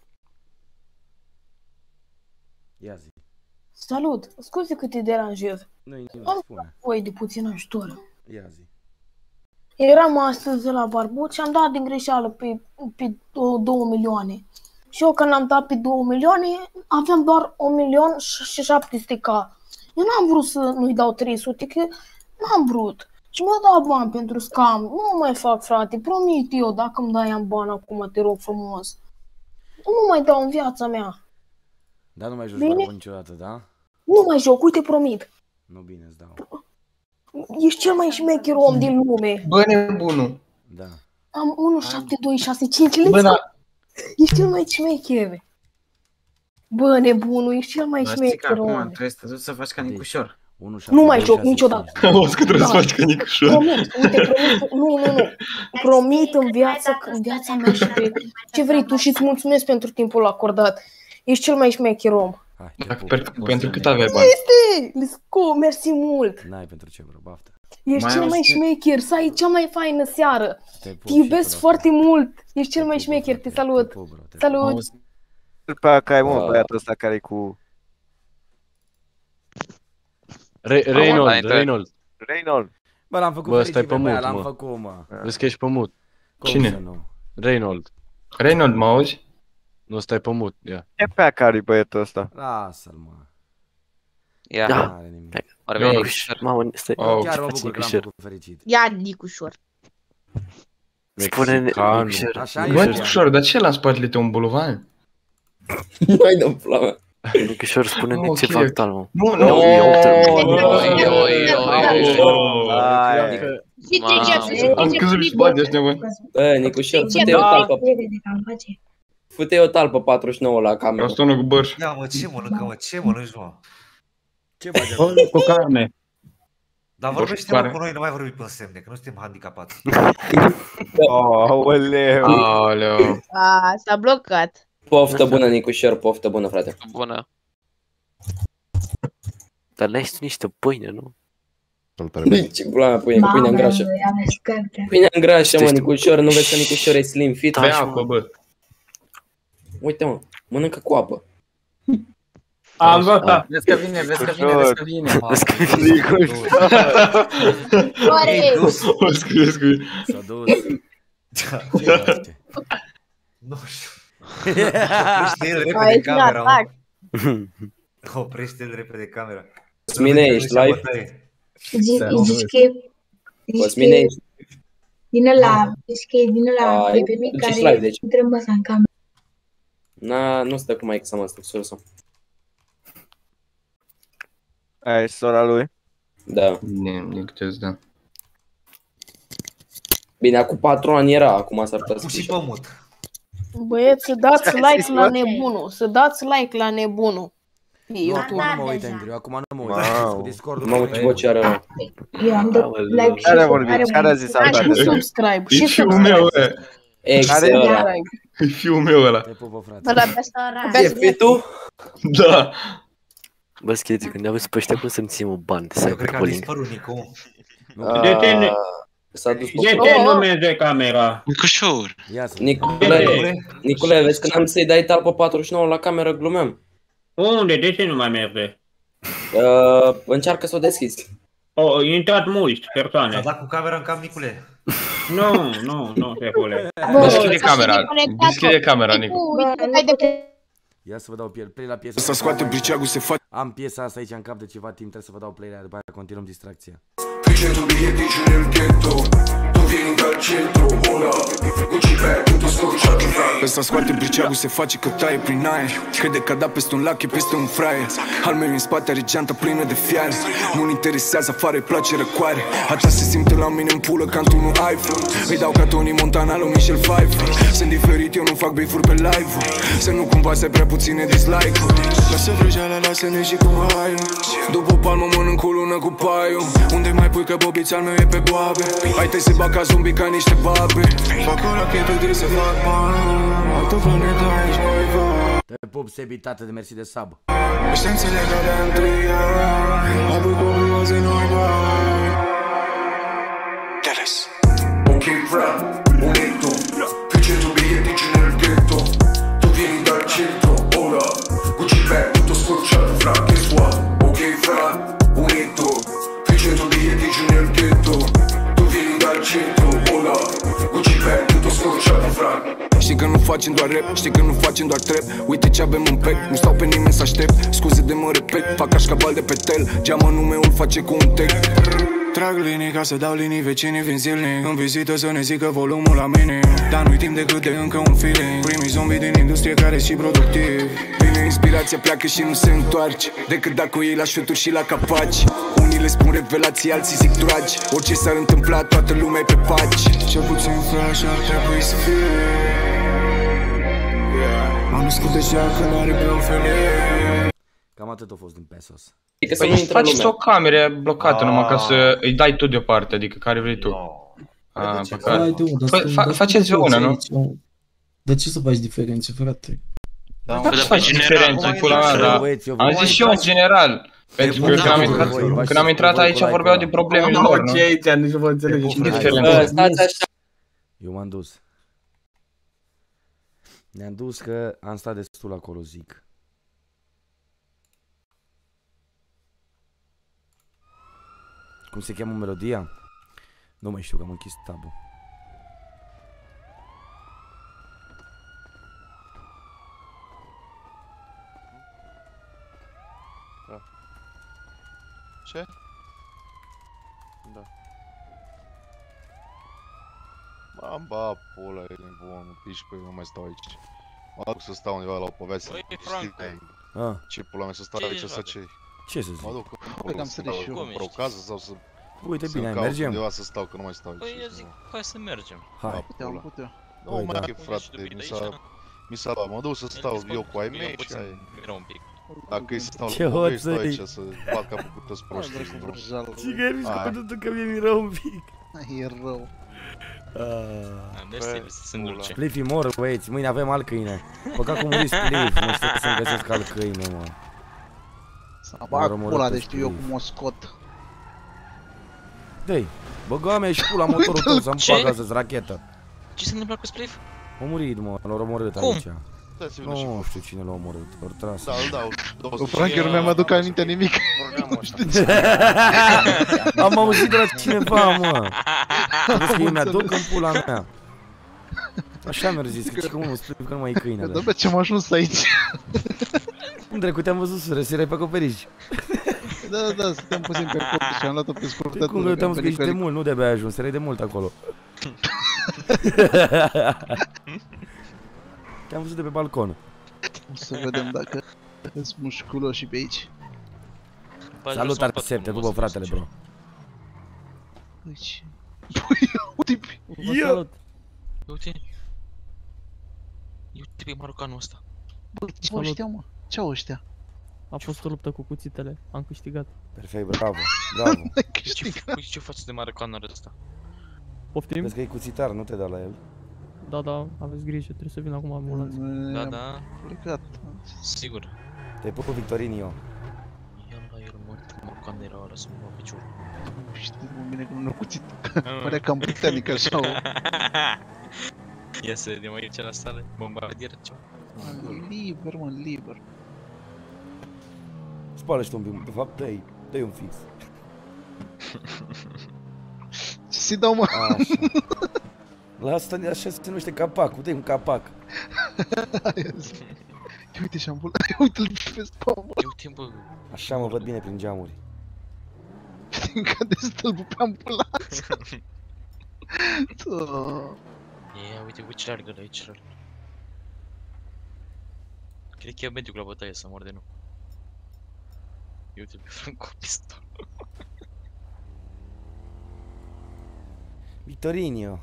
Ia zi. Salut, scuze că te deranjez. Am nevoie de puțin ajutor. Ia zi. Eram astăzi la barbut și am dat din greșeală pe 2 milioane. Și eu când am dat pe 2 milioane, aveam doar 1.700.000. Eu n-am vrut să nu-i dau 300, că n-am vrut. Și mi-a dat bani pentru scam. Nu mai fac, frate, promit eu, dacă îmi dai am bani acum, te rog frumos. Nu mai dau în viața mea. Dar nu mai joci barbut niciodată, da? Nu mai joc, uite, promit. Nu, bine, îți dau. Ești cel mai șmecher om din lume. Bă, nebunul. Da. Am 17265 lei. Ești cel mai șmecher. Bă, nebunul, ești cel mai șmecher om. Acum trebuie să te duci să faci ca Nicușor. Nu mai joc niciodată. Auzi că trebuie să faci ca Nicușor. Promit, uite, promit. Nu. Promit în viața mea și pe ce vrei tu și îți mulțumesc pentru timpul acordat. Ești cel mai șmecher om. Pentru cât aveai bani? Este! Let's go, mersi mult! N-ai pentru ce, bro, baftă. Ești cel mai șmecher, să ai cea mai faină seară. Te iubesc foarte mult. Ești cel mai șmecher, te salut. Salut! Pe aia care, mă, băiatul ăsta care e cu... Reynold. Bă, l-am făcut fericit pe băia, l-am făcut, mă. Vezi că ești pe mut. Cine? Reynold, mă auzi? Nu, stai pe mut, ia. Ce pe aia care e băiatul ăsta? Lasă-l, mă. Ia. N-are nimic. Chiar mă bucur că l-am făcut fericit. Ia, Nicușor. Spune Nicușor. Bă, Nicușor, dar ce la spatele tău un bolovan? Mai dă-mi plamă. Nicușor, spune-ne ceva actual, mă. Nu. Am căzut și bani ăștia, mă. Bă, Nicușor, fute-i o talpă. Fute-i o talpă 49 la cameră. Asta cu bărș. Ia, mă, ce mănâncă, mă? Ce mănânci, mă? Ce bagi acolo? Cu carne. Dar vorbește-mă cu noi, nu mai vorbi pe semne, că nu suntem handicapați. Aoleu. S-a blocat. Poftă bună, Nicușor, poftă bună, frate. Bună. Dar n-ai tu niște pâine, nu? Ce pula mea pâine, că pâinea îngrașă. Pâinea îngrașă, mă, Nicușor, nu vezi că Nicușor e slim fit? Bea apă, bă. Uite, mă, mănâncă cu apă. Am văzut. Vezi că vine. S-a dus. Nu știu. Oprește-l repede camera, mă. Oprește-l repede camera. Cosmine, ești live? Zici că... Cosmine, ești... Vine la pe mic care intră în măsa în cameră. Nu stă cu Mike Sama, stă cu sora. Aia e sora lui? Da. Nictez, da. Bine, acum 4 ani era, acum s-ar putea să fie. Și pe mut. Băieți, să dați like la nebunul, să dați like la nebunul. Eu acum nu mă uit, Andrew, acum nu mă uit. Discord-ul. Mamă, ce voce are ăla. Eu am dat like și care a zis asta? Și subscribe. E fiul meu ăla. E fiul meu ăla. Te pupă, frate. E fitul? Da. Bă, Schieți, când ne auzi pe ăștia, cum să-mi ținem o bani de cyberbullying? De ce nu merge camera? Nicușor. Nicule, vezi că n-am să-i dai talpă 49 la cameră, glumeam. Unde? De ce nu mai merge? Încearcă să o deschizi. Au intrat mulți persoane. A dat cu camera în cap, Nicule? Nu, șefule. Deschide camera, deschide camera, Nicu. Ia să vă dau play la piesa. Să scoate briceagul, se face. Am piesa asta aici în cap de ceva timp, trebuie să vă dau play la, după aia continuăm distracția. Ăsta scoate briceagul, se face că taie prin aer. Crede că a dat peste un lac, e peste un fraier. Al meu în spate are geanta plină de fiare. Nu-l interesează, afară îi place răcoare. Așa se simte la mine în pulă ca într-unul iPhone. Îi dau ca Tony Montana lui Michel Pfeiffer. Sunt diferit, eu nu fac beef-uri pe live-uri. Să nu cumva să ai prea puține dislike-uri. Lasă vrăjeala, lasă-ne și cu haiul. După o palmă mănânc o lună cu paiul. Unde mai pui că bobița meu e pe boabe. Hai te se bag ca zombi ca niște babe. Fac o rachetă, trebuie să fac bani. Altă planetă aici noi va. Te pup, Sebi, tată, de mersi de sub. Să înțeleg că de-am 3 ani. Apoi copii să noi bani. Teles. Ok, frate, bonito. Fece tu bietici nel ghetto. Tu vieni dal centro, ora. Gucci bag, tutto scocciato, fra, guess what? Ok, frate, bonito. Fece tu bietici nel ghetto. Tu vieni dal centro, ora. Gucci bag, tutto scocciato, fra. Știi că nu facem doar rap, știi că nu facem doar trap. Uite ce avem în pec, nu stau pe nimeni să aștept. Scuze de mă repet, fac cașcaval de pe tel. Geamă numeul face cu un tec. Trag linii ca să dau linii, vecinii vin zilnic. În vizită să ne zică volumul la mine. Dar nu-i timp decât de încă un feeling. Primii zombie din industrie care și productiv. Vine inspirația, pleacă și nu se întoarce. Decât dacă iei la șuturi și la capaci. Unii le spun revelații, alții zic tragi. Orice s-ar întâmpla, toată lumea e pe paci. Cel puțin flash ar trebui să fie. M-am născut deja că n-are pe o femeie. Cam atât a fost din Pesos. Păi faci o cameră blocată numai ca să îi dai tu deoparte, adică care vrei tu. Faceți-o una, nu? De ce să faci diferențe, frate? Faci diferențe, pula mea, dar am zis și eu în general. Pentru că când am intrat aici vorbeau de problemele lor, nu? Nici nu vă înțelege. Eu m-am dus. Ne-am dus că am stat destul acolo, zic. Cum se cheamă melodia? Nu mai știu, că am închis tabul. Da. Ce? Da. M-am bat pula, e nebun, pișcă, nu mai stau aici. Mă duc să stau undeva la o poveste. Ce pula mea să stau aici să ce? Ce să zic? Mă duc într-o casă sau să... Uite bine, mergem. Undeva să stau, că nu mai stau aici. Păi eu zic, hai să mergem. Hai. Nu mai e, frate, mi s-a luat. Mă duc să stau eu cu ai mei și ai... Dacă e să stau la poveste, stau aici să bat capul cu toți proștii. Ce gări mișcă cu totul că mi-e rău un pic. E rău. Spliffy mor, băieți, mâine avem alt câine. Păcat cum muri Spliff, nu știu să-mi găsesc alt câine, mă. S-a bag pula de știu eu cum o scot. Dă-i, băga mea și pula motorul tău să-mi facă astăzi rachetă. Ce s-a întâmplat cu Spliff? A murit, mă, l-a omorât aici. Nu știu cine l-a omorât, ori tras. O Franker nu mi-am aduc aminte nimic. Am auzit de la cineva, mă. Crezi că eu mi-aduc în pula mea. Așa mi-a zis, că știi că unul spune că nu mai e câinele. Da, bă, ce-am ajuns aici? Cum dracu, te-am văzut sus, răsirai pe acoperiș. Da, suntem puțin pe acoperiș și am luat-o pe scurtătură. Cum că te-am zis că ești de mult, nu de-abia ai ajuns, erai de mult acolo. Te-am văzut de pe balcon. O să vedem dacă sunt mușculoși pe aici. Salut, Arcep, te după fratele, bro. Uite. Uite. Uite. Uite pe marocanul ăsta. Bă, ce ăștia, mă? Ce au ăștia? A fost o luptă cu cuțitele, am câștigat. Perfect, bravo, bravo. Ce faci de marocanul ăsta? Poftim? Vezi că e cuțitar, nu te da la el. Da, aveți grijă, trebuie să vin acum ambulanță. Da. Plecat. Sigur. Te-ai pus cu Victorinio. Ia la el mort, marocan era ăla să mă lua piciorul. Știi cum bine că nu l-a cuțit. Părea cam britanic așa. Ia să vedem aici la sală, bombardieră ceva. Liber, mă, liber. Spală-și un pic, de fapt dă-i un fix. Ce să-i dau, mă? Așa. La asta așa se numește capacul, dă-i un capac. Uite și uite-l pe spate, bă. Așa mă văd bine prin geamuri. Știi, cade stâlpul pe ambulanță. Ia, uite ce largă la aici. Cred că e medicul la bătaie să mor de nu. Uite pe Franco cu pistol. Vitorinio.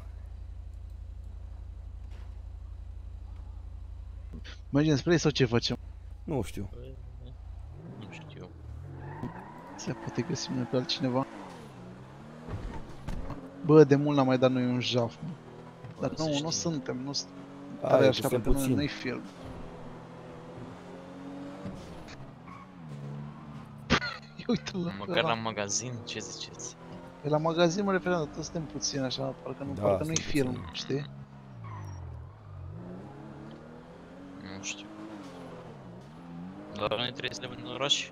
Mergem spre ei sau ce facem? Nu știu. Nu știu. Se poate găsim noi pe altcineva. Bă, de mult n-am mai dat noi un jaf, mă. Dar nu suntem, nu suntem. Tare așa, pentru noi nu-i film. Uite-l. Măcar la magazin, ce ziceți? Pe la magazin mă referam, dar toți suntem puțin așa, parcă nu-i film, știi? Nu știu. Dar noi trebuie să ne vedem în oraș?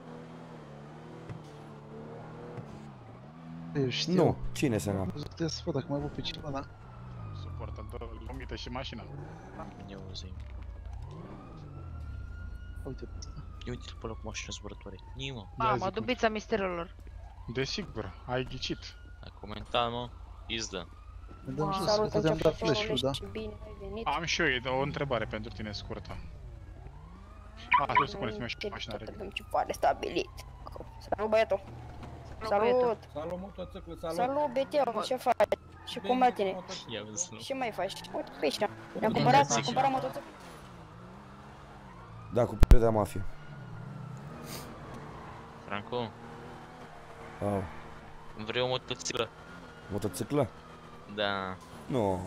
Eu știu. Nu, cine să n-am? Trebuie să văd dacă mai văd pe cineva, da? Suportă, dă lumită și mașina. Eu zi. Uite pe asta. Uite-l pe ăla cu mașina zburătoare. Nimă. Mamă, dubița misterelor. Desigur, ai ghicit. Ai comentat, mă? Pizdă. Ne dăm jos, că te-am dat flash-ul, da? Am și eu o întrebare pentru tine scurtă. Trebuie să puneți-mi și mașina repede. Avem cipoare stabilit. Salut, băiatul. Salut! Salut, motociclu, salut! Salut, BT, ce faci? Și cum la tine? Ce mai faci? Uite pe aici. Ne-am cumpărat motociclu. Da, cu preda mafia. Franco? Au. Vrei o motociclă? Motociclă? Da. Nu.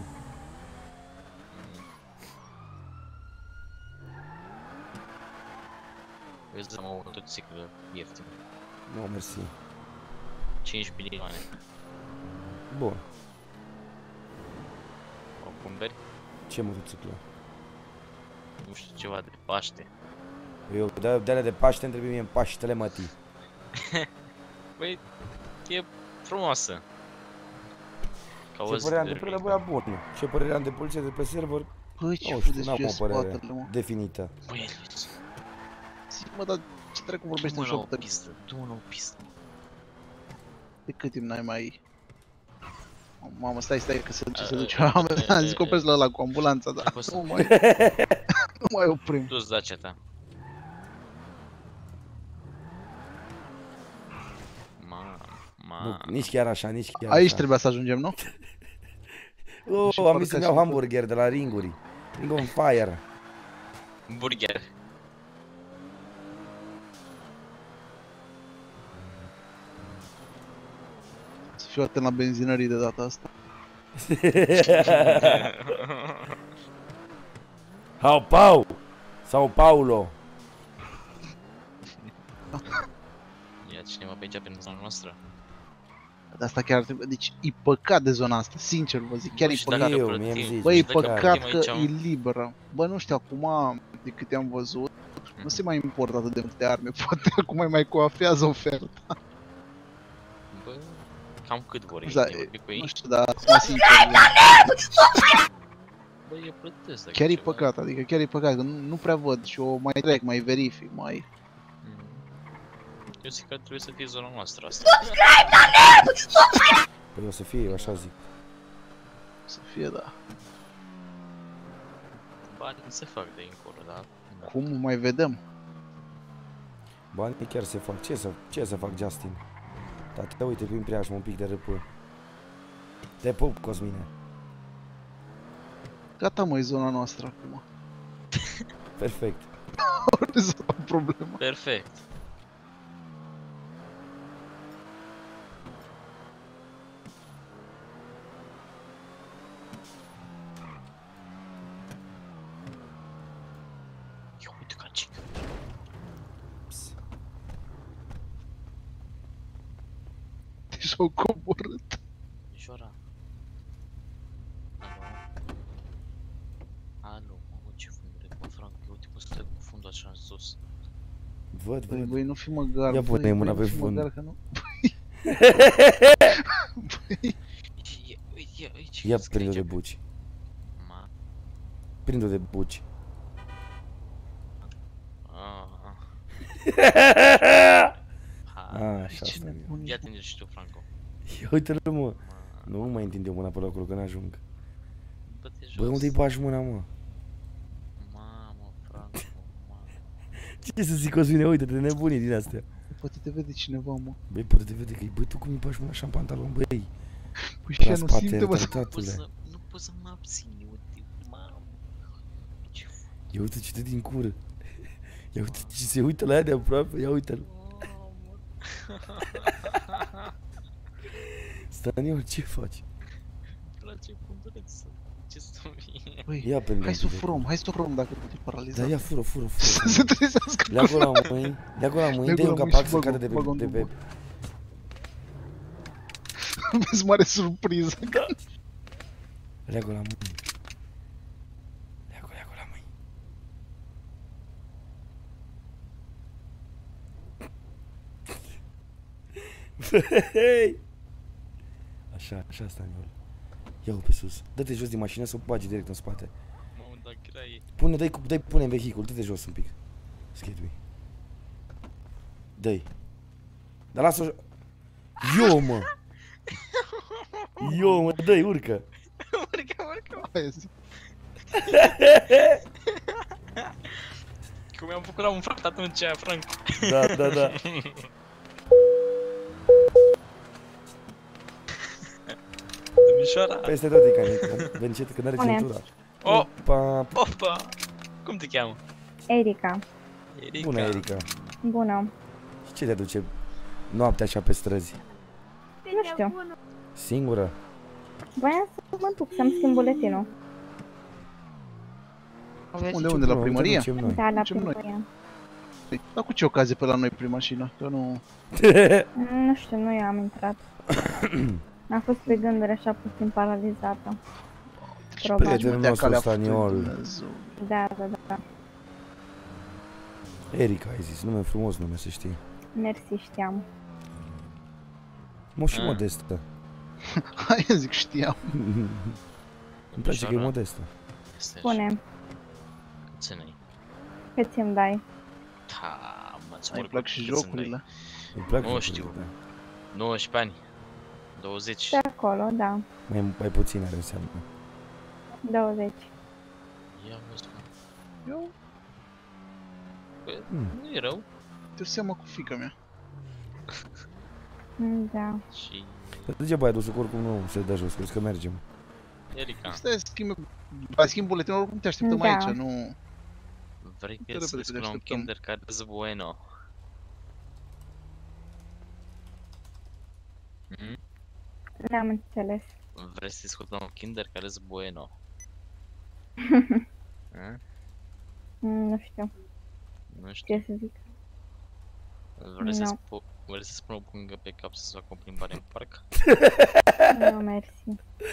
Vezi să am o motociclă ieftină. Nu, mersi. 5 milioane. Bun. O cumperi? Ce motociclă? Nu știu, ceva de Paște. Eu de-alea de Paște îmi trebuie mie în Paștele mătii. Băi, e frumoasă. Ce părere am de părere băia bună. Ce părere am de poliție de pe server? Băi, ce n-am o părere definită. Băi, Elius. Mă, dar ce dracu vorbești în șoptă? Du-mă la o pistă. De cât timp n-ai mai... Mamă, stai că se duce, se duce. Am zis că opresc la ăla cu ambulanța, dar nu mai oprim. Du-ți Dacia ta. Nu, nici chiar așa, nici chiar aici așa. trebuia să ajungem, nu? Am zis să-mi iau hamburger de la Ringuri. Ring on Fire. Burger. Să fiu atent la benzinării de data asta. Sau Paulo. Ia cineva pe aici prin zona noastră. De asta chiar ar trebui, deci e păcat de zona asta, sincer vă zic, chiar e păcat. Băi, e păcat că e liberă. Bă, nu știu, acum, de câte am văzut, nu se mai importă atât de multe arme, poate acum mai coafează oferta. Bă, cam cât vor ei? Nu știu, dar acum sincer. Bă, eu plătesc. Chiar e păcat, adică chiar e păcat, că nu prea văd și o mai trec, mai verific, mai... Eu zic că trebuie să fie zona noastră asta. Păi o să fie, eu așa zic. O să fie, da. Bani se fac de încolo, da? Cum mai vedem? Banii chiar se fac. Ce să fac, Justin? Tata, uite prin preajmă un pic de râpă. Te pup, Cosmine. Gata, mă, e zona noastră acum. Perfect. Rezolvat problema. Perfect. Și-au coborât. Mișora. Alo, mamă, ce fundere, bă, Frank, uite cum stă cu fundul așa în sus. Văd, văd. Băi, nu fi măgar. Ia pune mâna pe fund. Ia prinde-o de buci. Prinde-o de buci. Așa asta. Ia tinde și tu, Franco. Ia uite-l, mă. Nu mai întinde mâna pe acolo, că n-ajung. Bă, unde-i bagi mâna, mă? Mamă, Franco, mamă. Ce să zic, Cosmine, uite-te, nebunii din astea. Poate te vede cineva, mă. Băi, poate te vede că-i, băi, tu cum îi bagi mâna așa în pantalon, băi? Păi și ea nu simte, mă. Nu pot să mă abțin, uite, mamă. Ia uite ce te din cură. Ia uite ce se uită la ea de aproape, ia uite-l. Staniol, ce faci? Îmi place punduleț, ce să fie. Băi, ia pe hai să o furăm, hai să o furăm dacă te paralizat. Da, ia fură. Să trezească. Leagă la mâini, dă-i un capac să cadă de pe... Vezi mare surpriză. Da. Leagă la mâini. Leagă la mâini. Hei! Așa, Staniol. Ia-o pe sus. Dă-te jos din mașină să o bagi direct în spate. Mamă, da graie. Pune în vehicul, dă-te jos un pic. Skate-ui. Dă-i. Dar lasă-o... Eu, mă! Dă-i, urcă! Urcă! Cum mi-am făcut la un fract atunci, Franco. Da. Domnișoara. Peste tot e canică. Vă încet că n-are centura. Opa! Cum te cheamă? Erica. Bună, Erica. Bună. Și ce te aduce noaptea așa pe străzi? Nu știu. Singură? Voiam să mă duc să-mi schimb buletinul. Unde? La primărie? Da, la primărie. Dar cu ce ocazie pe la noi prin mașină? Că nu... Nu știu, nu eu am intrat. Am fost pe gânduri așa puțin paralizată. Prietenul nostru, Staniol. Da. Erica, ai zis, nume frumos nume, să știi. Mersi, știam. Mă, și modestă. Hai, zic, știam. Îmi place că e modestă. Spune. Ce n-ai? Cât ți-mi dai? Da, mă-ți îmi plac și jocurile. Nu știu. 19 ani. 20. De acolo, da. Mai puțin are înseamnă. 20. Ia văzut. Eu? Nu e rău. Te seama cu fiica mea. Da. Și... Degeaba ai dus-o, că oricum nu se dă jos, crezi că mergem. Erica. Stai, schimb buletinul, oricum te așteptăm aici, nu... Vrei că să crezi la un kinder care e bueno? N-am înțeles. Vrei să discutăm un kinder care e bueno? Nu știu. Nu știu. Ce să zic? Vrei să spun o pungă pe cap să fac o plimbare în parc? Nu, mersi.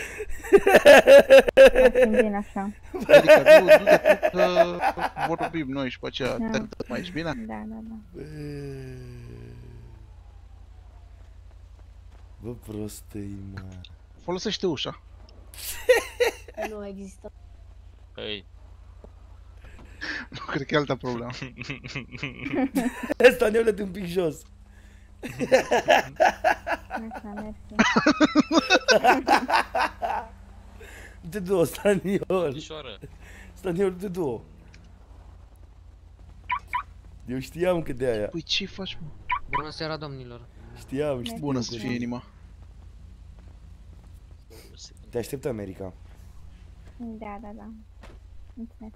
Mă bine așa. Adică, du-te tu că vorbim noi și pe aceea te întâlnim aici, bine? Da. Bă, prostei, mă. Folosește ușa. Nu există. Păi... Nu cred că e alta problemă. Staniole-te un pic jos. Așa, mersi. Te du-o, Staniol. Staniol, te du-o. Eu știam că de aia. Păi ce faci, mă? Bună seara, domnilor. Știam. Bună să fie inima. Te așteptăm, Erica. Da. Mulțumesc.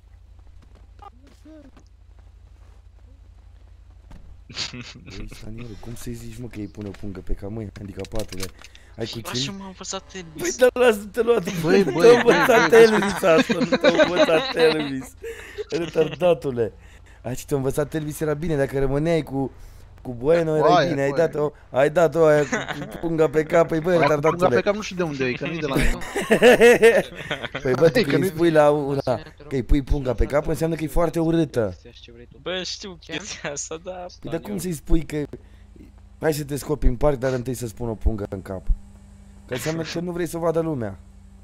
Băi, Staniol, cum să-i zici, mă, că îi pune o pungă pe camâini, handicapatule? Ai cuțit? Așa m-am învățat Elvis. Păi, dar lasă-te luat. Băi, nu te-a învățat Elvis asta, nu te-a învățat Elvis. Retardatule. Aici te-a învățat Elvis, era bine dacă rămâneai cu cu Bueno erai bine, ai dat-o aia cu punga pe cap, păi bă, retardatule. Punga pe cap nu știu de unde e, că nu-i de la mine. Păi bă, tu când îi spui la una, că îi pui punga pe cap, înseamnă că e foarte urâtă. Bă, știu chestia asta, dar... Păi dar cum să-i spui că... Hai să te scopi în parc, dar întâi să spun o pungă în cap. Că înseamnă că nu vrei să o vadă lumea.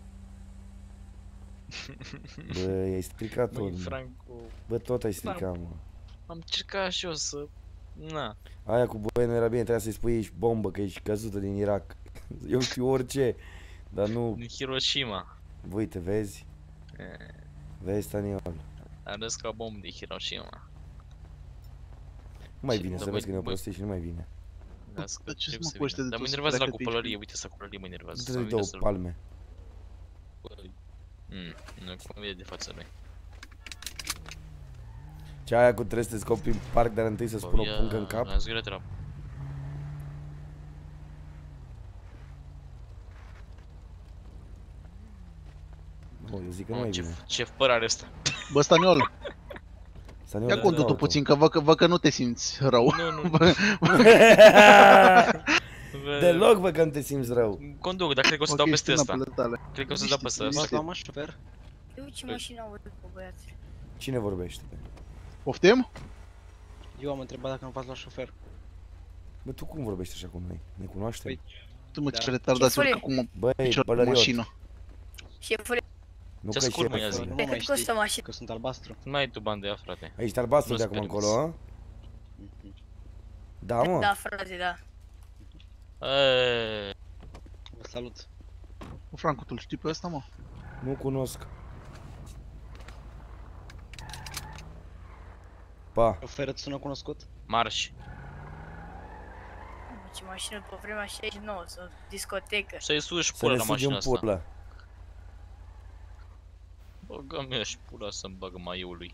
Bă, ai stricat tot, mă. Bă, tot ai stricat, mă. Am încercat și eu să... Na. Aia cu Bueno era bine, trebuia să-i spui ești bombă, că ești căzută din Irak. Eu știu orice, dar nu... Din Hiroshima. Uite, vezi? Vezi, Taniol. Am râs ca bombă din Hiroshima. Nu mai vine, să vezi că ne-o prostii și nu mai vine. Dar mă enervează la copălărie, uite să copălărie mă enervează. Trebuie să-i dau palme. Nu, cum vede de fața lui. Ce aia cu trebuie să te scopi în parc, dar întâi să spun o pungă în cap? Eu zic că nu mai vine. Ce păr are ăsta? Bă, Staniol! Ia condutul puțin, că văd că nu te simți rău. Nu. Deloc văd că nu te simți rău. Conduc, dar cred că o să dau peste ăsta. Cred că o să dau peste ăsta. Mă, șofer. Eu ce mașină au cu băiați? Cine vorbește? Poftim? Eu am întrebat dacă nu v-ați luat șofer. Bă, tu cum vorbești așa cu noi? Ne cunoaștem? Tu mă, ce retardați urcă cu picior pe mașină. Șefule. Nu că e șefule. Nu mai știi că sunt albastru. Nu mai ai tu bani de ea, frate. Ești albastru de acum încolo, a? Da, mă? Da, frate, da. Vă salut. Bă, Francu, tu-l știi pe ăsta, mă? Nu cunosc. Pa. Oferă sună cunoscut? Marș. Ce mașină pe vremea 69, sau discotecă. Să-i suși pula la mașina asta. Băgă-mi așa pula să-mi bagă maiului.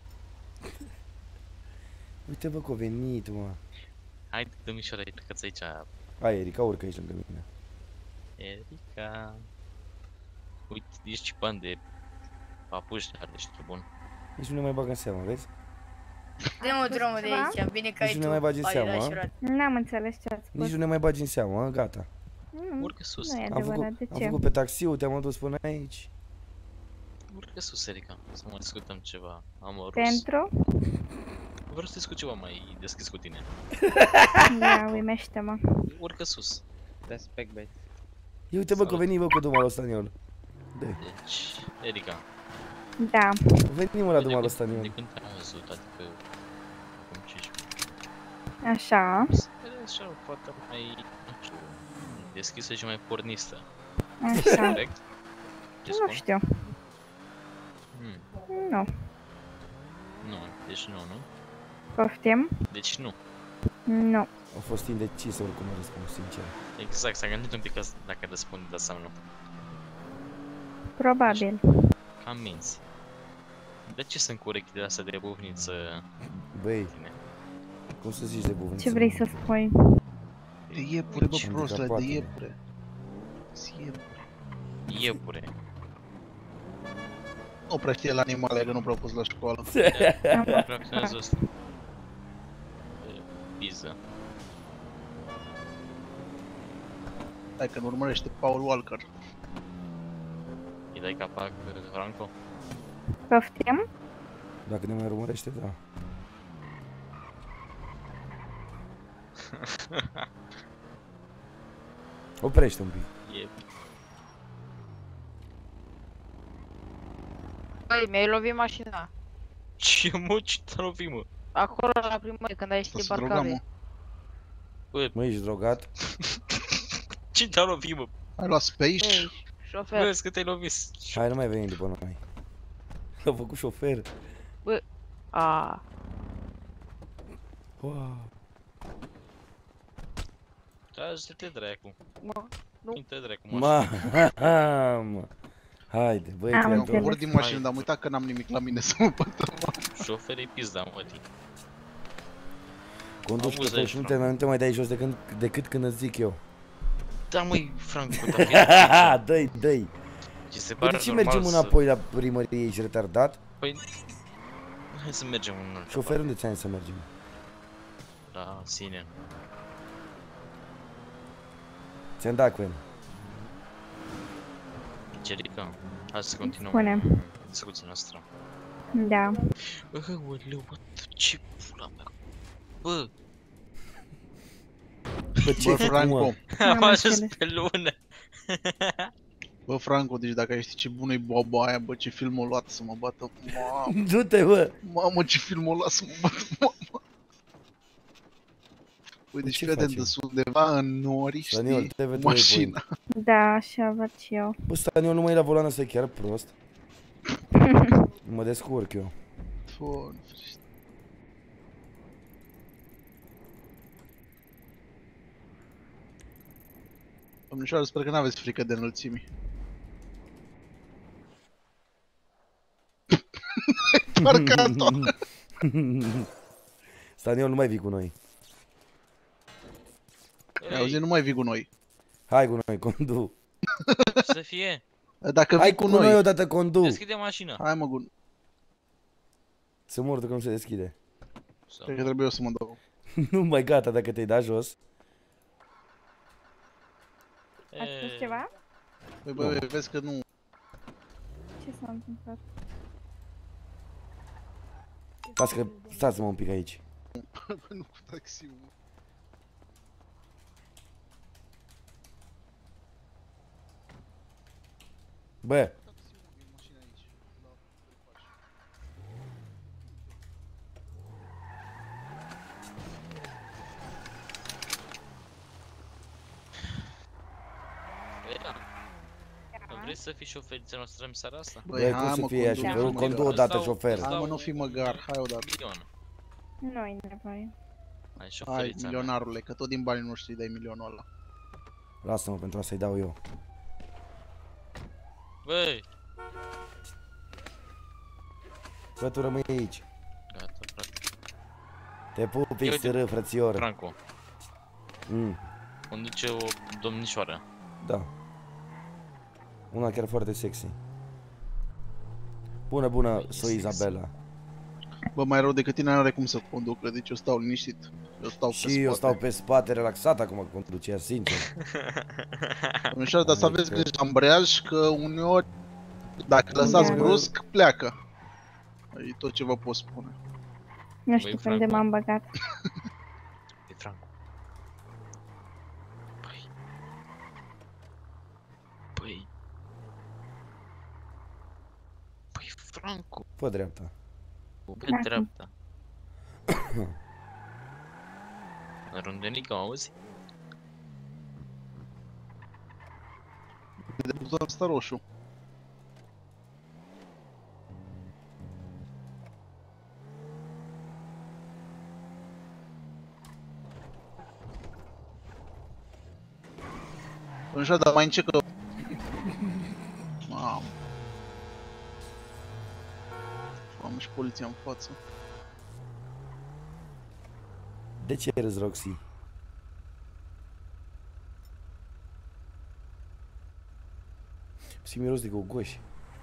Uite bă că a venit, mă. Haide, domnișoara, plecați aici. Hai, Erica, urcă aici lângă mine. Erica. Uite, ești și bani de papuși, are și bun. Nici nu ne mai bag în seamă, vezi? Dă-mă drumul de aici, bine că ai tu. Nici nu ne mai bagi în seamă, a? N-am înțeles ce ați spus. Nici nu ne mai bagi în seamă, a? Gata. Urcă sus. Nu e adevărat, de ce? Am făcut pe taxiul, te-am adus până aici. Urcă sus, Erica, să mai discutăm ceva amorus. Pentru? Vreau să discut ceva mai deschis cu tine. Ia, uimește-mă. Urcă sus. Respect, băi. Ia uite bă că veni bă cu dumul ăla Staniol. Deci, Erica. Da. Veni mă la dumul ăla Staniol. De când te-am văzut, adică... Cum cici? Așa. Așa, poate mai... Nu știu... Deschisă și mai pornistă. Așa. Corect? Nu știu. Nu. Nu, deci nu, nu? Poftim? Deci nu. Nu. A fost indecisă oricum a răspuns, sincer. Exact, s-a gândit un pic dacă răspunde da sau nu. Probabil. Cam minți. De ce sunt cu urechile astea de buvniță? Băi, cum să zici de buvniță? Ce vrei să spui? De iepure, bă, prostule, de iepure. Iepure. Nu prea știe la animale, că nu prea pus la școală. Reacționează ăsta. Pizza. Hai că-l urmărește Paul Walker. Îi dai capac, Franco? Poftim? Dacă ne mai urmărește, da. Oprește un pic. Yep. Băi, mi-ai lovit mașina. Ce mă, ce te-a lovit, mă? Acolo la primărie, când ai ieșit de parcare. Mă, ești drogat? Ce te-a lovit, mă? Hai luat pe aici. Ei, șofer. Vezi că te-ai lovit. Hai, nu mai veni după noi. L-a făcut șofer. Bă, aaa. Wow. Da, să te dracu. Nu. Te dracu, Mamă. Haide, băi, am cobor din mașină, dar am uitat că n-am nimic la mine să mă pătă. Șoferii pizda, mătii. Conduci că și nu te mai dai jos decât când îți zic eu. Da, măi, Franco, dar dă-i. De ce mergem înapoi la primărie, ești retardat? Păi, hai să mergem în altă Șofer, unde ți-ai să mergem? la sine. Ți-am dat cu el. Angelica, hai să continuăm. Spune. Discuția noastră. Da. Aoleu, ce pula mea. Bă. Bă, Franco. Am ajuns pe lună. Bă, Franco, deci dacă ai ști ce bună e boba aia, bă, ce film o luat să mă bată. Mamă. Du-te, bă. Mamă, ce film o luat să mă bată, mamă. Băi, deci fii atent, de undeva în nori, știi, mașina. Da, așa văd și eu. Bă, Staniol nu mai e la volan, ăsta e chiar prost. Mă descurc eu. Doamne ferește. Domnișoară, sper că n-aveți frică de înălțimi. Parcat-o! Staniol, nu mai vii cu noi. Auzi, nu mai vii cu noi. Hai cu noi, condu. Să fie. Dacă vii cu noi odată, condu. Deschide mașina. Hai mă, gun. Să mor că nu se deschide. Cred că trebuie eu să mă dau. Nu mai gata dacă te-ai dat jos. Ați spus ceva? Băi, băi, vezi că nu... Ce s-a întâmplat? Stați-mă un pic aici. Nu cu taxiul. Bă. Vrei să fii șoferița noastră în seara asta? Băi, cum să fie ea șoferul? Condu odată șofer. Hai mă, nu fi măgar, hai odată. Nu ai nevoie. Hai, milionarule, că tot din banii noștri dai milionul ăla. Lasă-mă pentru asta-i dau eu. Băi! Bă, tu rămâi aici. Gata, frate. Te pup, XR, frățior. Franco. Conduce o domnișoară. Da. Una chiar foarte sexy. Bună, bună, soy Isabela. Bă, mai rău decât tine n-are cum să conducă, deci eu stau liniștit. Eu stau pe spate. Și eu stau pe spate, relaxat acum conduce ea, sincer. Domnișoară, dar să aveți grijă la ambreiaj, că uneori, dacă lăsați brusc, pleacă. E tot ce vă pot spune. Nu știu când de m-am băgat. E Franco. Păi, Franco. Fă dreapta. Pe dreapta. Rândenică, auzi? De butonul ăsta roșu. Așa, dar mai încecă. Mamă. Am și poliția în față. De ce râzi, Roxy? Simt miros de gogoși.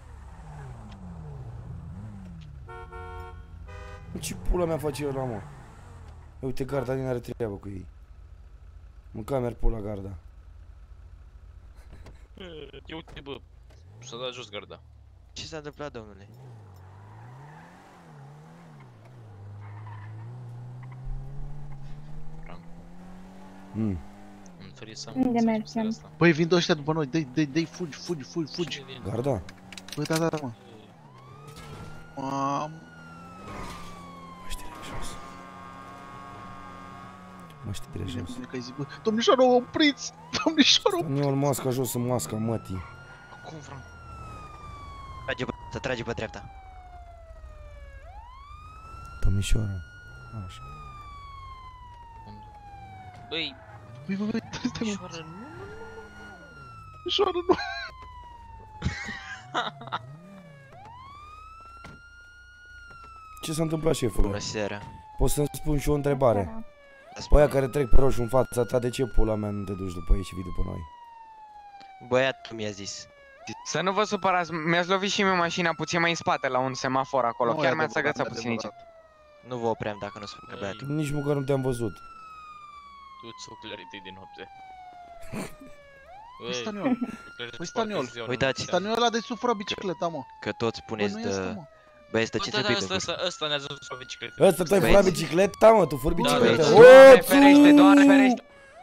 Ce pula mea face ăla, mă? Uite, garda din are treabă cu ei. Mânca merg pula garda. Ia uite, bă, s-a dat jos garda. Ce s-a întâmplat, domnule? Unde mergem? Băi, vin ăștia după noi, dă-i, fugi. Garda? Băi, da, mă. Mamă. Mă știre jos. Domnișoară, opriți! Domnișoară, opriți! Staniol, masca jos în masca mătii. Cum, Franco? Trage pe dreapta. Domnișoară. Așa. Băi, domnișoară, nu. Domnișoară, nu. Ce s-a întâmplat, șefule? Bună seara. Poți să-mi spun și o întrebare? Pe aia care trec pe roșu în fața ta, de ce pula mea nu te duci după ei și vii după noi? Băiatul mi-a zis. Să nu vă supărați, mi-ați lovit și mie mașina puțin mai în spate la un semafor acolo, chiar mi-ați agățat puțin aici. Nu vă opream dacă nu spun că beat. Nici măcar nu te-am văzut. Tu-ți ochelării tăi din noapte. Păi Staniol. Păi Staniol. Uitați. Staniol ăla de sub fără bicicleta, mă. Că toți spuneți de... Băi, stăciți un pic de gură. Ăsta ne-a zis fără bicicletă. Ăsta tu ai furat bicicleta, mă, tu furi bicicleta. Doamne ferește, Doamne ferește.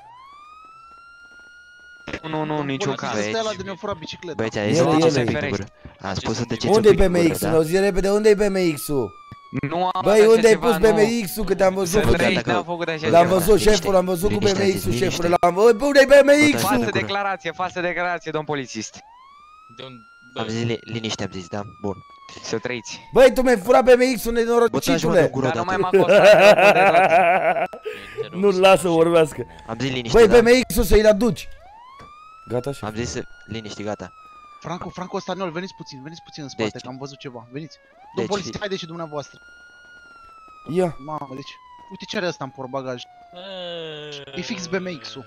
Nu, niciun caz. Băieți, ai zis să tăceți un pic de gură. Am spus să tăceți un pic de gură, Unde-i BMX-ul? Auzi repede, unde-i BMX-ul? Nu am Băi, unde ai pus BMX-ul? Că te-am văzut. L-am văzut, șeful, l-am văzut cu BMX-ul, șeful, l-am văzut. Bă, unde-i BMX-ul? Falsă declarație, domn polițist. Am zis liniște, am zis, da? Bun. Să trăiți. Băi, tu mi-ai furat BMX-ul, nenorocitule. Dar nu mai m-a costat. Nu-l lasă vorbească. Am zis liniște, băi, BMX-ul să-i aduci. Gata, șef. Am zis liniște, gata. Franco, Staniol, veniți puțin în spate, că am văzut ceva. Veniți. Domn polițist, haideți și dumneavoastră. Ia. Mamă, deci, uite ce are ăsta în portbagaj. E fix BMX-ul.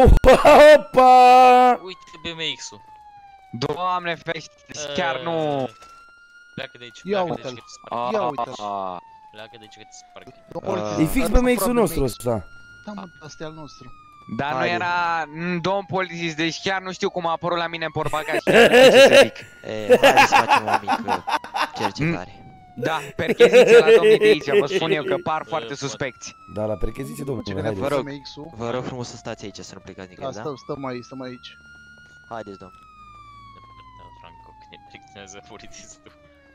Hopa! Uite BMX-ul. Doamne ferește, chiar nu... Pleacă de aici, ia uite-l. Ia uite-l. Pleacă de aici că ți sparg. E fix BMX-ul nostru ăsta. Da, mă, ăsta e al nostru. Dar nu era... domn polițist, deci chiar nu știu cum a apărut la mine în portbagaj. Haideți să facem o mică cercetare. Da, percheziție la domnii de aici, vă spun eu că par foarte suspecți. Da, la percheziție, domnule, haideți. Vă rog frumos să stați aici, să nu plecați nicăieri, da? Stăm aici. Haideți, domn. Franco, că ne plictinează polițistul.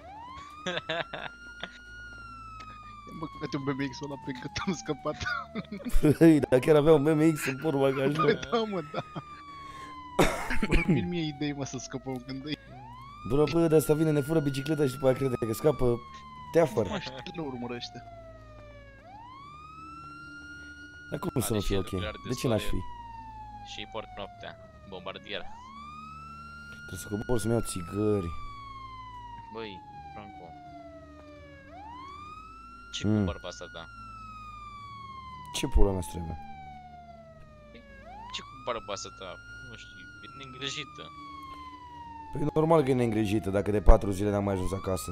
Bă, câte un BMX-ul ăla pe cât am scăpat. Băi, dar chiar avea un BMX în portbagaj. Da, mă, da. Vin mie idei, mă, să scăpăm când îi... Bă, de asta vine, ne fură bicicleta și după aia crede că scapă teafăr. Mă, știu, le urmărește. Dar cum să nu fie ok? De ce n-aș fi? Și port noaptea, bombardier. Trebuie să cobor să-mi iau țigări. Băi, Franco. Ce cu bărba asta ta? Ce pula mea trebuie? Ce cu bărba asta ta? Nu știu, e neîngrijită. Păi normal că e neîngrijită, dacă de 4 zile n-am mai ajuns acasă.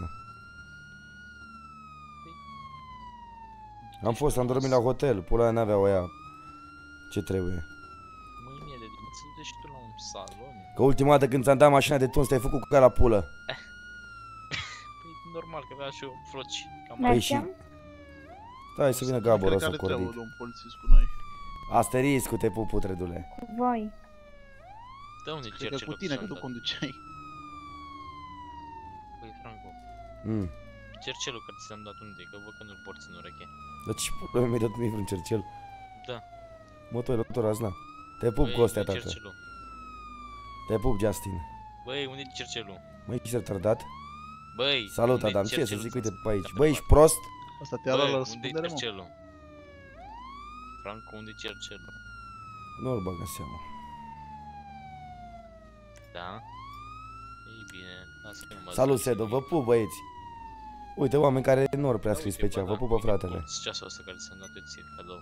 Am dormit la hotel, pula aia n-avea o ea. Ce trebuie? Mâine de dimineață du-te și tu la un salon. Că ultima dată când ți-am dat mașina de tuns, te-ai făcut cu ca la pulă. Păi normal că avea și eu froci. Păi și... Stai să vină Gabor ăsta cordit. Asteriscu, te pup, putredule. Cu voi. Dă unde cerci cu tine, că tu conduceai. Păi, Franco. Cercelul care ți l-am dat unde? Că văd că nu-l porți în ureche. Dar ce probleme mi-ai dat mie vreun cercel? Da. Motor azna. Te pup, Costea, tată. Te pup, Justin. Băi, unde-i cercelul? Măi, ești retardat? Băi, salut, Adam, ce să zic, uite pe aici. Băi, ești prost? Asta te arată la răspundere, mă. Unde-i cercelul? Franco, unde-i cercelul? Nu-l bag în seama. Da? Ei bine, lasă că nu mă... Salut, Sedo, vă pup, băieți. Uite, oameni care nu ori prea scris special, vă pupă, fratele. Ceasul ăsta care ți-am dat eu ție, cadou.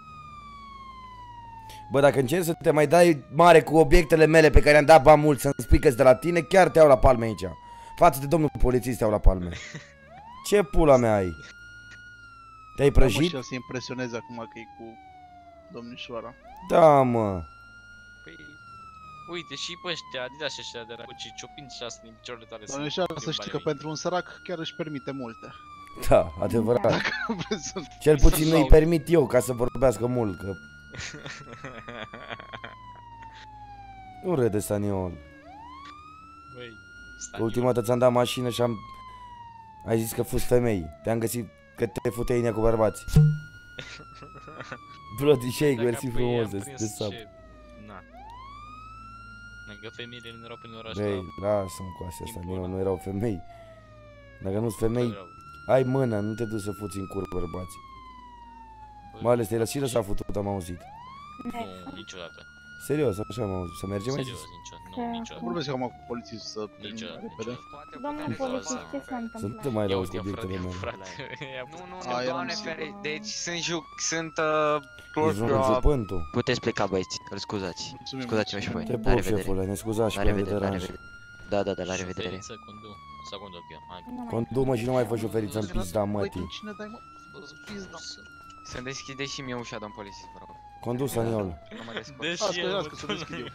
Bă, dacă încerci să te mai dai mare cu obiectele mele pe care am dat bani mult să-mi spui că-s de la tine, chiar te iau la palme aici. Față de domnul polițist te iau la palme. Ce pula mea ai? Te-ai prăjit? Da, mă, și să impresionezi acum că e cu domnișoara. Da, mă. Păi, uite, și pe ăștia, Adidas și ăștia de la Gucci, ciopin și asta din picioarele tale. Domnișoara, să știi că pentru un sărac chiar își permite multe. Da, adevărat. Cel puțin nu-i permit eu ca să vorbească mult, că... Nu râde, Staniol. Ultima dată ți-am dat mașină și am... Ai zis că fuți femei. Te-am găsit că te futeai inea cu bărbați. Bloody shake, mersi frumos de sub. Na. Dacă femeile nu erau prin oraș. Băi, lasă-mă cu astea, nu erau femei. Dacă nu-s femei, ai mână, nu te duci să fuți în cur bărbații. Mai ales te-ai și lăsat futut, am auzit. Nu, niciodată. Serios, așa am auzit, să mergem aici? Serios, niciodată. Vorbesc acum cu polițistul să termină repede. Domnul polițist, ce s-a întâmplat? Să nu te mai lauzi cu obiectele mele. Nu, doamne fere, deci sunt Ești un jupân tu. Puteți pleca, băieți, îl scuzați. Scuzați-mă și voi. Te pup, șefule, ne scuzați și pe deranj. Da, la revedere. Să conduc eu, hai. Condu-mă și nu mai fă șoferiță în pizda, mătii. Cine dai, mă? Să deschideți și mie ușa, domn polițist, vă rog. Condus, Aniol. Nu mă descurc. Ascultați că să deschid eu.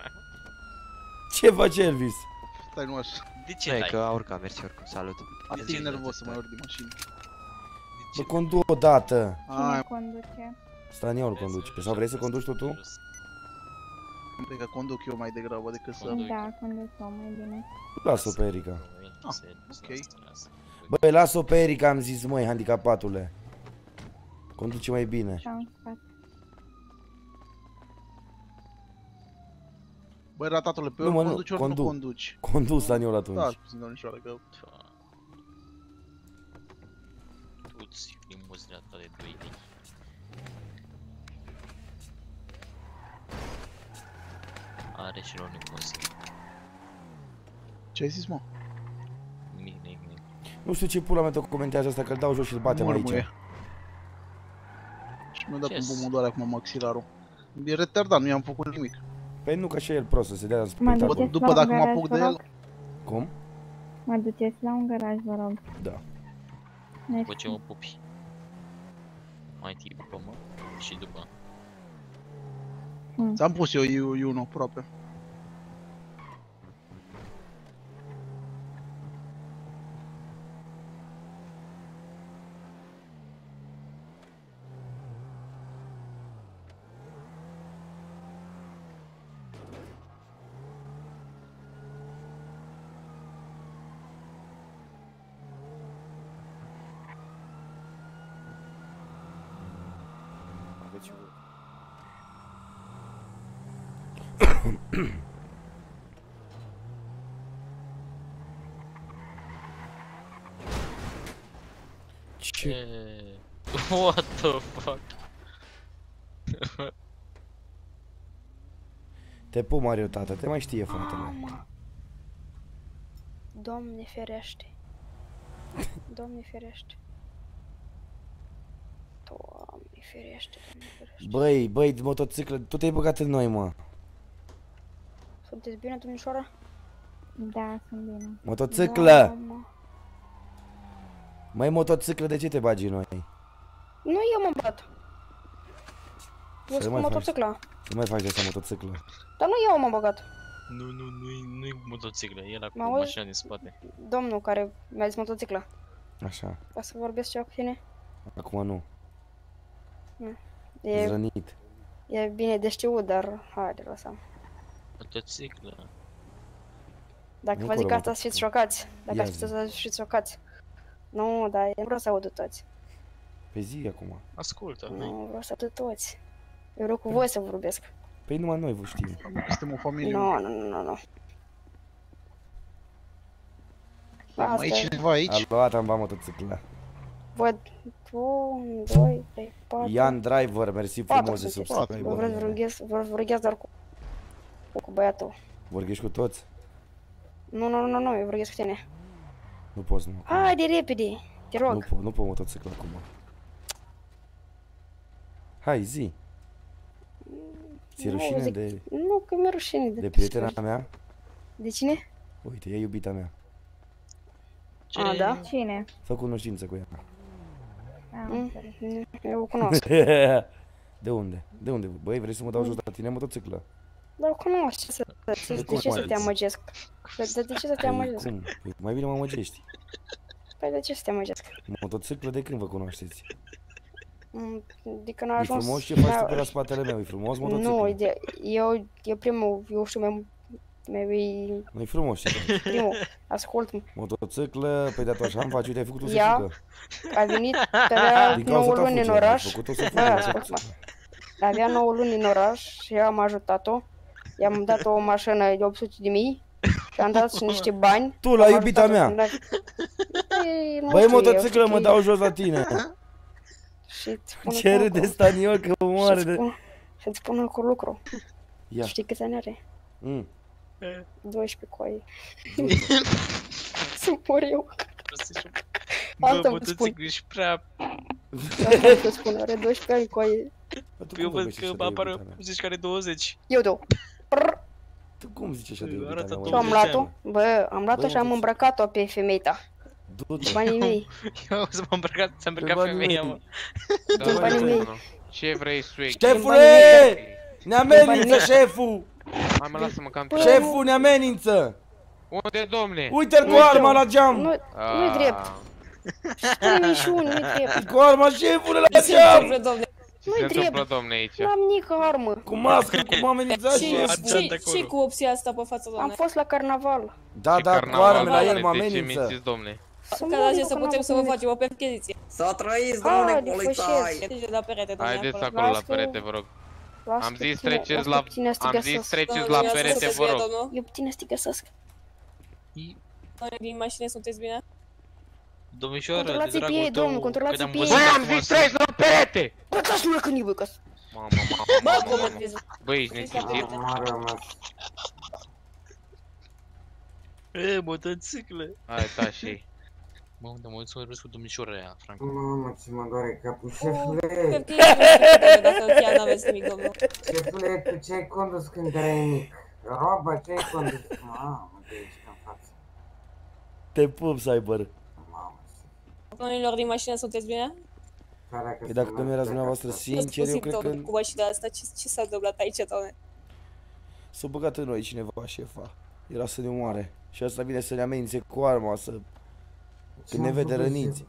Ce face Elvis? Stai, nu așa. De ce dai? Că a urcat, mersi oricum, salut. Am fi nervos să mai urc din mașină. Bă, condu odată. Cine conduce? Staniol conduce. Sau vrei să conduci tu? Cred că conduc eu mai degrabă decât să... Da, conduc eu mai bine. Lasă-o pe Erica. Ok. Băi, lasă-o pe Erica, am zis, măi, handicapatule. Conduce mai bine. Și-am spate. Băi, ratatule, pe ori conduci, ori nu conduci. Condus, Daniel, atunci. Da, puțin, domnișoară, că... Tu-ți limuzinea ta de 2 lei. Are și lor limuzină. Ce ai zis, mă? Nimic. Nu știu ce pula mea tot comentează asta, că-l dau jos și îl batem aici. Și mi-a dat un pomodoare acum maxilarul. E retardat, nu i-am făcut nimic. Păi nu, că și el prost să se dea spectacol. După dacă mă apuc de el... Cum? Mă duceți la un garaj, vă rog. Da. După ce mă pupi. Mai întâi după mă și după. Ți-am pus eu I1 aproape. Ce? What the fuck? Te pup, Mario, tată, te mai știe fratele. Doamne ferește. Doamne ferește. Doamne ferește, Doamne ferește. Băi, motociclă, tu te-ai băgat în noi, mă. Sunteți bine, domnișoară? Da, sunt bine. Motociclă! Măi, motociclă, de ce te bagi în noi? Nu eu mă bat. Eu sunt motocicla. Nu mai faci de asta motociclă. Dar nu eu m-am băgat. Nu-i motociclă, e ăla cu mașina din spate. Domnul care mi-a zis motocicla. Așa. Ca să vorbesc ceva cu tine? Acum nu. E rănit. E bine de știut, dar haide, lăsăm. Motociclă. Dacă vă zic asta, să fiți șocați. Dacă ați să fiți șocați. Nu, dar nu vreau să aud toți. Pe zi acum. Ascultă. Nu, vreau să aud toți. Eu vreau cu voi să vorbesc. Păi numai noi vă știm. Suntem o familie. Nu. Mai e cineva aici? A luat, am luat motocicla. Văd 1, 2, 3, 4. Ian Driver, mersi frumos de subscribe. Vă rughez doar cu băiatul. Vorbești cu toți? Nu, eu vorbesc cu tine. Nu poți, nu. Haide repede, te rog. Nu pot motocicla acum. Hai, zi. Ți-e rușine de... Nu, că mi-e rușine de prietena mea? De cine? Uite, e iubita mea. A, da? Cine? Fă cunoștință cu ea. Eu o cunosc. De unde? De unde? Băi, vrei să mă dau jos la tine motociclă? Dar o cunosc, de ce să te amăgesc? De ce să te amăgesc? Cum? Mai bine mă amăgești. Păi de ce să te amăgesc? Motociclă de când vă cunoașteți? De când a ajuns... E frumos ce faci tu pe la spatele meu, e frumos motociclă? Nu, eu primul, eu știu mai... Nu-i frumos ce faci? Primul, ascult-mă. Motociclă, păi de atunci am faci, uite, ai făcut-o să fugă. A venit, avea 9 luni în oraș. Avea 9 luni în oraș și eu am ajutat-o. I-am dat o mașină de 800.000 și am dat și niște bani. Tu, la iubita mea! Băi, motociclă, mă dau jos la tine! Ce râde Staniol că moare de... Și-ți spun cu lucru. Ia. Știi câți ani are? 12 coaie. Să mor eu. Bă, motociclu ești prea... Asta să spun, are 12 ani coaie. Eu văd că apare, zici că are 20. Eu două. Tu cum zici așa de iubita mea? Am luat-o, bă, am luat-o și am îmbrăcat-o pe femeia ta. Banii mei. Eu să m-am îmbrăcat, s-a îmbrăcat femeia, mă. Banii mei. Ce vrei, swag? Șefule! Ne amenință șeful! Hai mă, lasă-mă cam Șeful ne amenință! Unde, domne? Uite-l cu arma la geam! Nu-i drept. Spune-mi și unul, nu-i drept. Cu arma șefule la geam! Ce se întâmplă, domne, aici? N-am nică armă. Cu mască, cum m-a amenințat șeful! Ce cu opția asta pe față, doamne? Am fost la carnaval. Da, da, cu arme la el mă De ce amenință. mințiți, domne? Ca să putem să vă facem o percheziție. Să trăiți, domnule polițai! Deci la perete, doamne, Haideți acolo la perete, vă rog. Am zis treceți la perete, vă rog. Eu puțin să te găsesc. Din mașină sunteți bine? Domnișoară, de Controlați-i pe ei, domnul, controlați-i pe ei. Băi, am zis treci la perete! Bă, dați-mă că nu-i băcăs. Mamă. Băi, ești nesimțit? Motocicle! Hai, da, și Mă, dar mă să râs cu domnișoara aia, Franco. Mamă, ce mă doare capul, șefule! Dacă chiar n-aveți nimic, domnul. Șefule, tu ce ai condus când erai mic? Roba, ce ai condus? Mamă, de aici în față. Te pup, Cyber. Domnilor din mașină sunteți bine? Păi dacă nu erați dumneavoastră sinceri, eu cred că... Cu mașina asta, ce s-a întâmplat aici, doamne? S-a băgat în noi cineva, șefa. Era să ne omoare. Și asta vine să ne amenințe cu arma, să... Când ne vede răniți.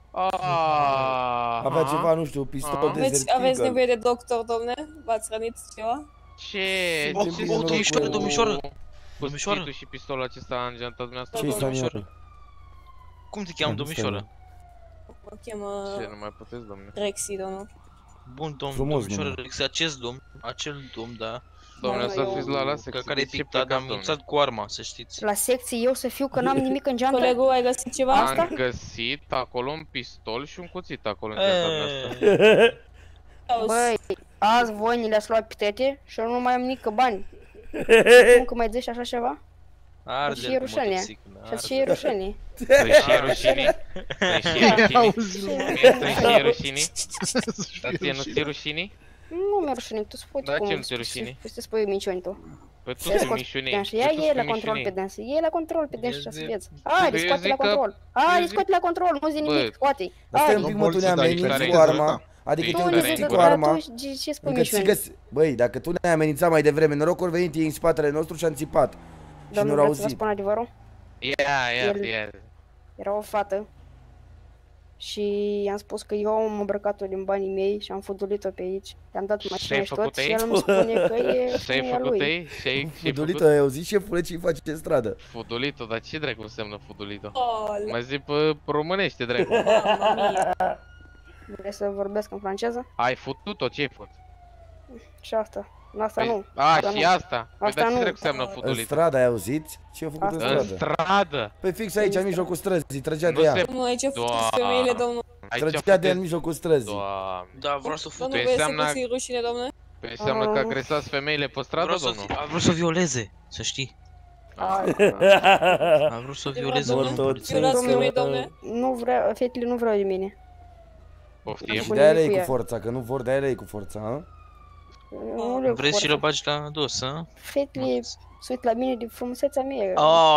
Avea ceva, nu știu, pistol de Desert Eagle. Aveți nevoie de doctor, domne? V-ați rănit ceva? Ce? Domnișoară! Domnișoară! Și pistolul acesta în geanta dumneavoastră? Ce-i domnișoară? Cum te cheamă, domnișoară? Mă cheamă... Ce, nu mai puteți, domne? Rexy, domnul. Bun, domnișoară Rexy, acel domn, da. Domnule, să fiți la secție. Care e pictat, am amenințat cu arma, să știți. La secție eu să fiu că n-am nimic în geantă? Colegul, ai găsit ceva asta? Am găsit acolo un pistol și un cuțit acolo în geanta noastră. Băi, azi voi ni le-ați luat pitete și eu nu mai am nică bani. Cum că mai zici așa ceva? Arde și e rușine. Și e rușine. Să-i și e rușine? Să-i și e rușine? Să-i și e rușine? Dar ție nu ți-e rușine? Nu mi-e rușine, tu spui Da, cum ce nu ți-e rușine? să spui minciuni tu. Păi tu spui minciuni. Ia e la control pe dânsă, e la control pe dânsă și să vezi. Haide, scoate la control. Haide, scoate la control, nu zi nimic, scoate-i. Asta e un pic, mă, tu ne ameninți cu arma. Adică tu ne ameninți cu arma. Ce spui minciuni? Băi, dacă tu ne-ai amenințat mai devreme, noroc ori venit ei în spatele nostru și am țipat. Și nu-l vreau să vă auzit. spun adevărul? Ia. Era o fată și i-am spus că eu am îmbrăcat-o din banii mei și am fudulit-o pe aici. I-am dat mașina și tot și el îmi spune că e femeia lui. Fudulit-o, ai auzit, șefule, ce-i face în stradă? Fudulit-o, dar ce dracu înseamnă fudulit-o? Mai zi pe românește, dracu. Vrei să vorbesc în franceză? Ai futut-o, ce-ai făcut? Și asta. Asta nu. Și asta? Păi dar ce dracu înseamnă fudulit-o? În stradă, ai auzit? Ce a făcut în stradă? În stradă? Păi fix aici, în mijlocul străzii, trăgea de ea. Nu, aici a făcut femeile, domnul. Trăgea de ea în mijlocul străzii. Da, vreau să fut. Domnul, vrei să puțin rușine, domnule? Păi înseamnă că agresați femeile pe stradă, domnul? A vrut să o violeze, să știi. A vrut să o violeze, domnule. Nu vreau, fetele nu vreau de mine. Poftim? Și de-aia e cu forța, că nu vor, de-aia e cu forța, hă? Vrei și le bagi la dos, hă? Fetele se uit la mine de frumusețea mea.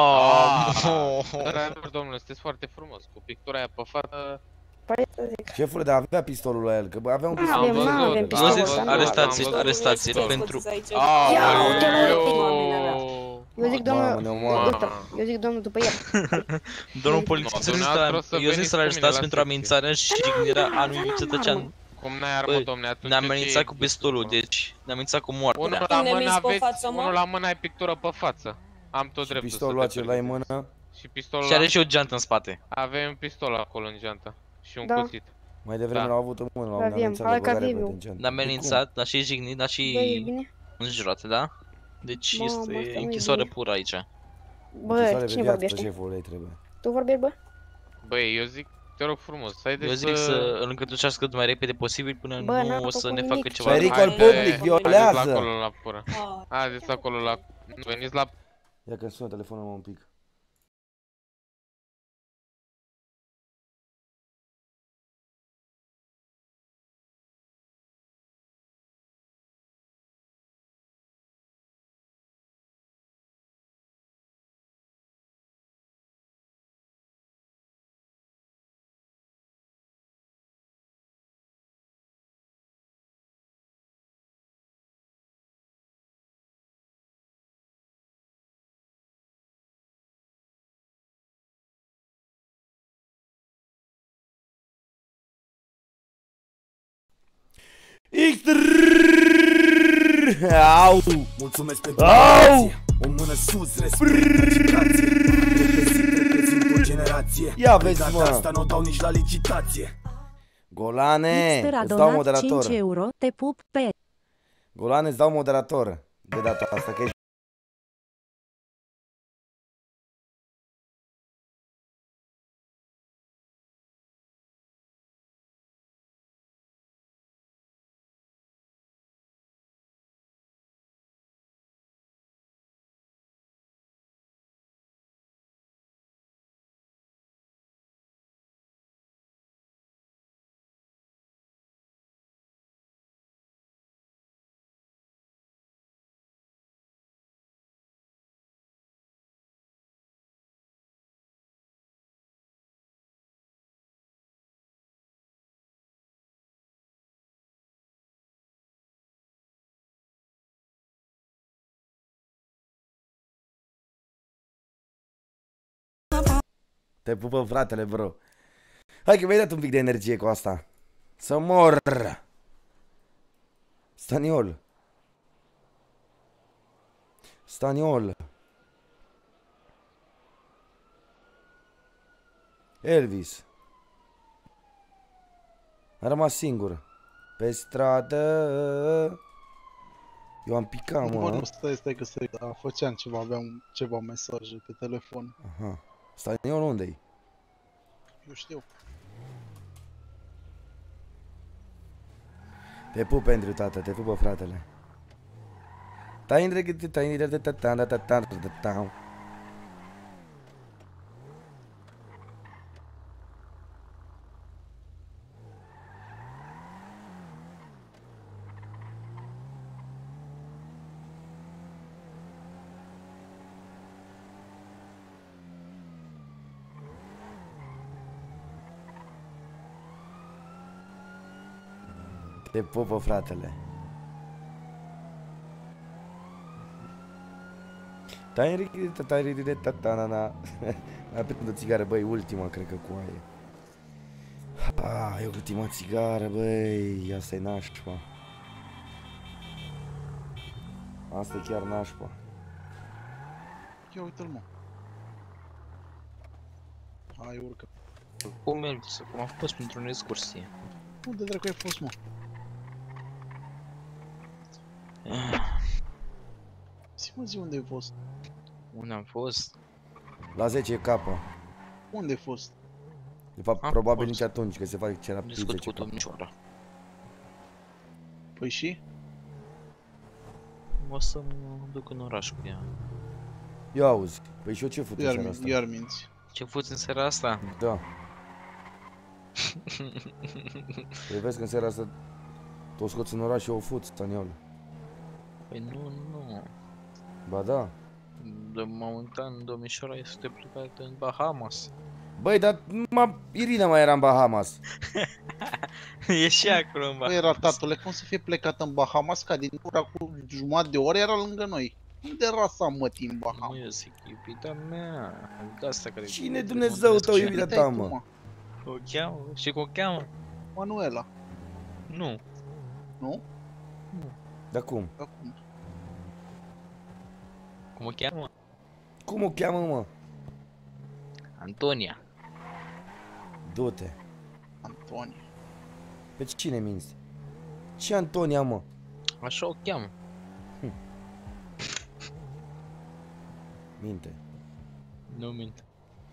Domnule, sunteți foarte frumos, cu pictura aia pe fată. Șefule, dar avea pistolul la el, că avea un pistol. Avem pistolul. Arestați-l pentru... Eu zic domnul după el. Domnul polițist, eu zic să-l arestați pentru amenințarea și jignirea anului cetățean. Cum n-ai armă, domne, atunci ne-a amenințat cu pistolul, deci ne-a amenințat cu moartea. Unul la mână ai pictură pe față. Am tot dreptul să te pistolul acela în mână. Și are și o geantă în spate. Avem un pistol acolo în geantă. Și un cuțit. Mai devreme l-au avut în mână, l-au amenințat de băgare pe geantă. Ne-a amenințat, dar și jignit, dar și înjurat, da? Deci este închisoare pură aici. Bă, cine vorbește? Tu vorbești, bă? Băi, eu zic, te rog frumos, eu zic să îl încătușească cât mai repede posibil până nu o să ne facă ceva. Pericol public, violează! Haideți acolo la pură. Haideți acolo la... Veniți la... Ia că sună telefonul un pic. Au! Mulțumesc pentru atenție. O mână sus, respect, o generație. Ia vezi, mă. Asta nu o dau nici la licitație. Golane, îți dau moderator. 5 euro, te pup pe... Golane, îți dau moderator de data asta, că ești... Te pupă, fratele, bro. Hai că mi-ai dat un pic de energie cu asta. Să mor. Staniol. Staniol. Elvis. A rămas singur. Pe stradă. Eu am picat, mă. Nu, stai că făceam ceva, aveam ceva mesaje pe telefon. Aha. Staniol unde-i? Eu știu. Te pup, Andrew, tată, te pupă, fratele. Te pupă, fratele. Mai prind o țigară, băi, ultima, cred că cu aia. E ultima țigară, băi, asta e nașpa. Asta e chiar nașpa. Ia uite-l, mă. Hai, urcă. Cum merg? Cum am fost pentru o excursie? Unde dracu ai fost, mă? Zi unde ai fost? Unde am fost? La 10 capă. Unde ai fost? De fapt, probabil nici atunci, că se face ce era discut cu domnișoara. Păi și? O să mă duc în oraș cu ea. Eu auzi. Păi și eu ce fut în seara asta? Iar minți. Ce fuți în seara asta? Da. Păi vezi că în seara asta tu o scoți în oraș și o fuți, Staniol. Păi nu. Ba da. De momentan, domnișoara este plecată în Bahamas. Băi, dar Irina mai era în Bahamas. E și acolo în Bahamas. Băi, era, tatăle, cum să fie plecat în Bahamas, ca din ura cu jumătate de oră era lângă noi. Unde era sa mătii în Bahamas? Nu, eu zic, iubita mea. De asta care... Cine Dumnezeu tău, iubita ta, mă? O cheamă? Și cum o cheamă? Manuela. Nu. Nu? Nu. Dar cum? Cum o cheamă? Cum o cheamă, mă? Antonia. Du-te. Antonia. Pe cine minți? Ce Antonia, mă? Așa o cheamă. Minte. Nu minte.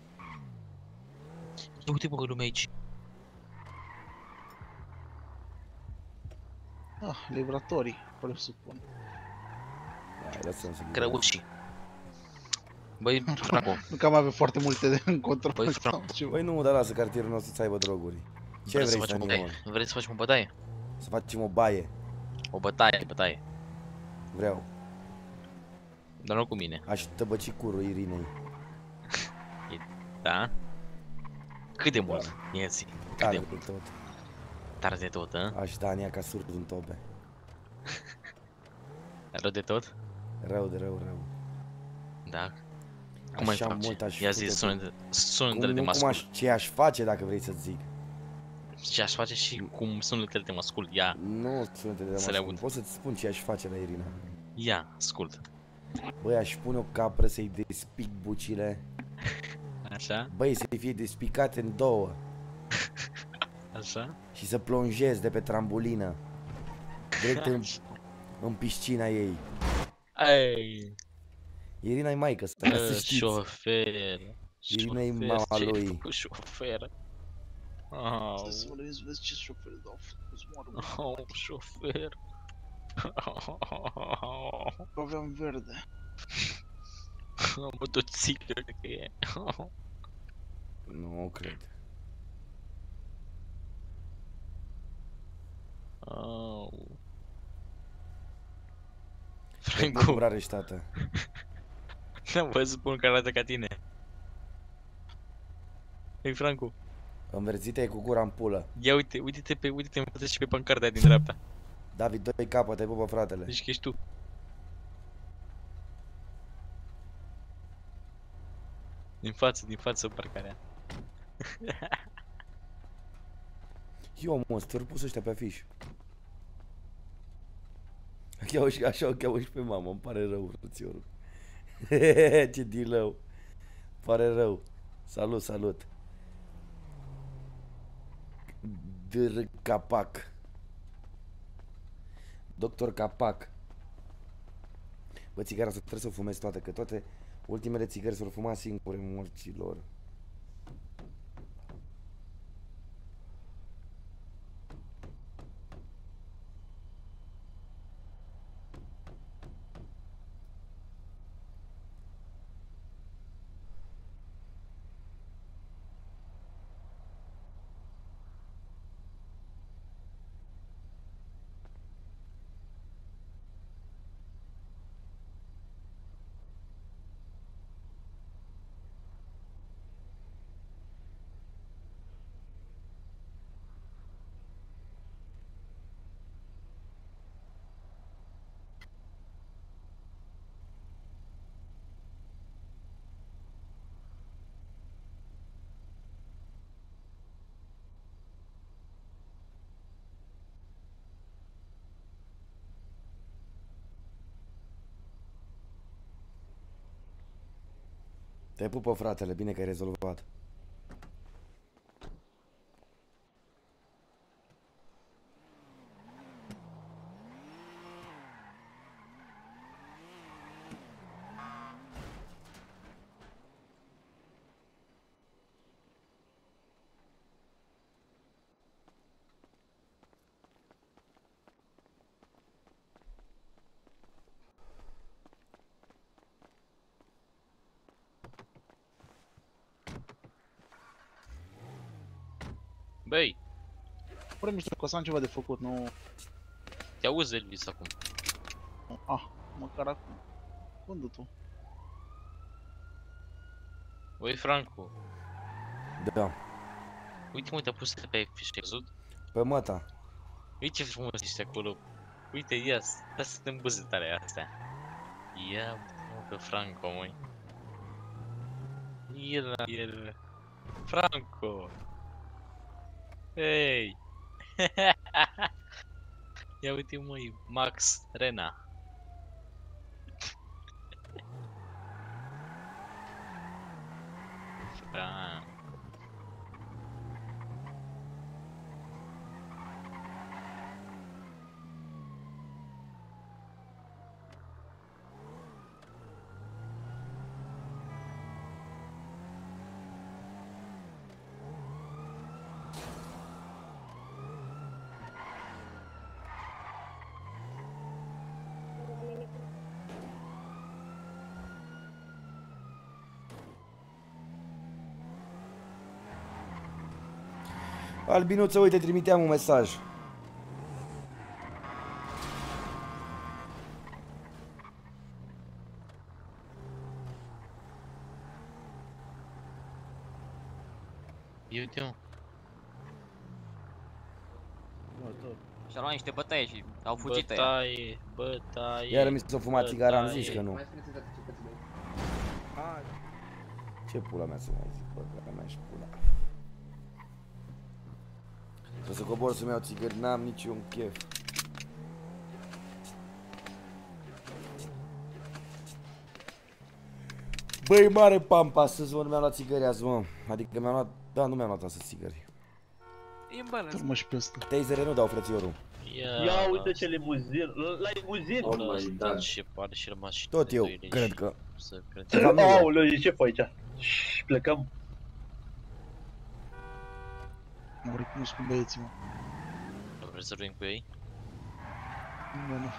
Uite, bă, lumea aici. Livratorii, presupun. Hai, lăsăm să Grăușii. Băi, Franco. Nu că am avea foarte multe de în control. Băi, Franco. Băi, nu, dar lasă cartierul nostru să aibă droguri. Ce vrei să animăm? Vrei să facem o bătaie? Să facem o baie. O bătaie. Vreau. Dar nu cu mine. Aș tăbăci curul Irinei. Da? Cât de mult? Ia zi. Cât de mult? Tot. Tare de tot, hă? Aș da ania ca surd în tobe. Rău de tot? Rău de rău. Da? Cum ai face? Ia zi, sună-te de mascul. Ce aș face dacă vrei să-ți zic? Ce aș face și cum sunetele te mă ascult, ia. Nu sunetele te mă ascult, pot să-ți spun ce aș face la Irina. Ia, ascult. Băi, aș pune o capră să-i despic bucile. Așa? Băi, să-i fie despicate în două. Așa? Și să plonjez de pe trambulină. Direct în piscina ei. Ei. Irina-i maică asta, ca să știți. Șofer. Irina-i mama lui. Șofer. Să vezi ce șofer dau. Șofer. Aveam verde. Motociclă, cred că e. Nu cred. Franco. Nu are tată. Nu vă spun că arată ca tine. Ei, Franco. Înverzită e cu gura în pulă. Ia uite-te în față și pe pancarta din dreapta. David, 2 capăt, ai pupă fratele. Deci că ești tu. Din față parcarea. Eu, mă, te-au pus ăștia pe afiș. Așa o cheamă și pe mama, îmi pare rău, frățiorul. Ce dilău. Pare rău. Salut, salut. Dr. Capac. Doctor Capac. Bă, țigara asta trebuie să o fumezi toate, că toate ultimele țigări s-au fumat singure morților. Te pupă, fratele, bine că ai rezolvat. Băi! Pără mișto că o să am ceva de făcut, nu... Te auzi, Elvis, acum. Măcar acum. Unde tu? Băi, Franco. Da. Uite mă, te-a pus pe fiș, ai văzut? Pe măta. Uite ce frumos ești acolo. Uite, ia, stai să te îmbâzi tare astea. Ia, mă, pe Franco, măi. El... Franco! Hei! Ia uite, măi, Max Rena. Franco. Albinuță, uite, trimiteam un mesaj. Uite-o. Și-au luat niște bătaie și au fugit aia. Bătaie, bătaie. Iar mi s-a fumat țigara, am zis că nu. Ce pula mea să mai zic, bă, că mea și pula. Trebuie să cobor să-mi iau țigări, n-am niciun chef. Băi, mare pampa, astăzi mă, nu mi-am luat țigări azi, mă. Adică mi-am luat, da, nu mi-am luat astăzi țigări. E în balans. Mă și pe ăsta. Tasere nu dau, frățiorul. Ia uite ce limuzin, la limuzin. Tot eu, cred că. Aoleu, ce pe aici? Plecăm. Mă recunosc cu băieții, mă. Vrei să vorbim cu ei? Nu.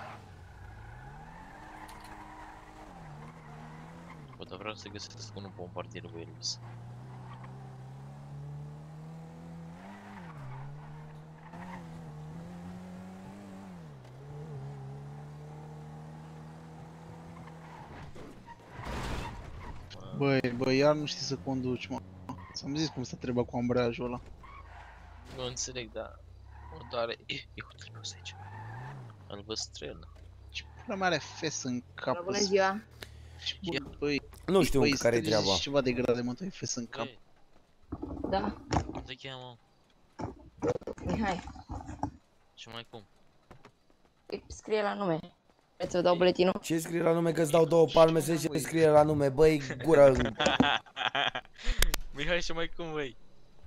Bă, dar vreau să găsesc unul bombardier cu Elvis. Băi, iar nu știi să conduci, mă. Ți-am zis cum să trebuie cu ambreiajul ăla. Nu înțeleg, dar mă doare. Uite-l pe ăsta aici. Albăstrel. Ce pula mea are fes în cap? Bună ziua! Băi, nu știu care-i treaba. Ceva de grade, mă, tu ai fes în cap. Da. Cum te cheamă? Mihai. Și mai cum? Scrie la nume. Vreți să vă dau buletinul? Ce scrie la nume? Că-ți dau 2 palme să zici ce scrie la nume, băi, gură. Mihai, și mai cum, băi?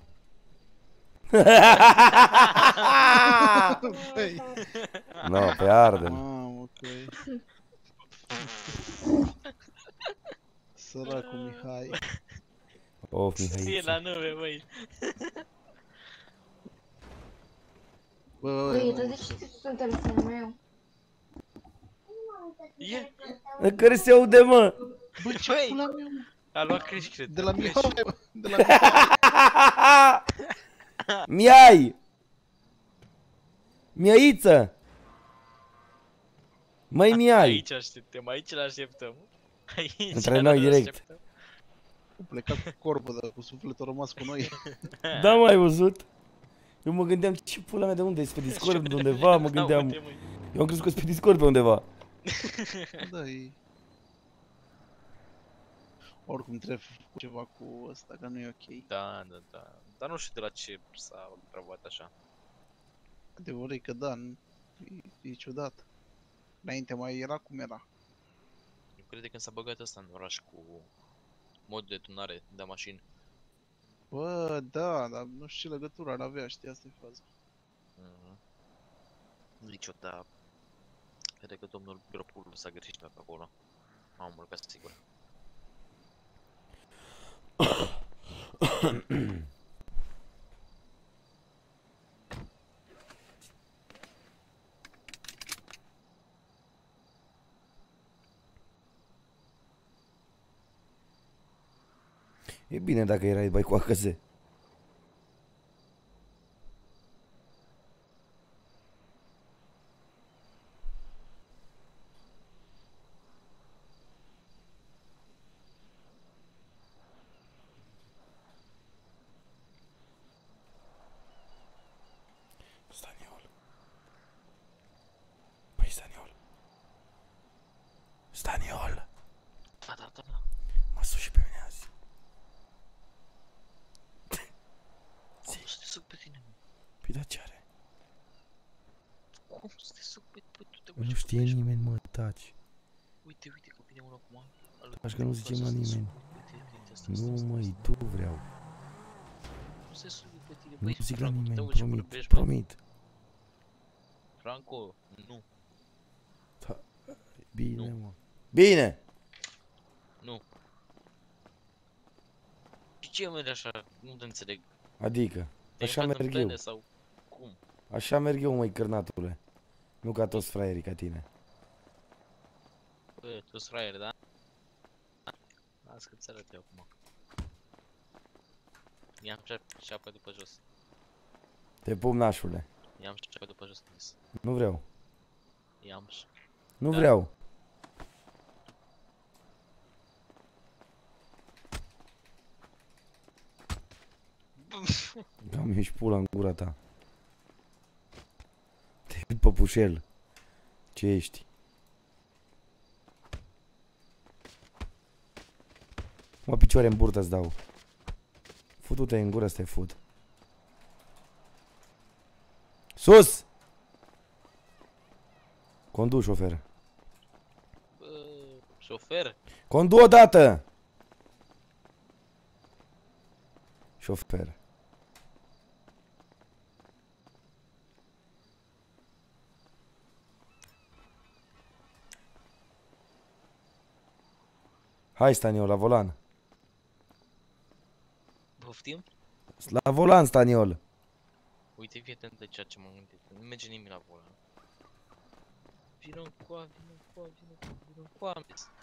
No, pe arde. Mamă, băi. Săracul Mihai. Of, Mihai. Scrie la nume, băi. Băi, dar de ce sunt telefonul meu? În care se aude, mă? Băi, ce pula mea, mă? A luat creș, cred. De la Mihai, de la Miai! Miaiță! Măi, Miai! Aici așteptăm, aici l-așteptăm. Între noi, direct. A plecat cu corpul, dar cu sufletul a rămas cu noi. Da, m-ai văzut? Eu mă gândeam, ce pula mea, de unde? Ești pe Discord de undeva? Mă gândeam. Eu am crezut că ești pe Discord pe undeva. Da, e... Oricum trebuie făcut ceva cu ăsta, că nu e ok. Da. Dar nu știu de la ce s-a întrebat așa. Adevărul e că da, e ciudat. Înainte mai era cum era. Eu cred că când s-a băgat ăsta în oraș cu modul de tunare de mașini. Bă, da, dar nu știu ce legătură ar avea, știi, asta e faza. Nicio, dar cred că domnul Biropul s-a greșit pe acolo. Am mult ca sigur. E bine dacă erai bai cu acăze. Staniol. Păi Staniol. Staniol. Da. M-a sus și pe mine azi. Cum să te suc pe tine, mă? Păi da, ce are? Cum să te suc pe tu? Nu știe nimeni, mă, taci. Uite că vine unul acum. Taci că nu zicem la nimeni. Nu, măi, tu vreau. Nu se suc pe tine, Nu băi. zic la nimeni, Franco, promit. Franco, nu. Bine, mă. Bine! Nu. Și ce merge așa? Nu te înțeleg. Adică, așa merg eu. Sau cum? Așa merg eu, măi, cârnatule. Nu ca toți fraierii ca tine. Bă, tu-s fraier, da? Las că-ți arăt eu acum. I-am șapă după jos. Te pup, nașule. I-am șapă după jos, zis. Nu vreau. I-am Nu vreau. Cam ești pula în gura ta. Te iubit păpușel. Ce ești? Mă, picioare în burtă îți dau. Futu-te în gură să te fut. Sus! Condu, șofer. Șofer? Condu odată! Șofer. Hai, Staniol, la volan. Poftim? La volan, Staniol. Uite, fii atent de ceea ce m-am gândit. Nu merge nimic la volan. Vino încoa, vino încoa, vino încoa, vino încoa, am zis.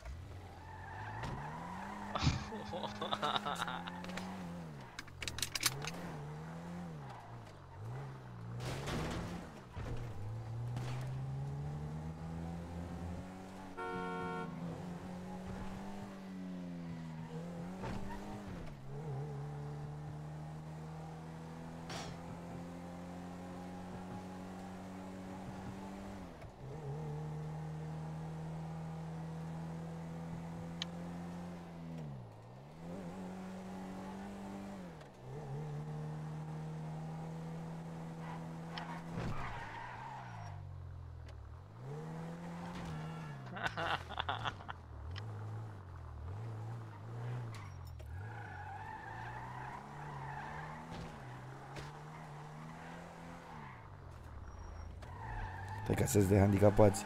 Te casezi de handicapați.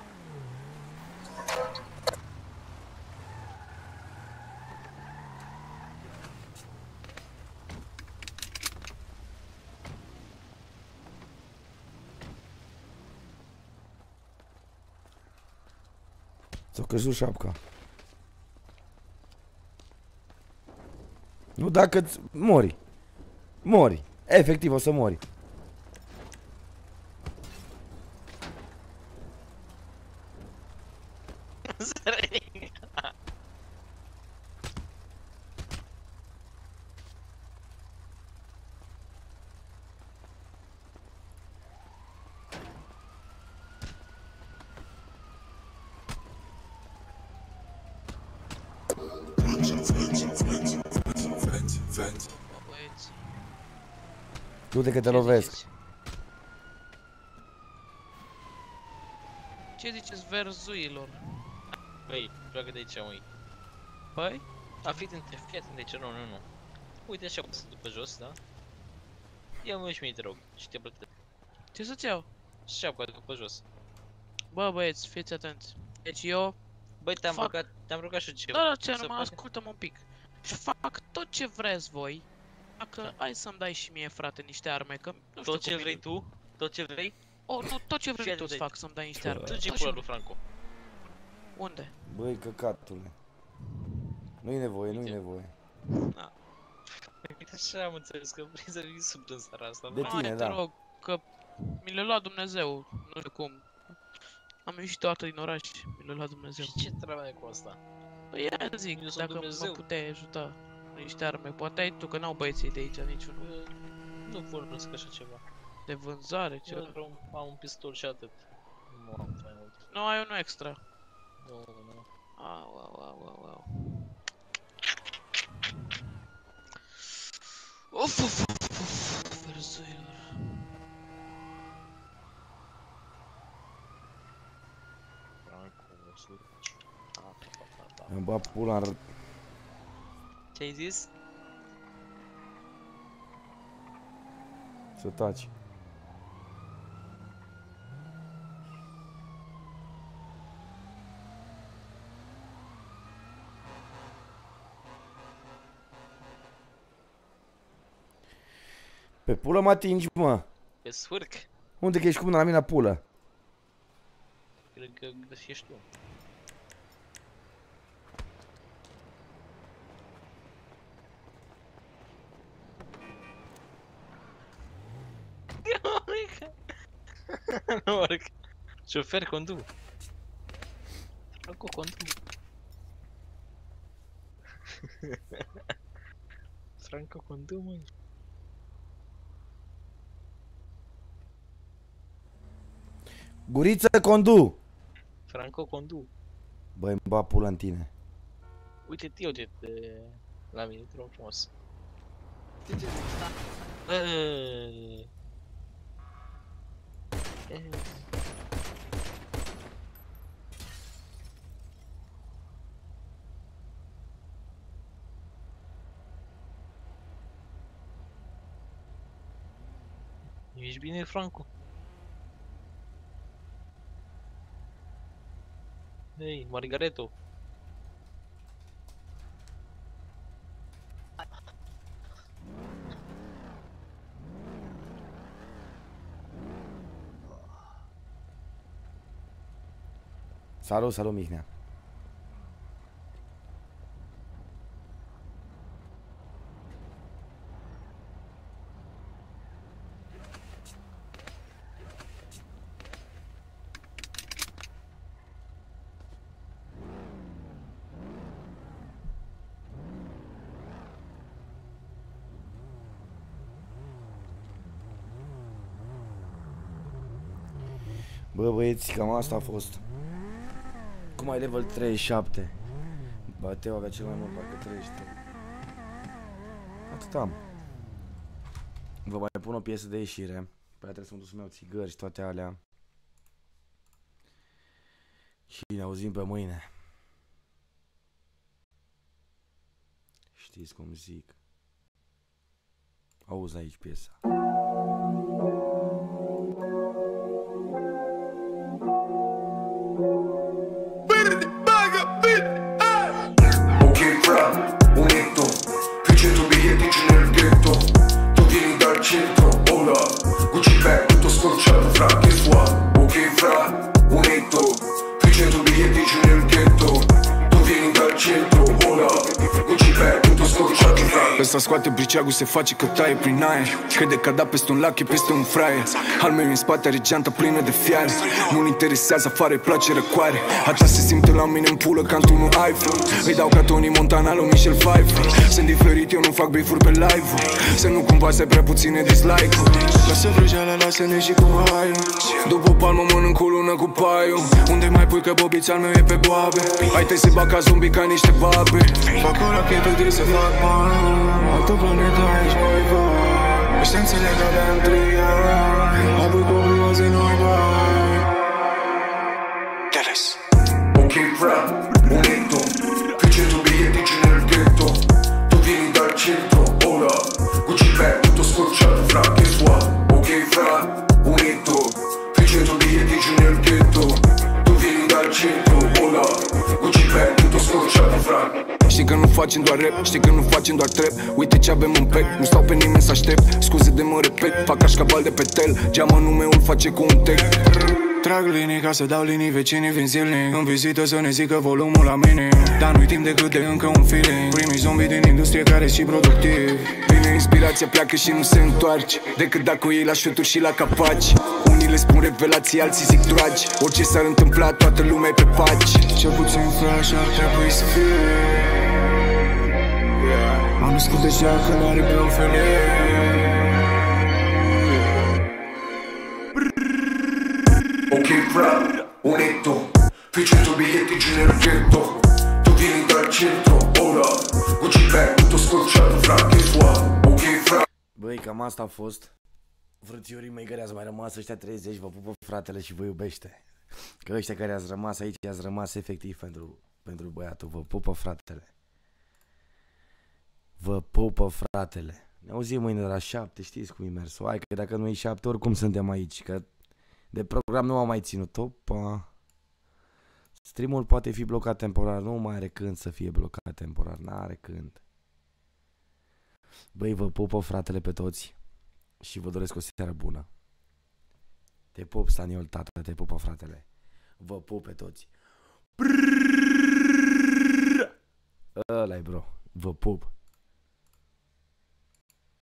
Ți-o căzut șapca. Nu, dacă mori. Mori. Efectiv o să mori. Du-te că te lovesc. Ce ziceți verzuilor? Băi, joacă de aici, măi. Băi? Fii atent de aici, nu. Uite așa cum sunt după jos, da? Ia-mă și mie, te rog, și te plătesc. Ce să-ți iau? Șapca după jos. Bă, băieți, fiți atenți. Deci eu... Băi, te-am rugat și eu. Da, ce, numai ascultă-mă un pic. Și fac tot ce vreți voi. Dacă hai să-mi dai și mie, frate, niște arme, că nu știu. Tot ce vrei tu? Tot ce vrei? Oh, nu, tot ce vrei tu îți fac, să-mi dai niște arme. Du-ți pula lui Franco. Unde? Băi, căcatule. Nu-i nevoie, nu-i nevoie. Da. Uite așa am înțeles că vrei să vii sub în seara asta. De tine, da. Te rog, că mi le-a luat Dumnezeu, nu știu cum. Am ieșit toată din oraș, mi le-a luat Dumnezeu. Și ce treabă ai cu asta? Păi ia zic, dacă mă puteai ajuta niște arme, poate ai tu, că n-au băieții de aici niciunul. Nu folosesc așa ceva. De vânzare, ceva? Am un pistol și atât. Nu am mai mult. Nu, ai unul extra. Nu. Au. Uf, verzuilor. Îmi bat pula în... Ce-ai zis? Să taci. Pe pulă mă atingi, mă. Pe sfârc. Unde că ești cu mâna la mine la pulă? Cred că găsești tu. Nu urc. Șofer, condu. Franco, condu. Franco, condu, măi. Guriță, condu! Franco, condu. Băi, îmi bat pula în tine. Uite, tio, de la mine, te rog frumos. Ești bine, Franco? Hei, Margareto. Salut, salut, Mihnea. Bă, băieți, cam asta a fost. Cum ai level 37? Bă, Teo avea cel mai mult, parcă 33. Atât am. Vă mai pun o piesă de ieșire. Păi trebuie să mă duc să-mi iau țigări și toate alea. Și ne auzim pe mâine. Știți cum zic. Auzi aici piesa. Ok, fra, unito, qui 100 biglietti nel ghetto. Tu vieni dal centro, ora Gucci bag, tutto scorciato, fra, che suono. Ok, fra, unito, qui 100 biglietti nel ghetto. Tu vieni dal centro, ora Gucci bag, tutto scorciato, fra. Ăsta scoate briceagul, se face că taie prin aer. Crede că a dat peste un lac, e peste un fraier. Al meu în spate are geanta plină de fiare. Nu-l interesează, afară-i place răcoare. Asta se simte la mine în pulă ca într-unul iPhone. Îi dau ca Tony Montana lui Michel Pfeiffer. Sunt diferit, eu nu fac beef-uri pe live-uri. Să nu cumva să ai prea puține dislike-uri. Lasă vrăjeala, lasă-ne și cu haiul. După o palmă mănânc o lună cu paiul. Unde mai pui că bobița meu e pe boabe. Hai te se bag ca zombi ca niște babe. Fac o rachetă, trebuie să fac bani. Altă planetă aici nu-i va. Ăștia înțeleg că aveam 3 ani. Apoi copii zi nu-i bani. Teles. Ok, fra, unito, qui 100 biglietti nel ghetto. Tu vieni dal centro, ora Gucci bag, tutto scorciato, fra, che suono. Ok, fra, unito, qui 100 biglietti nel ghetto. Tu vieni dal centro, ora Gucci bag, tutto scorciato, fra. Știi că nu facem doar rap, știi că nu facem doar trap. Uite ce avem în pack, nu stau pe nimeni să aștept. Scuze de mă repet, fac cașcaval de pe tel. Geamă numeul face cu un tec. Trag linii ca să dau linii, vecinii vin zilnic. În vizită să ne zică volumul la mine. Dar nu-i timp decât de încă un feeling. Primii zombi din industrie care și productiv. Vine inspirația, pleacă și nu se întoarce. Decât dacă o iei la șuturi și la capaci. Unii le spun revelații, alții zic dragi. Orice s-ar întâmpla, toată lumea e pe paci. Cel puțin flash ar trebui să fie. M-am născut deja că n-are pe o felie. Ok, fra, unito, qui 100 biglietti nel ghetto. Tu vieni dal centro, ora Gucci bag, tutto scorciato, fra, che suono. Ok, fra. Băi, cam asta a fost. Frățiorii mei care ați mai rămas, ăștia 30, vă pupă fratele și vă iubește. Că ăștia care ați rămas aici, ați rămas efectiv pentru băiatul. Vă pupă fratele. Vă pupă fratele. Ne auzim mâine de la 7, știți cum e mersul. Hai că dacă nu e 7, oricum suntem aici, că de program nu am mai ținut. Opa. Streamul poate fi blocat temporar, nu mai are când să fie blocat temporar, n-are când. Băi, vă pupă fratele pe toți și vă doresc o seară bună. Te pup, Staniol, tata, te pupă fratele. Vă pup pe toți. Ăla-i, bro. Vă pup.